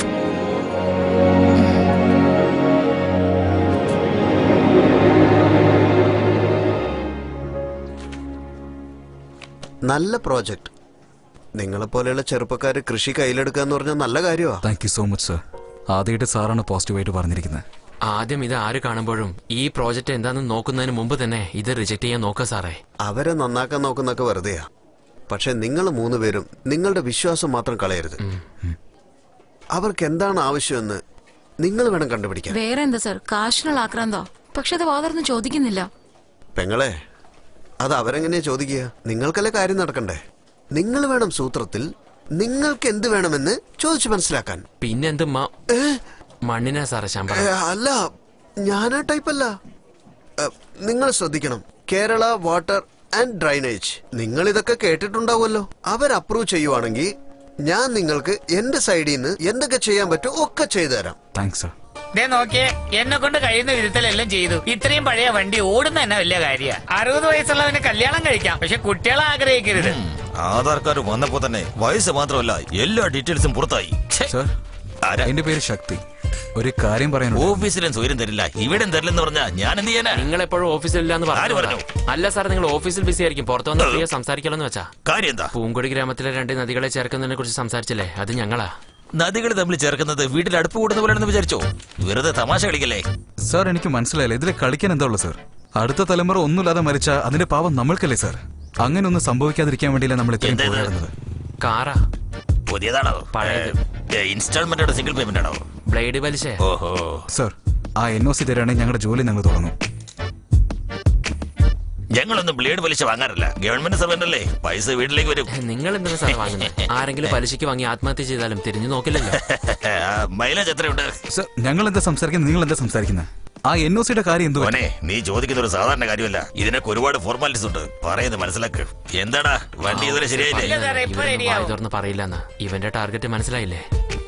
നല്ല പ്രോജക്ട്. നിങ്ങളെപ്പോലെയുള്ള ചെറുപ്പക്കാര് കൃഷി കയ്യിലെടുക്കാന്ന് പറഞ്ഞാൽ നല്ല കാര്യമാണ്. Thank you so much sir. ആദ്യമായിട്ട് സാറാണ് പോസിറ്റീവായിട്ട് പറഞ്ഞിരിക്കുന്നത്. ആദ്യം ഇത് ആര് കാണുമ്പോഴും ഈ പ്രോജക്റ്റ് എന്താണെന്ന് നോക്കുന്നതിന് മുമ്പ് തന്നെ ഇത് റിജക്ട് ചെയ്യാൻ നോക്കുക സാറേ. അവരെ നന്നാക്കാൻ നോക്കുന്നൊക്കെ വെറുതെയാ. പക്ഷെ നിങ്ങൾ 3 പേരും നിങ്ങളുടെ വിശ്വാസം മാത്രം കളയരുത്. അവർക്ക് എന്താണ് ആവശ്യമെന്ന് നിങ്ങൾ വേണം കണ്ടുപിടിക്കാൻ. വേറെ എന്താ സർ, കാശിനുള്ള ആക്രാന്തോ? പക്ഷെ അത് വാതർന്ന് ചോദിക്കുന്നില്ല. പെങ്ങളെ, അത് അവരെങ്ങനെയാ ചോദിക്കുക? നിങ്ങൾക്കല്ലേ കാര്യം നടക്കണ്ടേ? നിങ്ങൾ വേണം സൂത്രത്തിൽ നിങ്ങൾക്ക് എന്ത് വേണമെന്ന് ചോദിച്ചു മനസ്സിലാക്കാൻ. പിന്നെന്ത് മണ്ണിനാ സാറേ ശമ്പളം? അല്ല, ഞാനാ ടൈപ്പല്ല. നിങ്ങൾ ശ്രദ്ധിക്കണം. കേരള വാട്ടർ ആൻഡ് ഡ്രൈനേജ്, നിങ്ങൾ ഇതൊക്കെ കേട്ടിട്ടുണ്ടാവുമല്ലോ. അവർ അപ്രൂവ് ചെയ്യുവാണെങ്കിൽ ഞാൻ നിങ്ങൾക്ക് എന്റെ സൈഡിൽ നിന്ന് എന്തൊക്കെ ചെയ്യാൻ പറ്റും ഒക്കെ ചെയ്തു തരാം. Thanks sir. നോക്കിയേ, എന്നെ കൊണ്ട് കഴിയുന്ന വിധത്തിലെല്ലാം ചെയ്തു. ഇത്രയും പഴയ വണ്ടി ഓടുന്ന തന്നെ വലിയ കാര്യ. 60 വയസ്സുള്ളവന് കല്യാണം കഴിക്കാം, പക്ഷെ കുട്ടികളെ ആഗ്രഹിക്കരുത്. ആധാർ കാർഡ് വന്നപ്പോ തന്നെ വയസ്സ് മാത്രമല്ല എല്ലാ ഡീറ്റെയിൽസും പുറത്തായി. സർ, എന്റെ പേര് ശക്തി. ഒരു കാര്യം പറയാനുണ്ട്. ഓഫീസിലും സ്വയം തരില്ല, ഇവിടെ തരില്ലെന്ന് പറഞ്ഞാ ഞാൻ എന്ത് ചെയ്യാനാ? നിങ്ങൾ എപ്പോഴും ഓഫീസിലില്ലാന്ന് പറഞ്ഞു. അല്ല സാർ, നിങ്ങൾ ഓഫീസിൽ ബിസി ആയിരിക്കും. പുറത്തു വന്ന് ഫ്രീ സംസാരിക്കലെന്ന് വെച്ചാ. കാര്യം എന്താ? പൂങ്കൊടി ഗ്രാമത്തിലെ 2 നദികളെ ചേർക്കുന്നതിനെ കുറിച്ച് സംസാരിച്ചില്ലേ, അത് ഞങ്ങളാ. നദികൾ തമ്മിൽ ചേർക്കുന്നത് വീട്ടിൽ അടുപ്പ് കൂടുന്ന പോലെയാണെന്ന് വിചാരിച്ചോ? വെറുതെ തമാശ കളിക്കല്ലേ സാർ. എനിക്ക് മനസ്സിലായില്ല, ഇതിലെ കളിക്കാൻ എന്താ ഉള്ളത് സാർ? അടുത്ത തലമുറ ഒന്നുമില്ലാതെ മരിച്ച അതിന്റെ പാവം നമ്മൾക്കല്ലേ സാർ? അങ്ങനെ ഒന്നും സംഭവിക്കാതിരിക്കാൻ വേണ്ടിയില്ല നമ്മൾ ഇത്രയും പോരാടുന്നത്. കാറാ പുതിയതാണോ? ഇൻസ്റ്റാൾമെന്റ് സിംഗിൾ പേയ്മെന്റ് ആണോ? ബ്ലേഡ് വലിച്ചേ. ഓഹോ സാർ, ആ NOC തരാണെങ്കിൽ ഞങ്ങളുടെ ജോലി ഞങ്ങൾ തുടങ്ങും. ഞങ്ങളൊന്നും ബ്ലേഡ് പലിശ വാങ്ങാറില്ല. ഗവൺമെന്റ് സർവന്റ് പൈസ വീട്ടിലേക്ക് വരും. നിങ്ങൾ എന്തിനാ സാർ വാങ്ങുന്നത്? ആരെങ്കിലും പലിശയ്ക്ക് വാങ്ങി ആത്മഹത്യ ചെയ്താലും തിരിഞ്ഞു നോക്കില്ലല്ലോ. മൈലേജ് എത്രയുണ്ട്? സാർ, ഞങ്ങൾ എന്താ സംസാരിക്കുന്നത്, നിങ്ങൾ എന്താ സംസാരിക്കുന്നത്? ആ NOCയുടെ കാര്യം എന്തുവാ? നീ ചോദിക്കുന്ന ഒരു സാധാരണ കാര്യമല്ല, ഇതിനൊക്കെ ഒരുപാട് ഫോർമാലിറ്റീസ് ഉണ്ട്. പറയുന്നത് മനസ്സിലാക്ക്. എന്താടാ വണ്ടി ഇതുവരെ ശരിയായില്ലേ? തുറന്ന് പറയില്ലെന്ന് ഇവന്റെ ടാർഗറ്റ് മനസ്സിലായില്ലേ?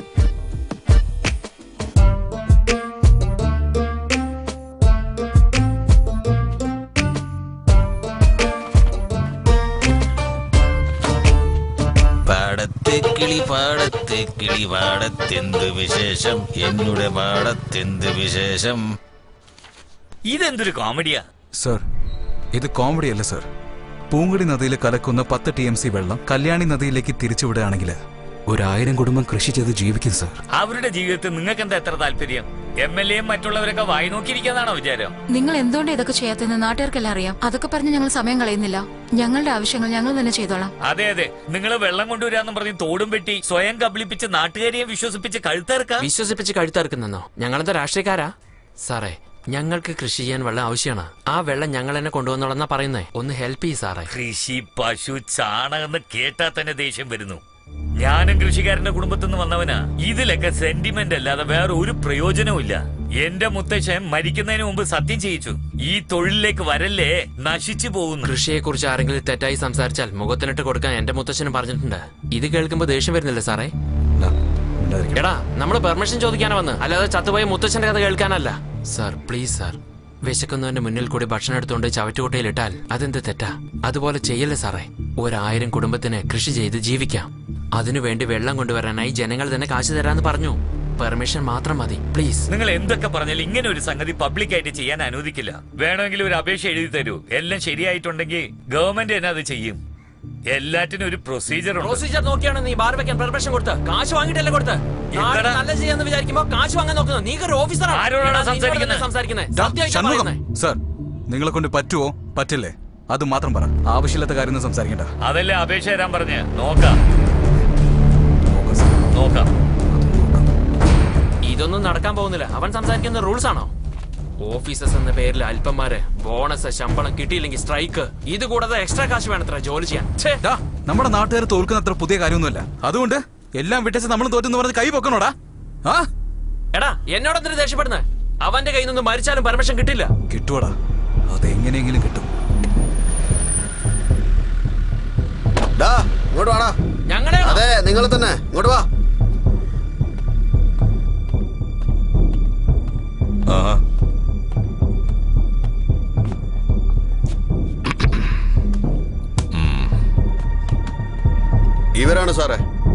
പാടത്തെ കിളി പാടത്തെന്ത് വിശേഷം, എന്നുടെ പാടത്തെന്ത് വിശേഷം. ഇതെന്തൊരു കോമഡിയാ സാർ? ഇത് കോമഡി അല്ല സാർ. പൂങ്കുടി നദിയിൽ കലക്കുന്ന 10 TMC വെള്ളം കല്യാണി നദിയിലേക്ക് തിരിച്ചുവിടുകയാണെങ്കിൽ 1000 കുടുംബം കൃഷി ചെയ്ത് ജീവിക്കും സാർ. അവരുടെ ജീവിതത്തിൽ നിങ്ങൾക്ക് എന്താ എത്ര താല്പര്യം? MLA മറ്റുള്ളവരൊക്കെ വായി നോക്കിയിരിക്കുന്നതാണോ വിചാരം? നിങ്ങൾ എന്തുകൊണ്ട് ഇതൊക്കെ ചെയ്യാത്തെന്ന് നാട്ടുകാർക്കെല്ലാം അറിയാം. അതൊക്കെ പറഞ്ഞ് ഞങ്ങൾ സമയം കളയുന്നില്ല. ഞങ്ങളുടെ ആവശ്യങ്ങൾ ഞങ്ങൾ തന്നെ ചെയ്തോളാം. അതെ, നിങ്ങൾ വെള്ളം കൊണ്ടുവരാന്ന് പറഞ്ഞ് തോടും വെട്ടി സ്വയം കബളിപ്പിച്ച് നാട്ടുകാരെയും വിശ്വസിപ്പിച്ച് കഴുത്തറുക്കുന്നോ? ഞങ്ങളെന്താ രാഷ്ട്രീയക്കാരാ? സാറേ, ഞങ്ങൾക്ക് കൃഷി ചെയ്യാൻ വെള്ളം ആവശ്യമാണ്. ആ വെള്ളം ഞങ്ങൾ തന്നെ കൊണ്ടുവന്നോളന്നാ പറയുന്നേ. ഒന്ന് ഹെൽപ്പ് ചെയ്യ് സാറേ. കൃഷി, പശു, ചാണകം കേട്ടാ തന്നെ ദേഷ്യം വരുന്നു. ഞാനും കൃഷിക്കാരന്റെ കുടുംബത്തിൽ നിന്ന് വന്നവനാ. ഇതിലൊക്കെ സെന്റിമെന്റ് അല്ലാതെ വേറെ ഒരു പ്രയോജനവും ഇല്ല. എന്റെ മുത്തച്ഛൻ മരിക്കുന്നതിന് മുമ്പ് സത്യം ചെയ്യിച്ചു, ഈ തൊഴിലിലേക്ക് വരല്ലേ, നശിച്ചു പോകുന്നു. കൃഷിയെ കുറിച്ച് ആരെങ്കിലും തെറ്റായി സംസാരിച്ചാൽ മുഖത്തിനിട്ട് കൊടുക്കാൻ എന്റെ മുത്തച്ഛനും പറഞ്ഞിട്ടുണ്ട്. ഇത് കേൾക്കുമ്പോ ദേഷ്യം വരുന്നില്ല സാറേ? എടാ, നമ്മള് പെർമിഷൻ ചോദിക്കാനാ വന്ന്, അല്ലാതെ ചത്തുപോയ മുത്തച്ഛന്റെ കഥ കേൾക്കാനല്ല. സാർ പ്ലീസ് സാർ, വിശക്കുന്നവന്റെ മുന്നിൽ കൂടി ഭക്ഷണം എടുത്തുകൊണ്ട് ചവറ്റുകൊട്ടയിൽ ഇട്ടാൽ അതെന്ത് തെറ്റാ? അതുപോലെ ചെയ്യല്ലേ സാറേ. 1000 കുടുംബത്തിന് കൃഷി ചെയ്ത് ജീവിക്കാം. അതിനുവേണ്ടി വെള്ളം കൊണ്ടുവരാനായി ജനങ്ങൾ തന്നെ കാശ് തരാന്ന് പറഞ്ഞു. പെർമിഷൻ മാത്രം മതി പ്ലീസ്. നിങ്ങൾ എന്തൊക്കെ പറഞ്ഞാലും ഇങ്ങനെ ഒരു സംഗതി പബ്ലിക്കായിട്ട് ചെയ്യാൻ അനുവദിക്കില്ല. വേണമെങ്കിൽ ഒരു അപേക്ഷ എഴുതി തരൂ. എല്ലാം ശരിയായിട്ടുണ്ടെങ്കിൽ ഗവൺമെന്റ് തന്നെ അത് ചെയ്യും. എല്ലാറ്റിനും ഒരു പ്രൊസീജർ നോക്കിയാണ് നീ ബാർ വെക്കാൻ പെർമിഷൻ കൊടുത്ത്. കാശ് വാങ്ങിയിട്ടല്ലേ കൊടുത്ത്? നല്ല ചെയ്യാന്ന് വിചാരിക്കുമ്പോ കാശ് വാങ്ങാൻ നോക്കുന്നു. നീ ഒരു ഓഫീസറാണ്. ആരോടാണ് സംസാരിക്കുന്നത്? സാർ, നിങ്ങളെ കൊണ്ട് പറ്റുമോ പറ്റില്ലേ അത് മാത്രം പറ. ആവശ്യമില്ലാത്ത കാര്യം സംസാരിക്കണ്ട. അതല്ലേ അപേക്ഷ തരാൻ പറഞ്ഞ്. നോക്കാം. ഇതൊന്നും നടക്കാൻ പോകുന്നില്ല. അവൻ സംസാരിക്കുന്ന റൂൾസ് ആണോ? ഓഫീസേഴ്സ് എന്ന പേരിൽ അല്പന്മാര് ബോണസ്, ശമ്പളം കിട്ടിയില്ലെങ്കിൽ സ്ട്രൈക്ക്, ഇത് കൂടാതെ എക്സ്ട്രാ കാശ് വേണത്ര ജോലി ചെയ്യാൻ. നമ്മുടെ നാട്ടുകാർ തോൽക്കുന്ന അത്ര പുതിയ കാര്യമൊന്നുമല്ല. അതുകൊണ്ട് എല്ലാം വിട്ടേച്ച് നമ്മൾ തോറ്റെന്ന് പറഞ്ഞ് കൈ പൊക്കണോടാ. എടാ, എന്നോടെന്തിനു ദേഷ്യപ്പെടുന്നത്? അവന്റെ കയ്യിൽ നിന്ന് മരിച്ചാലും പെർമിഷൻ കിട്ടില്ല. കിട്ടുവാടാ, അതെങ്ങനെയെങ്കിലും കിട്ടും. ഇങ്ങോട്ട് വാടാ. ഞങ്ങളെ അതെ, നിങ്ങൾ തന്നെ ഇങ്ങോട്ട് വാ. ഇവരാണ് സാറേ.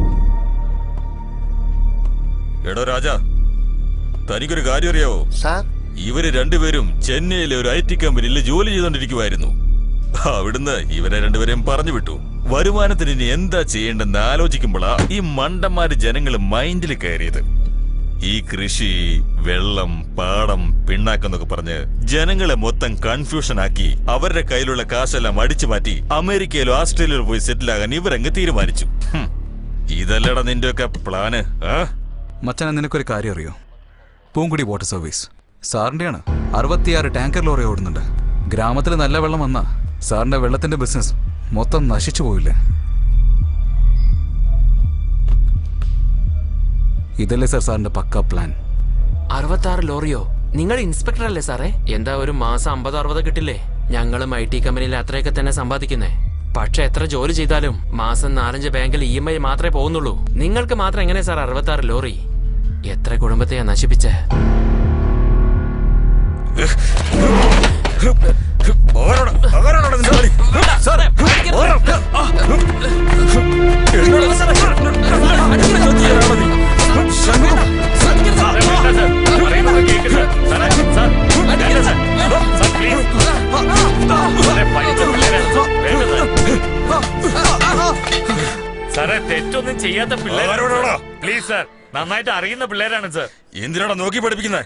എടോ രാജാ, തനിക്കൊരു കാര്യം അറിയാവോ? സാർ, ഇവര് രണ്ടുപേരും ചെന്നൈയിലെ ഒരു IT കമ്പനിയിൽ ജോലി ചെയ്തോണ്ടിരിക്കുവായിരുന്നു. അവിടുന്ന് ഇവരെ രണ്ടുപേരെയും പറഞ്ഞു വിട്ടു. വരുമാനത്തിന് ഇനി എന്താ ചെയ്യേണ്ടെന്ന് ആലോചിക്കുമ്പോഴാ ഈ മണ്ടന്മാര് ജനങ്ങള് മൈൻഡിൽ കയറിയത്. ഈ കൃഷി, വെള്ളം, പാടം, പിണ്ണാക്കെന്നൊക്കെ പറഞ്ഞ് ജനങ്ങളെ മൊത്തം കൺഫ്യൂഷൻ ആക്കി അവരുടെ കയ്യിലുള്ള കാശെല്ലാം അടിച്ചു മാറ്റി അമേരിക്കയിലോ ഓസ്ട്രേലിയയിലോ പോയി സെറ്റിലാകാൻ ഇവരങ്ങ് തീരുമാനിച്ചു. ഇതല്ലടാ നിന്റെയൊക്കെ പ്ലാന്? മച്ചാനെ, നിനക്കൊരു കാര്യം അറിയോ? പൂങ്കുടി വാട്ടർ സർവീസ് സാറിന്റെയാണ്. 66 ടാങ്കർ ലോറി ഓടുന്നുണ്ട്. ഗ്രാമത്തിൽ നല്ല വെള്ളം വന്നാ സാറിന്റെ വെള്ളത്തിന്റെ ബിസിനസ് മൊത്തം നശിച്ചു പോയില്ലേ? ഇതല്ലേ സാർ സാറിന്റെ പക്ക പ്ലാൻ? 66 ലോറിയോ? നിങ്ങൾ ഇൻസ്പെക്ടർ അല്ലേ സാറേ? എന്താ ഒരു മാസം 50-60 കിട്ടില്ലേ? ഞങ്ങളും IT കമ്പനിയിൽ അത്രയൊക്കെ തന്നെ സമ്പാദിക്കുന്നേ. പക്ഷെ എത്ര ജോലി ചെയ്താലും മാസം 4-5 ബാങ്കിൽ EMI മാത്രമേ പോകുന്നുള്ളൂ. നിങ്ങൾക്ക് മാത്രം എങ്ങനെ സാർ 66 ലോറി? എത്ര കുടുംബത്തെയാ നശിപ്പിച്ചേ? സാറേ തെറ്റൊന്നും ചെയ്യാത്ത പിള്ളേരാണ്. പ്ലീസ് സാർ, നന്നായിട്ട് അറിയുന്ന പിള്ളേരാണ് സാർ. എന്തിനാണ് നോക്കി പഠിപ്പിക്കുന്നത്?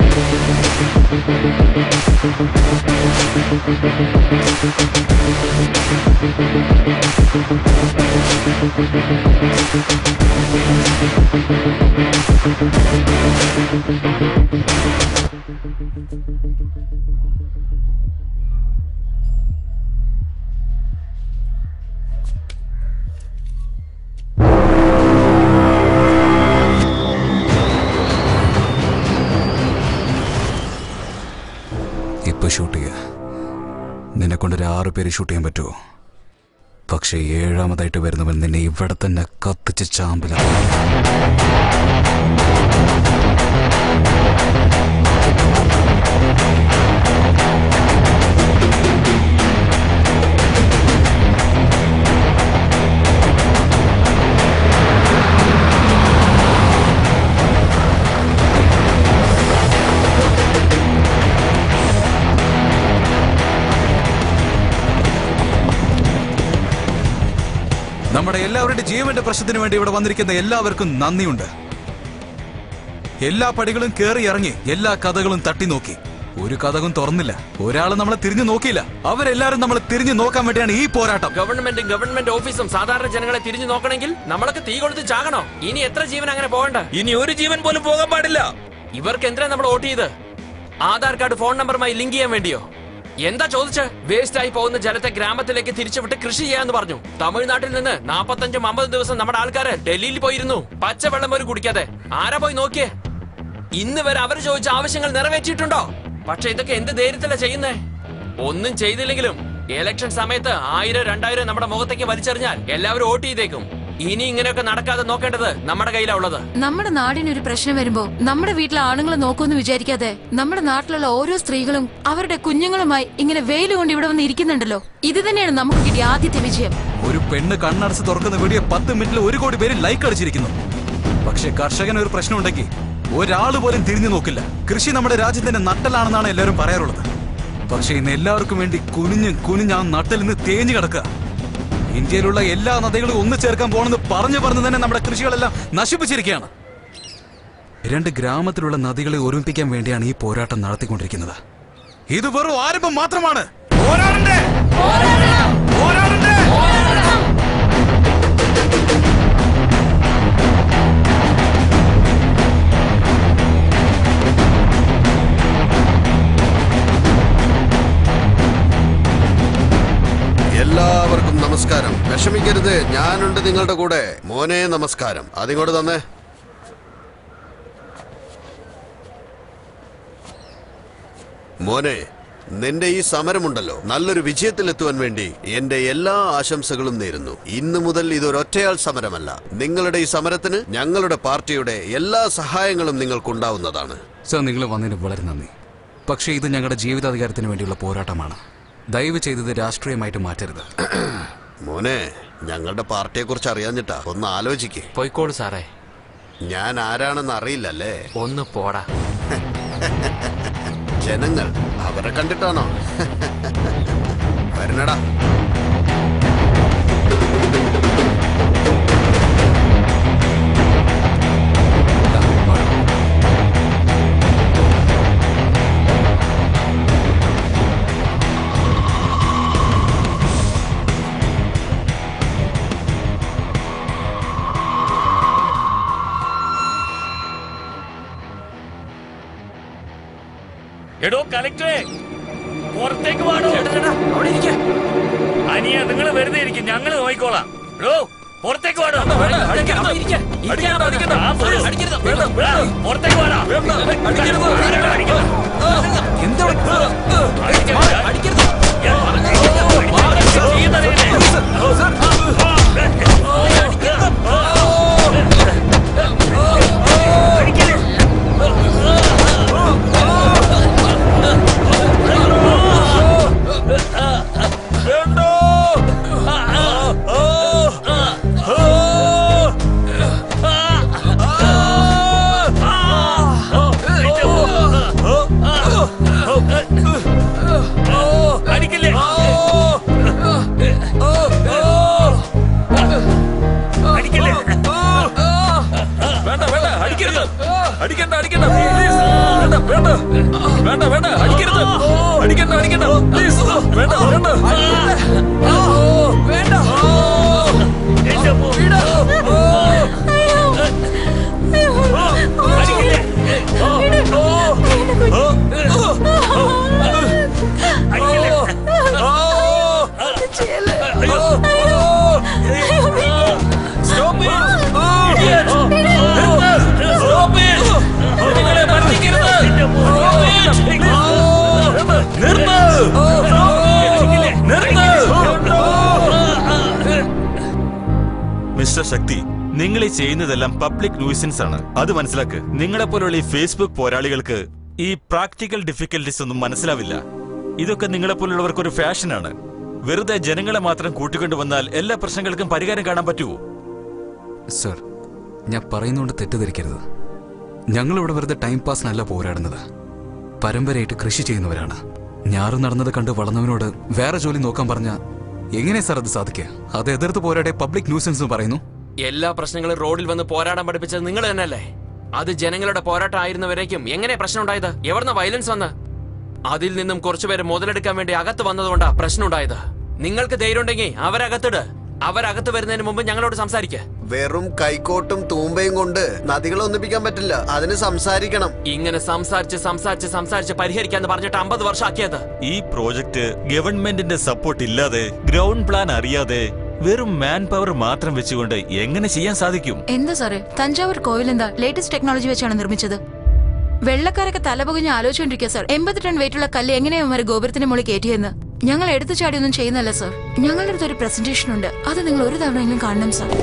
ഇപ്പൊ ഷൂട്ട് ചെയ്യുക. നിന്നെ കൊണ്ടൊരു 6 പേര് ഷൂട്ട് ചെയ്യാൻ പറ്റുമോ? പക്ഷെ 7ാമതായിട്ട് വരുന്നവൻ നിന്നെ ഇവിടെ തന്നെ കത്തിച്ച് ചാമ്പല. നമ്മുടെ എല്ലാവരുടെ ജീവന്റെ പ്രശ്നത്തിന് വേണ്ടി ഇവിടെ വന്നിരിക്കുന്ന എല്ലാവർക്കും നന്ദിയുണ്ട്. എല്ലാ പടികളും കയറി ഇറങ്ങി എല്ലാ കഥകളും തട്ടി നോക്കി. ഒരു കഥകും തുറന്നില്ല. ഒരാളും നമ്മളെ തിരിഞ്ഞു നോക്കിയില്ല. അവരെല്ലാരും നമ്മളെ തിരിഞ്ഞു നോക്കാൻ വേണ്ടിയാണ് ഈ പോരാട്ടം. ഗവൺമെന്റ് ഓഫീസും സാധാരണ ജനങ്ങളെ തിരിഞ്ഞു നോക്കണമെങ്കിൽ നമ്മളൊക്കെ തീ കൊളുത്തി ചാകണോ? ഇനി എത്ര ജീവൻ അങ്ങനെ പോകണ്ട? ഇനി ഒരു ജീവൻ പോലും പോകാൻ പാടില്ല. ഇവർക്ക് എന്തിനാ നമ്മൾ വോട്ട് ചെയ്ത്? ആധാർ കാർഡ് ഫോൺ നമ്പറുമായി ലിങ്ക് ചെയ്യാൻ വേണ്ടിയോ? എന്താ ചോദിച്ച്? വേസ്റ്റ് ആയി പോകുന്ന ജലത്തെ ഗ്രാമത്തിലേക്ക് തിരിച്ചുവിട്ട് കൃഷി ചെയ്യാന്ന് പറഞ്ഞു. തമിഴ്നാട്ടിൽ നിന്ന് 45-50 ദിവസം നമ്മുടെ ആൾക്കാര് ഡൽഹിയിൽ പോയിരുന്നു. പച്ചവെള്ളം പോലും കുടിക്കാതെ. ആരാ പോയി നോക്കിയേ? ഇന്ന് വരെ അവർ ചോദിച്ച ആവശ്യങ്ങൾ നിറവേറ്റിയിട്ടുണ്ടോ? പക്ഷെ ഇതൊക്കെ എന്ത് ധൈര്യത്തിലാ ചെയ്യുന്നേ? ഒന്നും ചെയ്തില്ലെങ്കിലും ഇലക്ഷൻ സമയത്ത് 1000-2000 നമ്മുടെ മുഖത്തേക്ക് വലിച്ചെറിഞ്ഞാൽ എല്ലാവരും വോട്ട് ചെയ്തേക്കും. ഇനി ഇങ്ങനെയൊക്കെ നടക്കാതെ നോക്കേണ്ടത് നമ്മുടെ കയ്യിലാ ഉള്ളത്. നമ്മുടെ നാടിനൊരു പ്രശ്നം വരുമ്പോ നമ്മുടെ വീട്ടിലെ ആണുങ്ങൾ നോക്കുമെന്ന് വിചാരിക്കാതെ നമ്മുടെ നാട്ടിലുള്ള ഓരോ സ്ത്രീകളും അവരുടെ കുഞ്ഞുങ്ങളുമായി ഇങ്ങനെ വെയിൽ കൊണ്ട് ഇവിടെ വന്ന് ഇരിക്കുന്നുണ്ടല്ലോ. ഇത് തന്നെയാണ് നമുക്ക് കിട്ടിയ ആദ്യത്തെ വിജയം. ഒരു പെണ്ണ് കണ്ണടച്ച് തുറക്കുന്ന വീഡിയോ 10 മിനിറ്റിൽ 1 കോടി പേര് ലൈക്ക് അടിച്ചിരിക്കുന്നു. പക്ഷെ കർഷകന് ഒരു പ്രശ്നം ഉണ്ടെങ്കിൽ ഒരാൾ പോലും തിരിഞ്ഞു നോക്കില്ല. കൃഷി നമ്മുടെ രാജ്യത്തിന്റെ നട്ടലാണെന്നാണ് എല്ലാവരും പറയാറുള്ളത്. പക്ഷെ ഇന്ന് എല്ലാവർക്കും വേണ്ടി കുനിഞ്ഞ് ആ നട്ടിൽ നിന്ന് തേഞ്ഞു കിടക്കുക. ഇന്ത്യയിലുള്ള എല്ലാ നദികളും ഒന്നു ചേർക്കാൻ പോണെന്ന് പറഞ്ഞു തന്നെ നമ്മുടെ കൃഷികളെല്ലാം നശിപ്പിച്ചിരിക്കുകയാണ്. 2 ഗ്രാമത്തിലുള്ള നദികളെ ഒരുമിപ്പിക്കാൻ വേണ്ടിയാണ് ഈ പോരാട്ടം നടത്തിക്കൊണ്ടിരിക്കുന്നത്. ഇത് വെറും ആരംഭം മാത്രമാണ്. എല്ലാവർക്കും നമസ്കാരം. വിഷമിക്കരുത്, ഞാനുണ്ട് നിങ്ങളുടെ കൂടെ. മോനെ നമസ്കാരം. അതിങ്ങോട്ട് തന്നെ. മോനെ, നിന്റെ ഈ സമരമുണ്ടല്ലോ, നല്ലൊരു വിജയത്തിലെത്തുവാൻ വേണ്ടി എന്റെ എല്ലാ ആശംസകളും നേരുന്നു. ഇന്നു മുതൽ ഇതൊരൊറ്റയാൾ സമരമല്ല. നിങ്ങളുടെ ഈ സമരത്തിന് ഞങ്ങളുടെ പാർട്ടിയുടെ എല്ലാ സഹായങ്ങളും നിങ്ങൾക്കുണ്ടാവുന്നതാണ്. സർ, നിങ്ങൾ വന്നതിന് വളരെ നന്ദി. പക്ഷേ ഇത് ഞങ്ങളുടെ ജീവിതാധികാരത്തിന് വേണ്ടിയുള്ള പോരാട്ടമാണ്. ദയവ് ചെയ്തത് രാഷ്ട്രീയമായിട്ട് മാറ്റരുത്. മോനെ, ഞങ്ങളുടെ പാർട്ടിയെ കുറിച്ച് അറിയാഞ്ഞിട്ടാ. ഒന്ന് ആലോചിക്കേ. പോയിക്കോളൂ സാറേ. ഞാൻ ആരാണെന്ന് അറിയില്ലല്ലേ? ഒന്ന് പോടാ. ജനങ്ങൾ അവരെ കണ്ടിട്ടാണോ? വരണടാ. എടോ കലക്ടറെ, പുറത്തേക്ക് പാടോ. അനിയ, നിങ്ങൾ വെറുതെ ഇരിക്കും, ഞങ്ങള് നോക്കിക്കോളാം. എടോ പുറത്തേക്ക് പാടോ. പുറത്തേക്ക് പാടാ. വേണ്ട വേണ്ട വേണ്ട അടിക്കരുത് അടിക്കണ്ട അടിക്കണ്ട പ്ലീസ് വേണ്ട വേണ്ട വേണ്ട മിസ്റ്റർ ശക്തി, നിങ്ങൾ ഈ ചെയ്യുന്നതെല്ലാം പബ്ലിക് ന്യൂസൻസ് ആണ്. അത് മനസ്സിലാക്ക്. നിങ്ങളെ പോലുള്ള ഈ ഫേസ്ബുക്ക് പോരാളികൾക്ക് ഈ പ്രാക്ടിക്കൽ ഡിഫിക്കൽട്ടീസ് ഒന്നും മനസ്സിലാവില്ല. ഇതൊക്കെ നിങ്ങളെ പോലുള്ളവർക്ക് ഒരു ഫാഷനാണ്. വെറുതെ ജനങ്ങളെ മാത്രം കൂട്ടിക്കൊണ്ടുവന്നാൽ എല്ലാ പ്രശ്നങ്ങൾക്കും പരിഹാരം കാണാൻ പറ്റുമോ? സർ, ഞാൻ പറയുന്നോണ്ട് തെറ്റിദ്ധരിക്കരുത്. ഞങ്ങളിവിടെ വെറുതെ ടൈം പാസിനല്ല പോരാടുന്നത്. പരമ്പരയായിട്ട് കൃഷി ചെയ്യുന്നവരാണ്. ഞാറ് നടന്നത് കണ്ട് വളർന്നവനോട് വേറെ ജോലി നോക്കാൻ പറഞ്ഞ എങ്ങനെ സാർ അത് സാധിക്കുക? അത് എതിർത്ത് പോരാടെ പബ്ലിക് ന്യൂസൻസ് പറയുന്നു. എല്ലാ പ്രശ്നങ്ങളും റോഡിൽ വന്ന് പോരാടാൻ പഠിപ്പിച്ചത് നിങ്ങൾ തന്നെയല്ലേ? അത് ജനങ്ങളുടെ പോരാട്ടം ആയിരുന്നവരേക്കും എങ്ങനെ പ്രശ്നം ഉണ്ടായത്? എവിടുന്ന വയലൻസ് വന്ന്? അതിൽ നിന്നും കുറച്ചുപേര് മുതലെടുക്കാൻ വേണ്ടി അകത്ത് വന്നതുകൊണ്ടാ പ്രശ്നം ഉണ്ടായത്. നിങ്ങൾക്ക് ധൈര്യം ഉണ്ടെങ്കിൽ അവരകത്തിട്. അവരകത്ത് വരുന്നതിന് മുമ്പ് ഞങ്ങളോട് സംസാരിക്ക. വെറും കൈക്കോട്ടും തൂമ്പയും കൊണ്ട് നദികളെ ഒന്നിപ്പിക്കാൻ പറ്റില്ല. അതിന് സംസാരിക്കണം. ഇങ്ങനെ സംസാരിച്ച് പരിഹരിക്കാന്ന് പറഞ്ഞിട്ട് 50 വർഷം ആക്കിയത്. ഈ പ്രോജക്റ്റ് ഗവൺമെന്റിന്റെ സപ്പോർട്ട് ഇല്ലാതെ, ഗ്രൗണ്ട് പ്ലാൻ അറിയാതെ, വെറും മാൻ പവർ മാത്രം വെച്ചുകൊണ്ട് എങ്ങനെ ചെയ്യാൻ സാധിക്കും? എന്താ സാറേ, തഞ്ചാവൂർ കോവിൽ എന്താ ലേറ്റസ്റ്റ് ടെക്നോളജി വെച്ചാണ് നിർമ്മിച്ചത്? വെള്ളക്കാരൊക്കെ തലപുകഞ്ഞ് ആലോചിച്ചോണ്ടിരിക്കുക സാർ. 80 ടൺ വെയിറ്റുള്ള കല്ല് എങ്ങനെയാ ഗോപുരത്തിന് മുകളിൽ കയറ്റിയെന്ന്. ഞങ്ങൾ എടുത്തു ചാടിയൊന്നും ചെയ്യുന്നല്ല സാർ. ഞങ്ങളുടെ അടുത്ത് ഒരു പ്രസന്റേഷൻ ഉണ്ട്. അത് നിങ്ങൾ ഒരു തവണയെങ്കിലും കാണണം സാർ.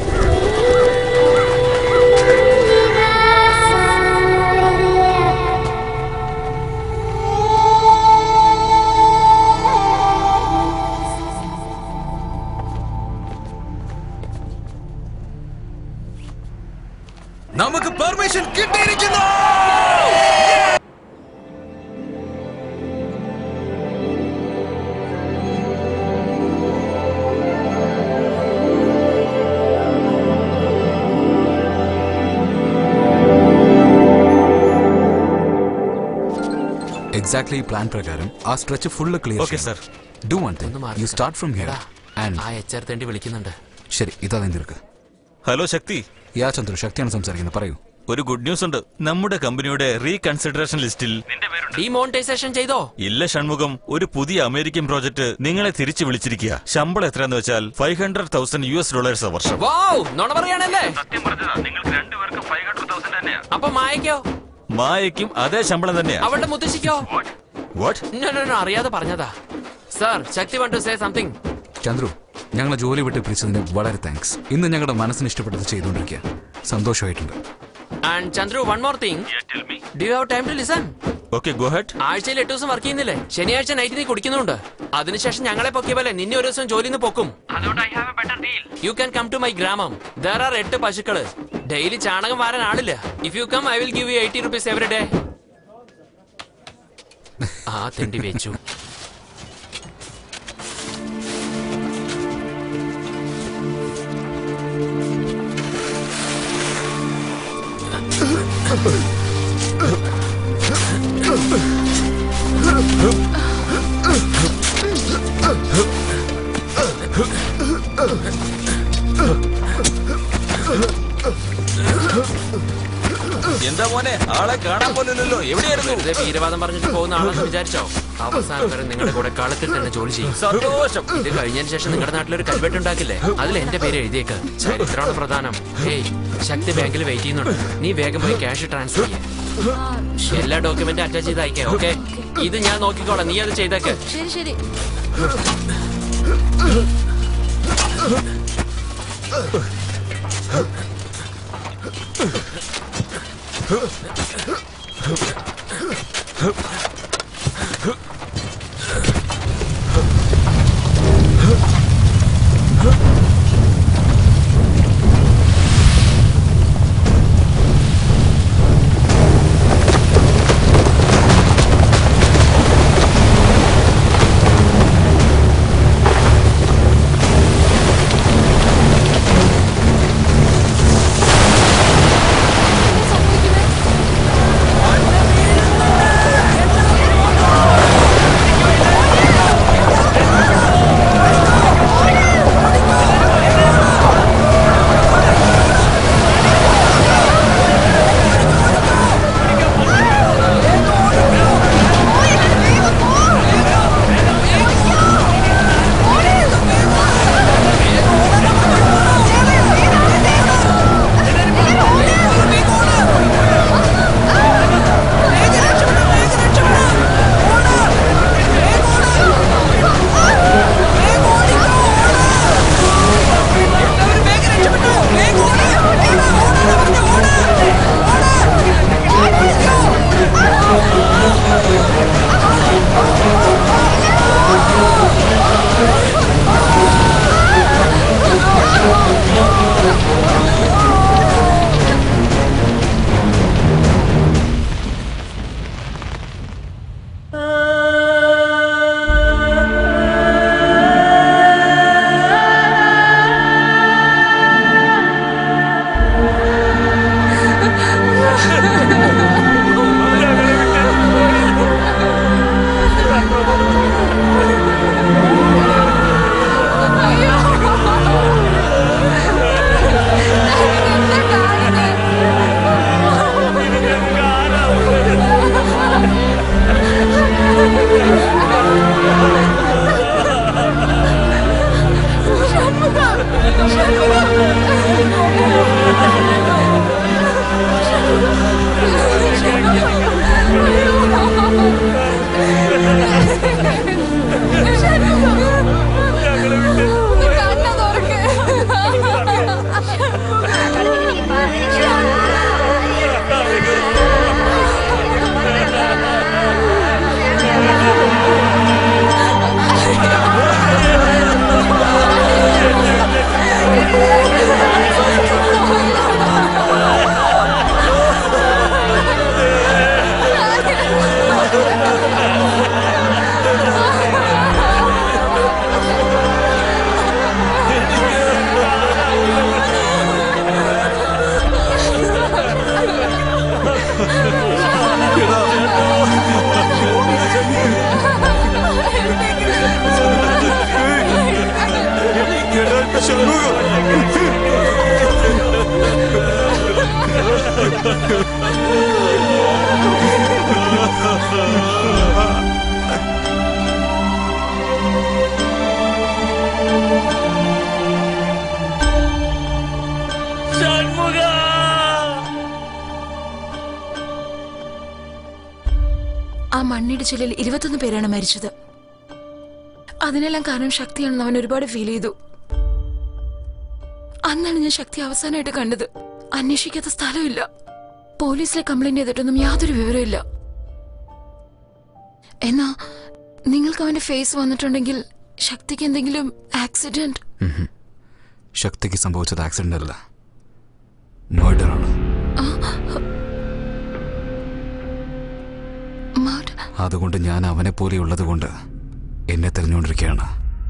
നമുക്ക് പെർമിഷൻ കിട്ടിയിരിക്കുന്നു. Exactly plan പ്രകാരം ആ stretch full clear. Okay sir. Do one thing. You start from here and ആ എച്ച്ആർ തേണ്ടി വിളിക്കുന്നുണ്ട്. ശരി, ഇതാ നിർക്ക്. ഹലോ ശക്തി. യാ ചന്ദ്രു, ശക്തിയാണ് സംസാരിക്കുന്നത്. പറയൂ. ഒരു ഗുഡ് ന്യൂസ് ഉണ്ട്. നമ്മുടെ കമ്പനിയുടെ റീകൺസിഡറേഷൻ ലിസ്റ്റിൽ ഡിമോണിറ്റൈസേഷൻ ചെയ്തോ? ഇല്ല ഷൺമുഖം, ഒരു പുതിയ അമേരിക്കൻ പ്രോജക്റ്റ് നിങ്ങളെ തിരിച്ചു വിളിച്ചിരിക്കുക. ശമ്പളം എത്രയാന്ന് വെച്ചാൽ $500,000 വർഷം. വാവ്, നുണ പറയാനല്ലേ? സത്യം പറഞ്ഞതാ, നിങ്ങൾക്ക് രണ്ടുപേർക്കും 500,000 തന്നെയാ. അപ്പൊ മായക്കോ? മായയ്ക്കും അതേ ശമ്പളം തന്നെയാ. അവളുടെ മുത്തശ്ശിക്കോ? വാട്ട്? നോ അറിയാതെ പറഞ്ഞതാ. Sir, Shakti want to say something. Chandru, ഞങ്ങളെ ജോലി വിട്ട് പിരിച്ചതിന് വളരെ താങ്ക്സ്. ഇന്ന് ഞങ്ങളുടെ മനസ്സിന് ഇഷ്ടപ്പെട്ടത് ചെയ്തുകൊണ്ടിരിക്കുക. സന്തോഷമായിട്ടുണ്ട്. And Chandru, one more thing. Do you have time to listen? Okay, go ahead. ആഴ്ചയിൽ 8 ദിവസം വർക്ക് ചെയ്യുന്നില്ലേ? ശനിയാഴ്ച നൈറ്റ് നീ കുടിക്കുന്നുണ്ട്. അതിനുശേഷം ഞങ്ങളെ പൊക്കിയ പോലെ നിന്നെ ഒരു ദിവസം ജോലിന്ന് പൊക്കും. അതുകൊണ്ട് I have a better deal. You can come to my ഗ്രാമം. ദേർ ആർ 8 പശുക്കള്. ഡെയിലി ചാണകം വാരാൻ ആളില്ല. If you come I will give you 80 rupees every day. ആ തെണ്ടി വെച്ചു. എന്താ മോനെ, ആളെ കാണാൻ പോലല്ലോ. എവിടെയായിരുന്നു? വീരവാദം പറഞ്ഞിട്ട് പോകുന്ന ആളെന്ന് വിചാരിച്ചോ? അവസാനം വരെ നിങ്ങളുടെ കൂടെ കളത്തിൽ തന്നെ ജോലി ചെയ്യും. സന്തോഷം. ഇത് കഴിഞ്ഞതിന് ശേഷം നിങ്ങളുടെ നാട്ടിലൊരു കൽവെട്ടുണ്ടാക്കില്ലേ? അതിൽ എന്റെ പേര് എഴുതിയേക്ക്. ചരിത്രമാണ് പ്രധാനം. ഹേയ്, ശക്തി ബാങ്കിൽ വെയിറ്റ് ചെയ്യുന്നുണ്ട്. നീ വേഗം പോയി ക്യാഷ് ട്രാൻസ്ഫർ ചെയ്യേ. എല്ലാ ഡോക്യുമെന്റും അറ്റാച്ച് ചെയ്ത് അയക്കേ. ഓക്കെ, ഇത് ഞാൻ നോക്കിക്കോളാം. നീ അത് ചെയ്തേക്ക്. ശരി ശരി. ആ മണ്ണിടിച്ചിലിൽ 21 പേരാണ് മരിച്ചത്. അതിനെല്ലാം കാരണം ശക്തിയാണെന്ന് അവൻ ഒരുപാട് ഫീൽ ചെയ്തു. അന്നാണ് ഞാൻ ശക്തി അവസാനമായിട്ട് കണ്ടത്. അന്വേഷിക്കാത്ത സ്ഥലമില്ല. പോലീസിലെ കംപ്ലൈന്റ് ചെയ്തിട്ടൊന്നും യാതൊരു വിവരമില്ല. എന്നാ നിങ്ങൾക്ക് അവന്റെ ഫേസ് വന്നിട്ടുണ്ടെങ്കിൽ ശക്തിക്ക് എന്തെങ്കിലും ആക്സിഡന്റ്? ശക്തിക്ക് സംഭവിച്ചത് ആക്സിഡന്റ് അല്ല, മർഡർ ആണ്. അതുകൊണ്ട് ഞാൻ അവനെ പോലെയുള്ളത് കൊണ്ട് എന്നെ തെരഞ്ഞുകൊണ്ടിരിക്കുകയാണ്.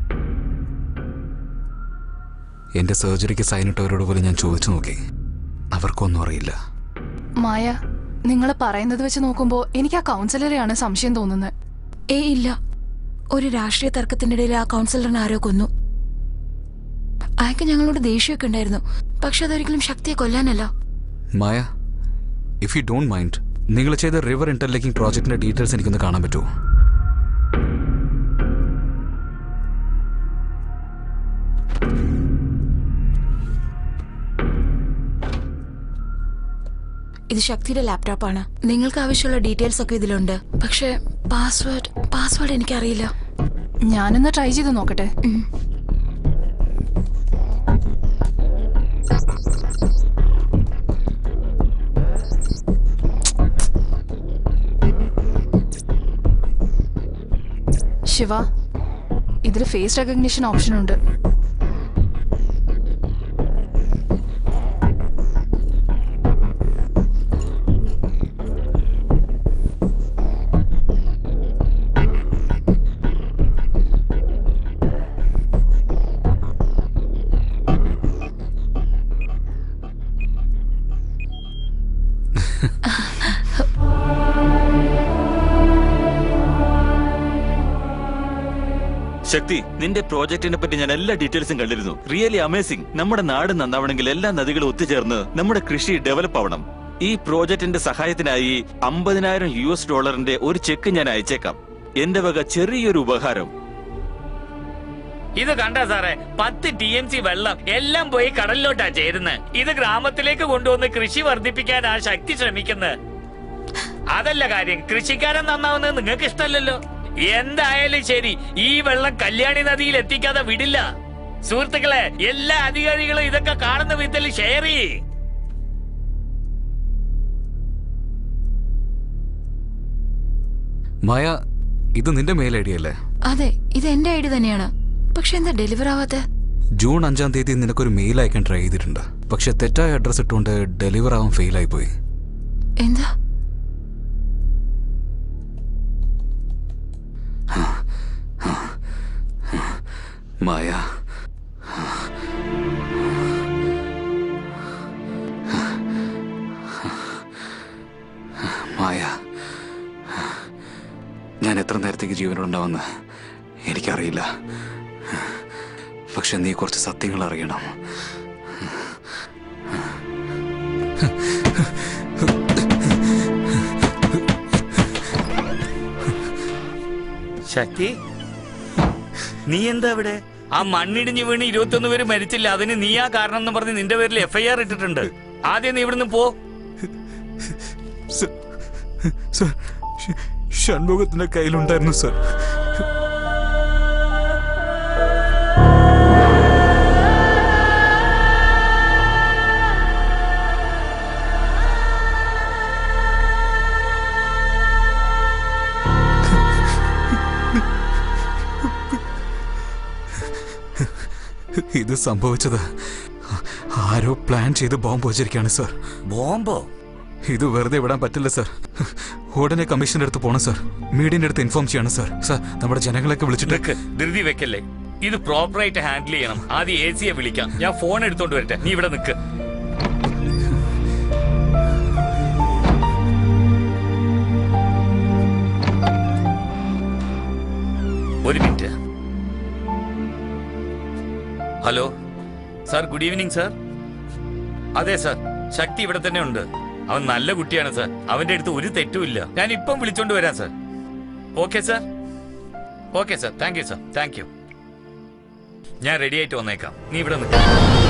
എന്റെ സർജറിക്ക് സൈനിട്ടവരോട് പോലും ഞാൻ ചോദിച്ചു നോക്കി, അവർക്കൊന്നും അറിയില്ല. മായ, നിങ്ങൾ പറയുന്നത് വെച്ച് നോക്കുമ്പോ എനിക്ക് ആ കൗൺസിലറെയാണ് സംശയം തോന്നുന്നത്. ഇല്ല, ഒരു രാഷ്ട്രീയ തർക്കത്തിന്റെ ഇടയിൽ ആ കൗൺസിലറിനെ ആരോ കൊന്നു. അയാൾക്ക് ഞങ്ങളോട് ദേഷ്യമൊക്കെ ഉണ്ടായിരുന്നു, പക്ഷെ അതൊരിക്കലും ശക്തിയെ കൊല്ലാനല്ല. Maya, if you don't mind, നിങ്ങൾ ചെയ്ത റിവർ ഇന്റർലേക്കിംഗ് പ്രോജക്റ്റിന്റെ ഡീറ്റെയിൽസ് എനിക്കൊന്ന് കാണാൻ പറ്റുമോ? ഇത് ശക്തിയുടെ ലാപ്ടോപ്പാണ്. നിങ്ങൾക്ക് ആവശ്യമുള്ള ഡീറ്റെയിൽസ് ഒക്കെ ഇതിലുണ്ട്. പക്ഷെ പാസ്വേഡ് എനിക്കറിയില്ല. ഞാനൊന്ന് ട്രൈ ചെയ്ത് നോക്കട്ടെ. ശിവ, ഇതിൽ ഫേസ് റെക്കഗ്നിഷൻ ഓപ്ഷൻ ഉണ്ട്. ശക്തി, നിന്റെ പ്രോജക്റ്റിനെ പറ്റി ഞാൻ എല്ലാ ഡീറ്റെയിൽസും കണ്ടിരുന്നു. Really amazing. നമ്മുടെ നാട് നന്നാവണമെങ്കിൽ എല്ലാ നദികളും ഒത്തുചേർന്ന് നമ്മുടെ കൃഷി ഡെവലപ്പ് ആവണം. ഈ പ്രോജക്റ്റിന്റെ സഹായത്തിനായി $50,000 ഒരു ചെക്ക് ഞാൻ അയച്ചേക്കാം. എന്റെ വക ചെറിയൊരു ഉപഹാരം. ഇത് കണ്ട സാറേ, 10 TMC വെള്ളം എല്ലാം പോയി കടലിലോട്ടാ ചേരുന്നത്. ഇത് ഗ്രാമത്തിലേക്ക് കൊണ്ടുവന്ന് കൃഷി വർദ്ധിപ്പിക്കാനാ ശക്തി ശ്രമിക്കുന്നത്. അതല്ല കാര്യം, കൃഷിക്കാരൻ നന്നാവുന്നത് നിങ്ങൾക്ക് ഇഷ്ടമല്ലല്ലോ. എന്തായാലും ശരി, ഈ വെള്ളം കല്യാണി നദിയിൽ എത്തിക്കാതെ വിടില്ല. സുഹൃത്തുക്കളെ, എല്ലാ അധികാരികളും ഇതൊക്കെ കാണുന്ന വിധത്തിൽ ഷെയർ ചെയ്യ്. മായ, ഇത് നിന്റെ മെയിൽ ഐ ഡി അല്ലേ? അതെ, ഇത് എന്റെ ഐഡി തന്നെയാണ്. പക്ഷെ എന്താ ഡെലിവർ ആവാത്തെ? ജൂൺ 5-ാം തീയതി നിനക്കൊരു മെയിൽ അയക്കാൻ ട്രൈ ചെയ്തിട്ടുണ്ട്. പക്ഷെ തെറ്റായ അഡ്രസ് ഇട്ടുകൊണ്ട് ഡെലിവർ ആവാൻ ഫെയിൽ ആയി പോയി. എന്താ? മായ, മായ, ഞാൻ എത്ര നേരത്തേക്ക് ജീവനുണ്ടാവുമെന്ന് എനിക്കറിയില്ല. പക്ഷെ നീ കുറച്ച് സത്യങ്ങൾ അറിയണം. ശക്തി, നീ എന്താ ഇവിടെ? ആ മണ്ണിടിഞ്ഞ് വീണ് 21 പേര് മരിച്ചില്ല, അതിന് നീയാ കാരണം എന്ന് പറഞ്ഞ് നിന്റെ പേരിൽ FIR ഇട്ടിട്ടുണ്ട്. ആദ്യം നീ ഇവിടുന്ന് പോ. ഷൺമുഖത്തിന്റെ കയ്യിലുണ്ടായിരുന്നു സർ. ഇത് സംഭവിച്ചത് ആരോ പ്ലാൻ ചെയ്ത് ബോംബ് വെച്ചിരിക്കുകയാണ് സർ. ബോംബോ? ഇത് വെറുതെ വിടാൻ പറ്റില്ല സർ. ഉടനെ കമ്മീഷന്റെ അടുത്ത് പോണം സർ. മീഡിയന്റെ അടുത്ത് ഇൻഫോം ചെയ്യണം സർ. സർ, നമ്മുടെ ജനങ്ങളൊക്കെ വിളിച്ചിട്ട് ധൃതി വെക്കല്ലേ. ഇത് പ്രോപ്പറായിട്ട് ഹാൻഡിൽ ചെയ്യണം. ആദ്യം AC വിളിക്കാം. ഞാൻ ഫോൺ എടുത്തോണ്ട് വരട്ടെ. നീ ഇവിടെ നിൽക്ക്. ഒരു minute. Hello sir, good evening sir. അതെ സാർ, ശക്തി ഇവിടെ തന്നെ ഉണ്ട്. അവൻ നല്ല കുട്ടിയാണ് സാർ. അവന്റെ അടുത്ത് ഒരു തെറ്റുമില്ല. ഞാൻ ഇപ്പം വിളിച്ചോണ്ട് വരാം sir. Okay sir, okay sir. Thank you sir, thank you. ഞാൻ റെഡി ആയിട്ട് വന്നേക്കാം. നീ ഇവിടെ നിൽക്കാം.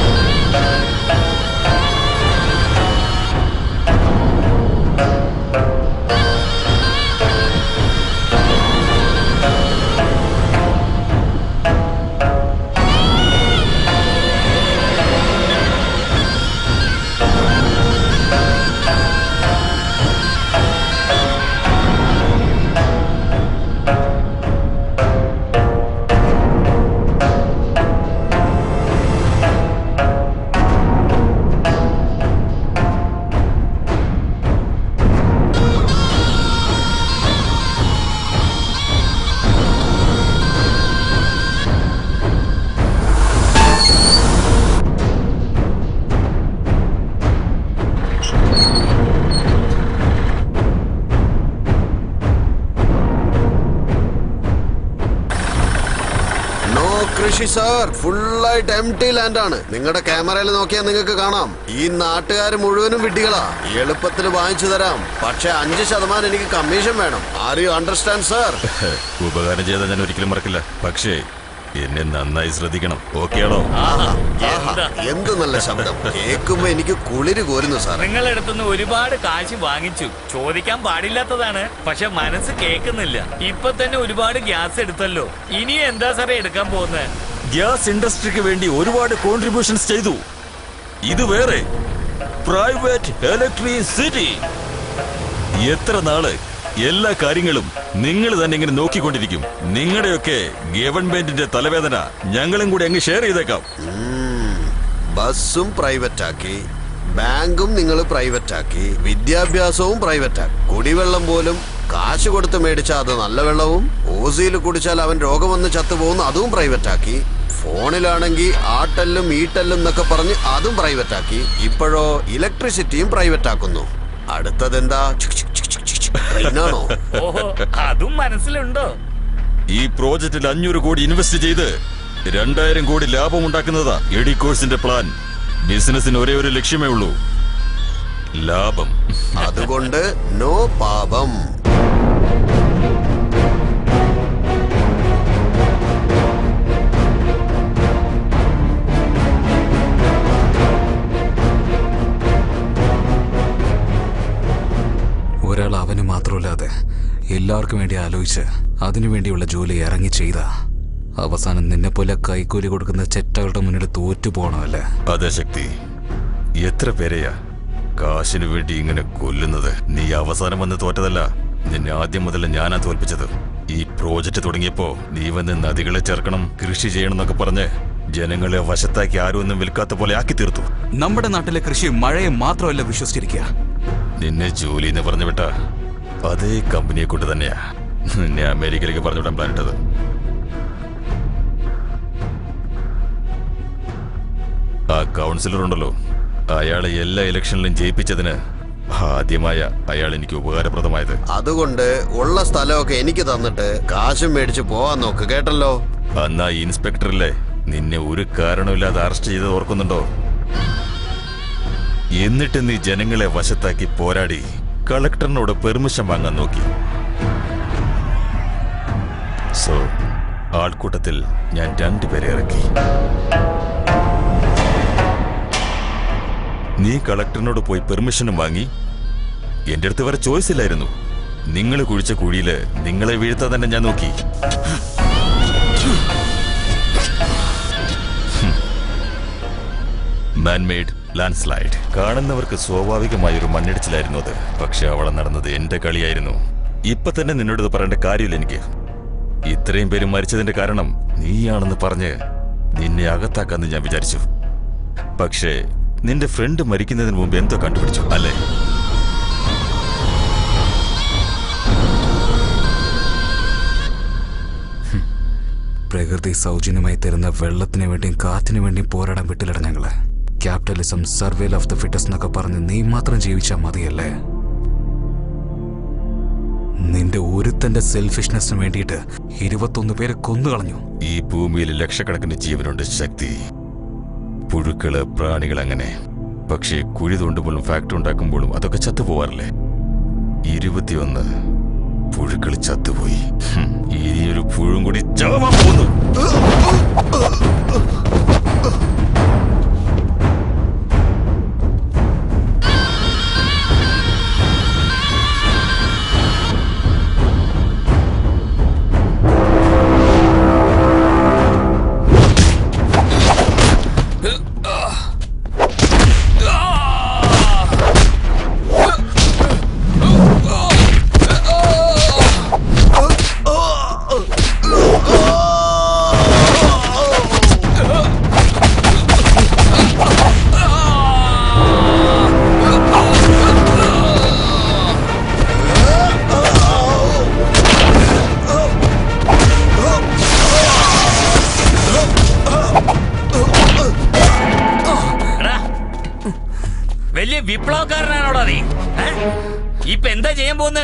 സാർ, ഫുള്ളായിട്ട് എംപ്റ്റി ലാൻഡ് ആണ്. നിങ്ങളുടെ ക്യാമറയിൽ നോക്കിയാൽ നിങ്ങൾക്ക് കാണാം. ഈ നാട്ടുകാർ മുഴുവനും വിഡ്ഢികളാ. എളുപ്പത്തിൽ വാങ്ങിച്ചു തരാം, പക്ഷെ 5% എനിക്ക് കമ്മീഷൻ വേണം. Are you understand sir? ഉപകാരം ചെയ്താൽ ഞാൻ ഒരിക്കലും മറക്കില്ല. പക്ഷേ എന്നെ നന്നായി ശ്രദ്ധിക്കണം. ഓക്കെ ആണോ? എന്ത് നല്ല ശബ്ദം കേൾക്കുമ്പോ എനിക്ക് കുളിര് കോരുന്നു സാർ. നിങ്ങളുടെ അടുത്തുനിന്ന് ഒരുപാട് കാശ് വാങ്ങിച്ചു. ചോദിക്കാൻ പാടില്ലാത്തതാണ്, പക്ഷെ മനസ്സ് കേൾക്കുന്നില്ല. ഇപ്പൊ തന്നെ ഒരുപാട് ഗ്യാസ് എടുത്തല്ലോ. ഇനി എന്താ സാറേ എടുക്കാൻ പോകുന്നത്? ഗ്യാസ് ഇൻഡസ്ട്രിക്ക് വേണ്ടി ഒരുപാട് കോൺട്രിബ്യൂഷൻസ് ചെയ്തു. ഇത് വേറെ പ്രൈവറ്റ് ഇലക്ട്രിസിറ്റി. എത്ര നാള് എല്ലാ കാര്യങ്ങളും നിങ്ങൾ തന്നെ ഇങ്ങനെ നോക്കിക്കൊണ്ടിരിക്കും? നിങ്ങളുടെയൊക്കെ ഗവൺമെന്റിന്റെ തലവേദന ഞങ്ങളും കൂടി അങ്ങ് ഷെയർ ചെയ്തേക്കാം. ബസ്സും പ്രൈവറ്റ് ആക്കി, ബാങ്കും നിങ്ങൾ പ്രൈവറ്റ് ആക്കി, വിദ്യാഭ്യാസവും പ്രൈവറ്റ് ആക്കി. കുടിവെള്ളം പോലും കാശ് കൊടുത്ത് മേടിച്ചാൽ അത് നല്ല വെള്ളവും, ഓസിയിൽ കുടിച്ചാൽ അവൻ രോഗം വന്ന് ചത്തുപോകുന്നു, അതും പ്രൈവറ്റ് ആക്കി. ഫോണിലാണെങ്കിൽ ആട്ടല്ലും ഈട്ടല്ലും എന്നൊക്കെ പറഞ്ഞ് അതും പ്രൈവറ്റ് ആക്കി. ഇപ്പോഴോ ഇലക്ട്രിസിറ്റിയും പ്രൈവറ്റ് ആക്കുന്നു. അടുത്തതെന്താ? അതും മനസ്സിലുണ്ടോ? ഈ പ്രോജക്റ്റിൽ 500 കോടി ഇൻവെസ്റ്റ് ചെയ്ത് 2000 കോടി ലാഭം ഉണ്ടാക്കുന്നതാ എഡിക്കോഴ്സിന്റെ പ്ലാൻ. ബിസിനസിന് ഒരേ ഒരു ലക്ഷ്യമേ ഉള്ളൂ, ലാഭം. അതുകൊണ്ട് നോ പാപം. ഒരാൾ അവന് മാത്രമല്ലാതെ എല്ലാവർക്കും വേണ്ടി ആലോചിച്ച് അതിനുവേണ്ടിയുള്ള ജോലി ഇറങ്ങി ചെയ്ത അവസാനം നിന്നെ പോലെ കൈക്കൂലി കൊടുക്കുന്ന ചെറ്റകളുടെ മുന്നിൽ തോറ്റു പോകണമല്ലേ? അതെ ശക്തി, എത്ര പേരെയാ കാശിനു വേണ്ടി ഇങ്ങനെ കൊല്ലുന്നത്? നീ അവസാനം വന്ന് തോറ്റതല്ല, നിന്നെ ആദ്യം മുതൽ ഞാനാ തോൽപ്പിച്ചത്. ഈ പ്രോജക്റ്റ് തുടങ്ങിയപ്പോ നീ വന്ന് നദികളെ ചേർക്കണം, കൃഷി ചെയ്യണം എന്നൊക്കെ പറഞ്ഞ് ജനങ്ങളെ വശത്താക്കി ആരും ഒന്നും വിൽക്കാത്ത പോലെ ആക്കി തീർത്തു. നമ്മുടെ നാട്ടിലെ കൃഷി മഴയെ മാത്രമല്ല വിശ്വസിച്ചിരിക്കുക. നിന്നെ ജോലി എന്ന് പറഞ്ഞു വിട്ട അതേ കമ്പനിയെ കൊണ്ട് തന്നെയാ നിന്നെ അമേരിക്കയിലേക്ക് പറഞ്ഞുവിടാൻ പ്ലാൻ ഇട്ടത്. ആ കൗൺസിലർ ഉണ്ടല്ലോ, അയാളെ എല്ലാ ഇലക്ഷനിലും ജയിപ്പിച്ചതിന് ആദ്യമായ അയാൾ എനിക്ക് ഉപകാരപ്രദമായത്. അതുകൊണ്ട് ഉള്ള സ്ഥലമൊക്കെ എനിക്ക് തന്നിട്ട് കാശും മേടിച്ച് പോവാൻ നോക്ക്, കേട്ടല്ലോ? അന്നാ ഇൻസ്പെക്ടറില്ലേ നിന്നെ ഒരു കാരണമില്ലാതെ അറസ്റ്റ് ചെയ്ത് ഓർക്കുന്നുണ്ടോ? എന്നിട്ട് നീ ജനങ്ങളെ വശത്താക്കി പോരാടി കളക്ടറിനോട് പെർമിഷൻ വാങ്ങാൻ നോക്കി. സോ ആൾക്കൂട്ടത്തിൽ ഞാൻ 2 പേരെ ഇറക്കി. നീ കളക്ടറിനോട് പോയി പെർമിഷനും വാങ്ങി. എന്റെ അടുത്ത് വേറെ ചോയ്സ് ഇല്ലായിരുന്നു. നിങ്ങൾ കുഴിച്ച കുഴിയില് നിങ്ങളെ വീഴ്ത്താൻ തന്നെ ഞാൻ നോക്കി. Manmade landslide. കാണുന്നവർക്ക് സ്വാഭാവികമായൊരു മണ്ണിടിച്ചിലായിരുന്നു അത്. പക്ഷെ അവിടെ നടന്നത് എന്റെ കളിയായിരുന്നു. ഇപ്പൊ തന്നെ നിന്നോട് പറയേണ്ട കാര്യമില്ല എനിക്ക്. ഇത്രയും പേര് മരിച്ചതിന്റെ കാരണം നീയാണെന്ന് പറഞ്ഞ് നിന്നെ അകത്താക്കാന്ന് ഞാൻ വിചാരിച്ചു. പക്ഷേ നിന്റെ ഫ്രണ്ട് മരിക്കുന്നതിന് മുമ്പ് എന്തോ കണ്ടുപിടിച്ചു അല്ലേ? പ്രകൃതി സൗജന്യമായി തരുന്ന വെള്ളത്തിന് വേണ്ടിയും കാറ്റിനു വേണ്ടിയും പോരാടാൻ വിട്ടില്ലട ഞങ്ങള്. Capitalism, survival of the fittest എന്നൊക്കെ പറഞ്ഞ് നീ മാത്രം ജീവിച്ചാൽ മതിയല്ലേ? നിന്റെ ഒരുത്തന്റെ സെൽഫിഷ്നെസ്സിന് വേണ്ടിയിട്ട് 21 പേരെ കൊന്നുകളഞ്ഞു. ഈ ഭൂമിയിൽ ലക്ഷക്കണക്കിന് ജീവനുണ്ട് ശക്തി. പുഴുക്കള്, പ്രാണികൾ, അങ്ങനെ. പക്ഷേ കുഴി തോണ്ടുമ്പോഴും ഫാക്ടറി ഉണ്ടാക്കുമ്പോഴും അതൊക്കെ ചത്തുപോവാറില്ലേ? 21 പുഴുക്കൾ ചത്തുപോയി. ഇനിയൊരു പുഴും കൂടി ചാവാൻ പോകുന്നു. വലിയ വിപ്ലവക്കാരനാണോടാ നീ? ഇപ്പൊ എന്താ ചെയ്യാൻ പോകുന്നത്?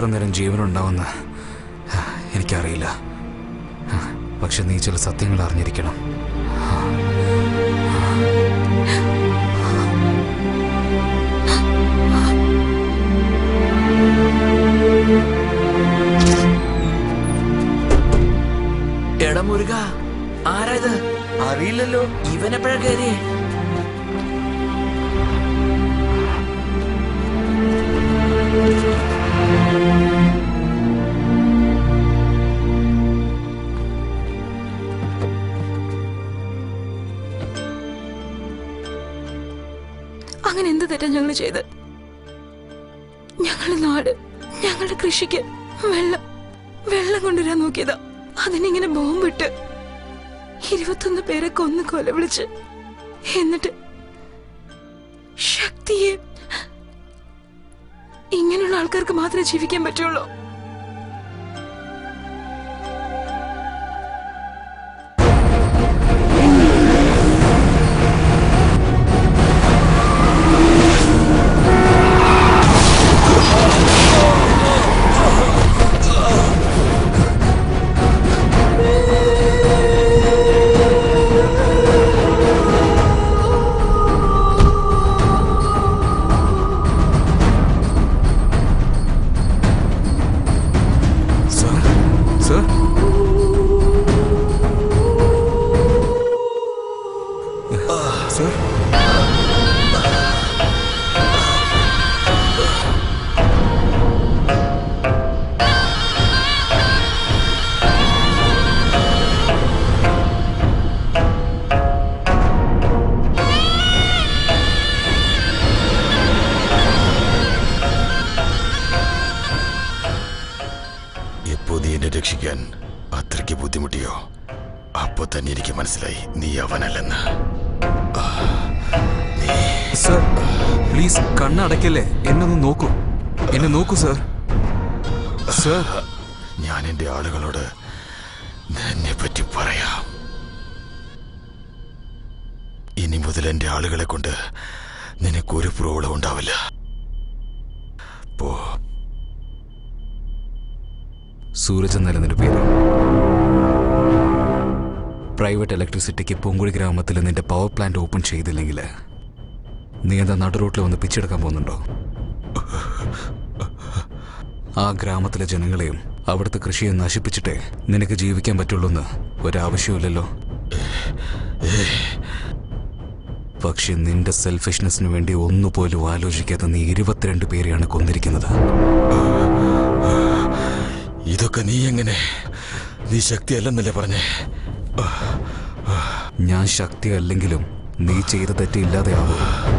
എത്ര നേരം ജീവനുണ്ടാവുമെന്ന് എനിക്കറിയില്ല. പക്ഷെ നീ ചില സത്യങ്ങൾ അറിഞ്ഞിരിക്കണം. എടാ മുരുക, ആരായത്? അറിയില്ലല്ലോ. ഇവനെപ്പോഴാ കയറി? അങ്ങനെ എന്ത് തെറ്റാ ഞങ്ങൾ ചെയ്ത്? ഞങ്ങളുടെ നാട്, ഞങ്ങളുടെ കൃഷിക്ക് വെള്ളം കൊണ്ടുവരാൻ നോക്കിയതാ. അതിനിങ്ങനെ ബോംബിട്ട് 21 പേരെ കൊന്ന് കൊലവിളിച്ച്, എന്നിട്ട് ശക്തിയെ ഇങ്ങനെയുള്ള ആൾക്കാർക്ക് മാത്രമേ ജീവിക്കാൻ പറ്റുള്ളൂ. രക്ഷിക്കാൻ അത്രയ്ക്ക് ബുദ്ധിമുട്ടിയോ? അപ്പോ തന്നെ എനിക്ക് മനസ്സിലായി നീ അവനല്ലെന്ന്. Sir, please കണ്ണടയ്ക്കല്ലേ. എന്നെ നോക്കൂ സർ. സർ, ഞാൻ എന്റെ ആളുകളോട് എന്നെ പറ്റി പറയാം. ഇനി മുതൽ എന്റെ ആളുകളെ കൊണ്ട് നിനക്കൊരു പ്രോബ്ലം ഉണ്ടാവില്ല. പോ. സൂരജ് എന്നല്ല പേര്. പ്രൈവറ്റ് ഇലക്ട്രിസിറ്റിക്ക് പൊങ്കുഴി ഗ്രാമത്തിൽ നിന്റെ പവർ പ്ലാന്റ് ഓപ്പൺ ചെയ്തില്ലെങ്കിൽ നീ എന്താ നടുറോട്ടിൽ വന്ന് പിച്ചെടുക്കാൻ പോകുന്നുണ്ടോ? ആ ഗ്രാമത്തിലെ ജനങ്ങളെയും അവിടുത്തെ കൃഷിയെ നശിപ്പിച്ചിട്ടേ നിനക്ക് ജീവിക്കാൻ പറ്റുള്ളൂന്ന് ഒരാവശ്യമില്ലല്ലോ. പക്ഷെ നിന്റെ സെൽഫിഷ്നെസ്സിന് വേണ്ടി ഒന്നുപോലും ആലോചിക്കാതെ നീ 22 പേരെയാണ് കൊന്നിരിക്കുന്നത്. ഇതൊക്കെ നീ എങ്ങനെ? നീ ശക്തിയല്ലെന്നല്ലേ പറഞ്ഞേ? ഞാൻ ശക്തി അല്ലെങ്കിലും നീ ചെയ്ത തെറ്റില്ലാതെയാവൂ.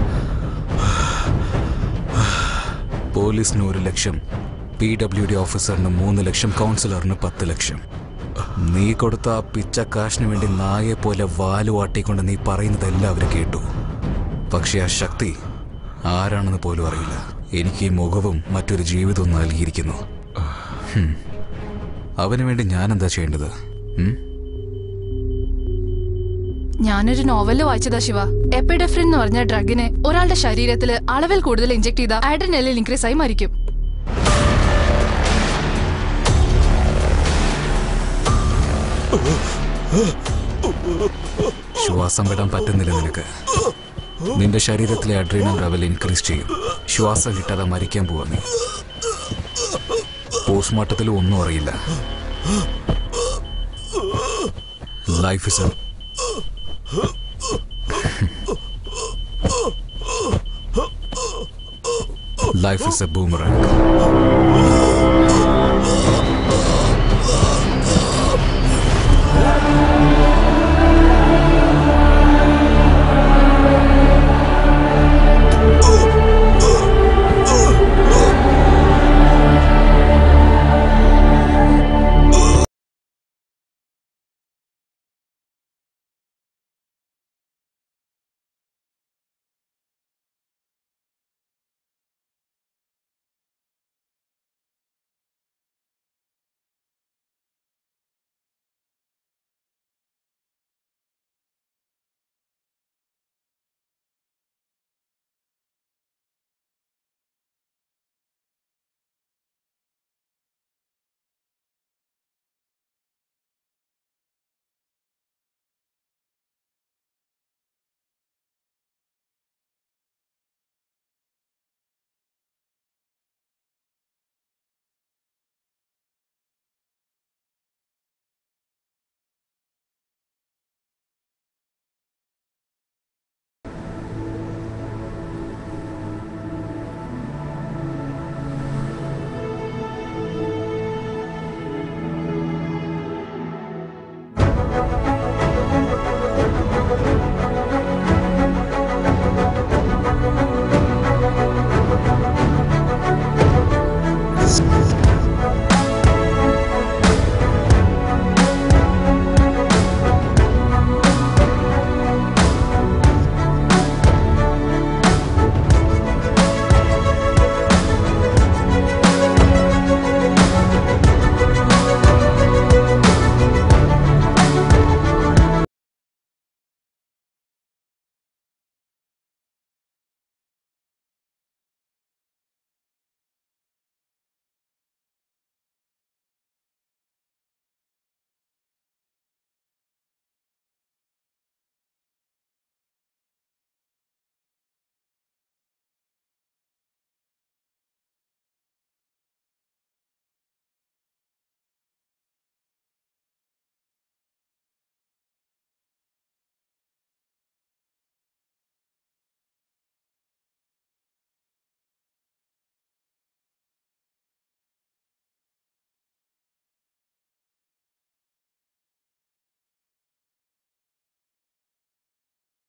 പോലീസിന് 1 ലക്ഷം, PWD ഓഫീസറിന് 3 ലക്ഷം, കൗൺസിലറിന് 10 ലക്ഷം. നീ കൊടുത്ത ആ പിച്ച കാശിന് വേണ്ടി നായെ പോലെ വാലുവാട്ടിക്കൊണ്ട് നീ പറയുന്നത് എല്ലാവരും കേട്ടു. പക്ഷെ ആ ശക്തി ആരാണെന്ന് പോലും അറിയില്ല. എനിക്ക് ഈ മുഖവും മറ്റൊരു ജീവിതവും നൽകിയിരിക്കുന്നു. അവന് വേണ്ടി ഞാൻ എന്താ ചെയ്യേണ്ടത്? ഞാനൊരു നോവല് വായിച്ചതാ ശിവ. എപ്പിഡെഫ്രിൻ എന്ന് പറഞ്ഞ ഡ്രഗിനെ ഒരാളുടെ ശരീരത്തിൽ അളവിൽ കൂടുതൽ ഇഞ്ചെക്ട് ചെയ്ത ആഡ്രിനലിൻ ഇൻക്രീസ് ആയി മരിക്കും. ശ്വാസം വിടാൻ പറ്റുന്നില്ല നിനക്ക്. നിന്റെ ശരീരത്തിലെ അഡ്രീനൽ ലെവൽ ഇൻക്രീസ് ചെയ്യും. ശ്വാസം കിട്ടാതെ മരിക്കാൻ പോവാ നീ. പോസ്റ്റ്മോർട്ടത്തിൽ ഒന്നും അറിയില്ല. Life is a boomerang.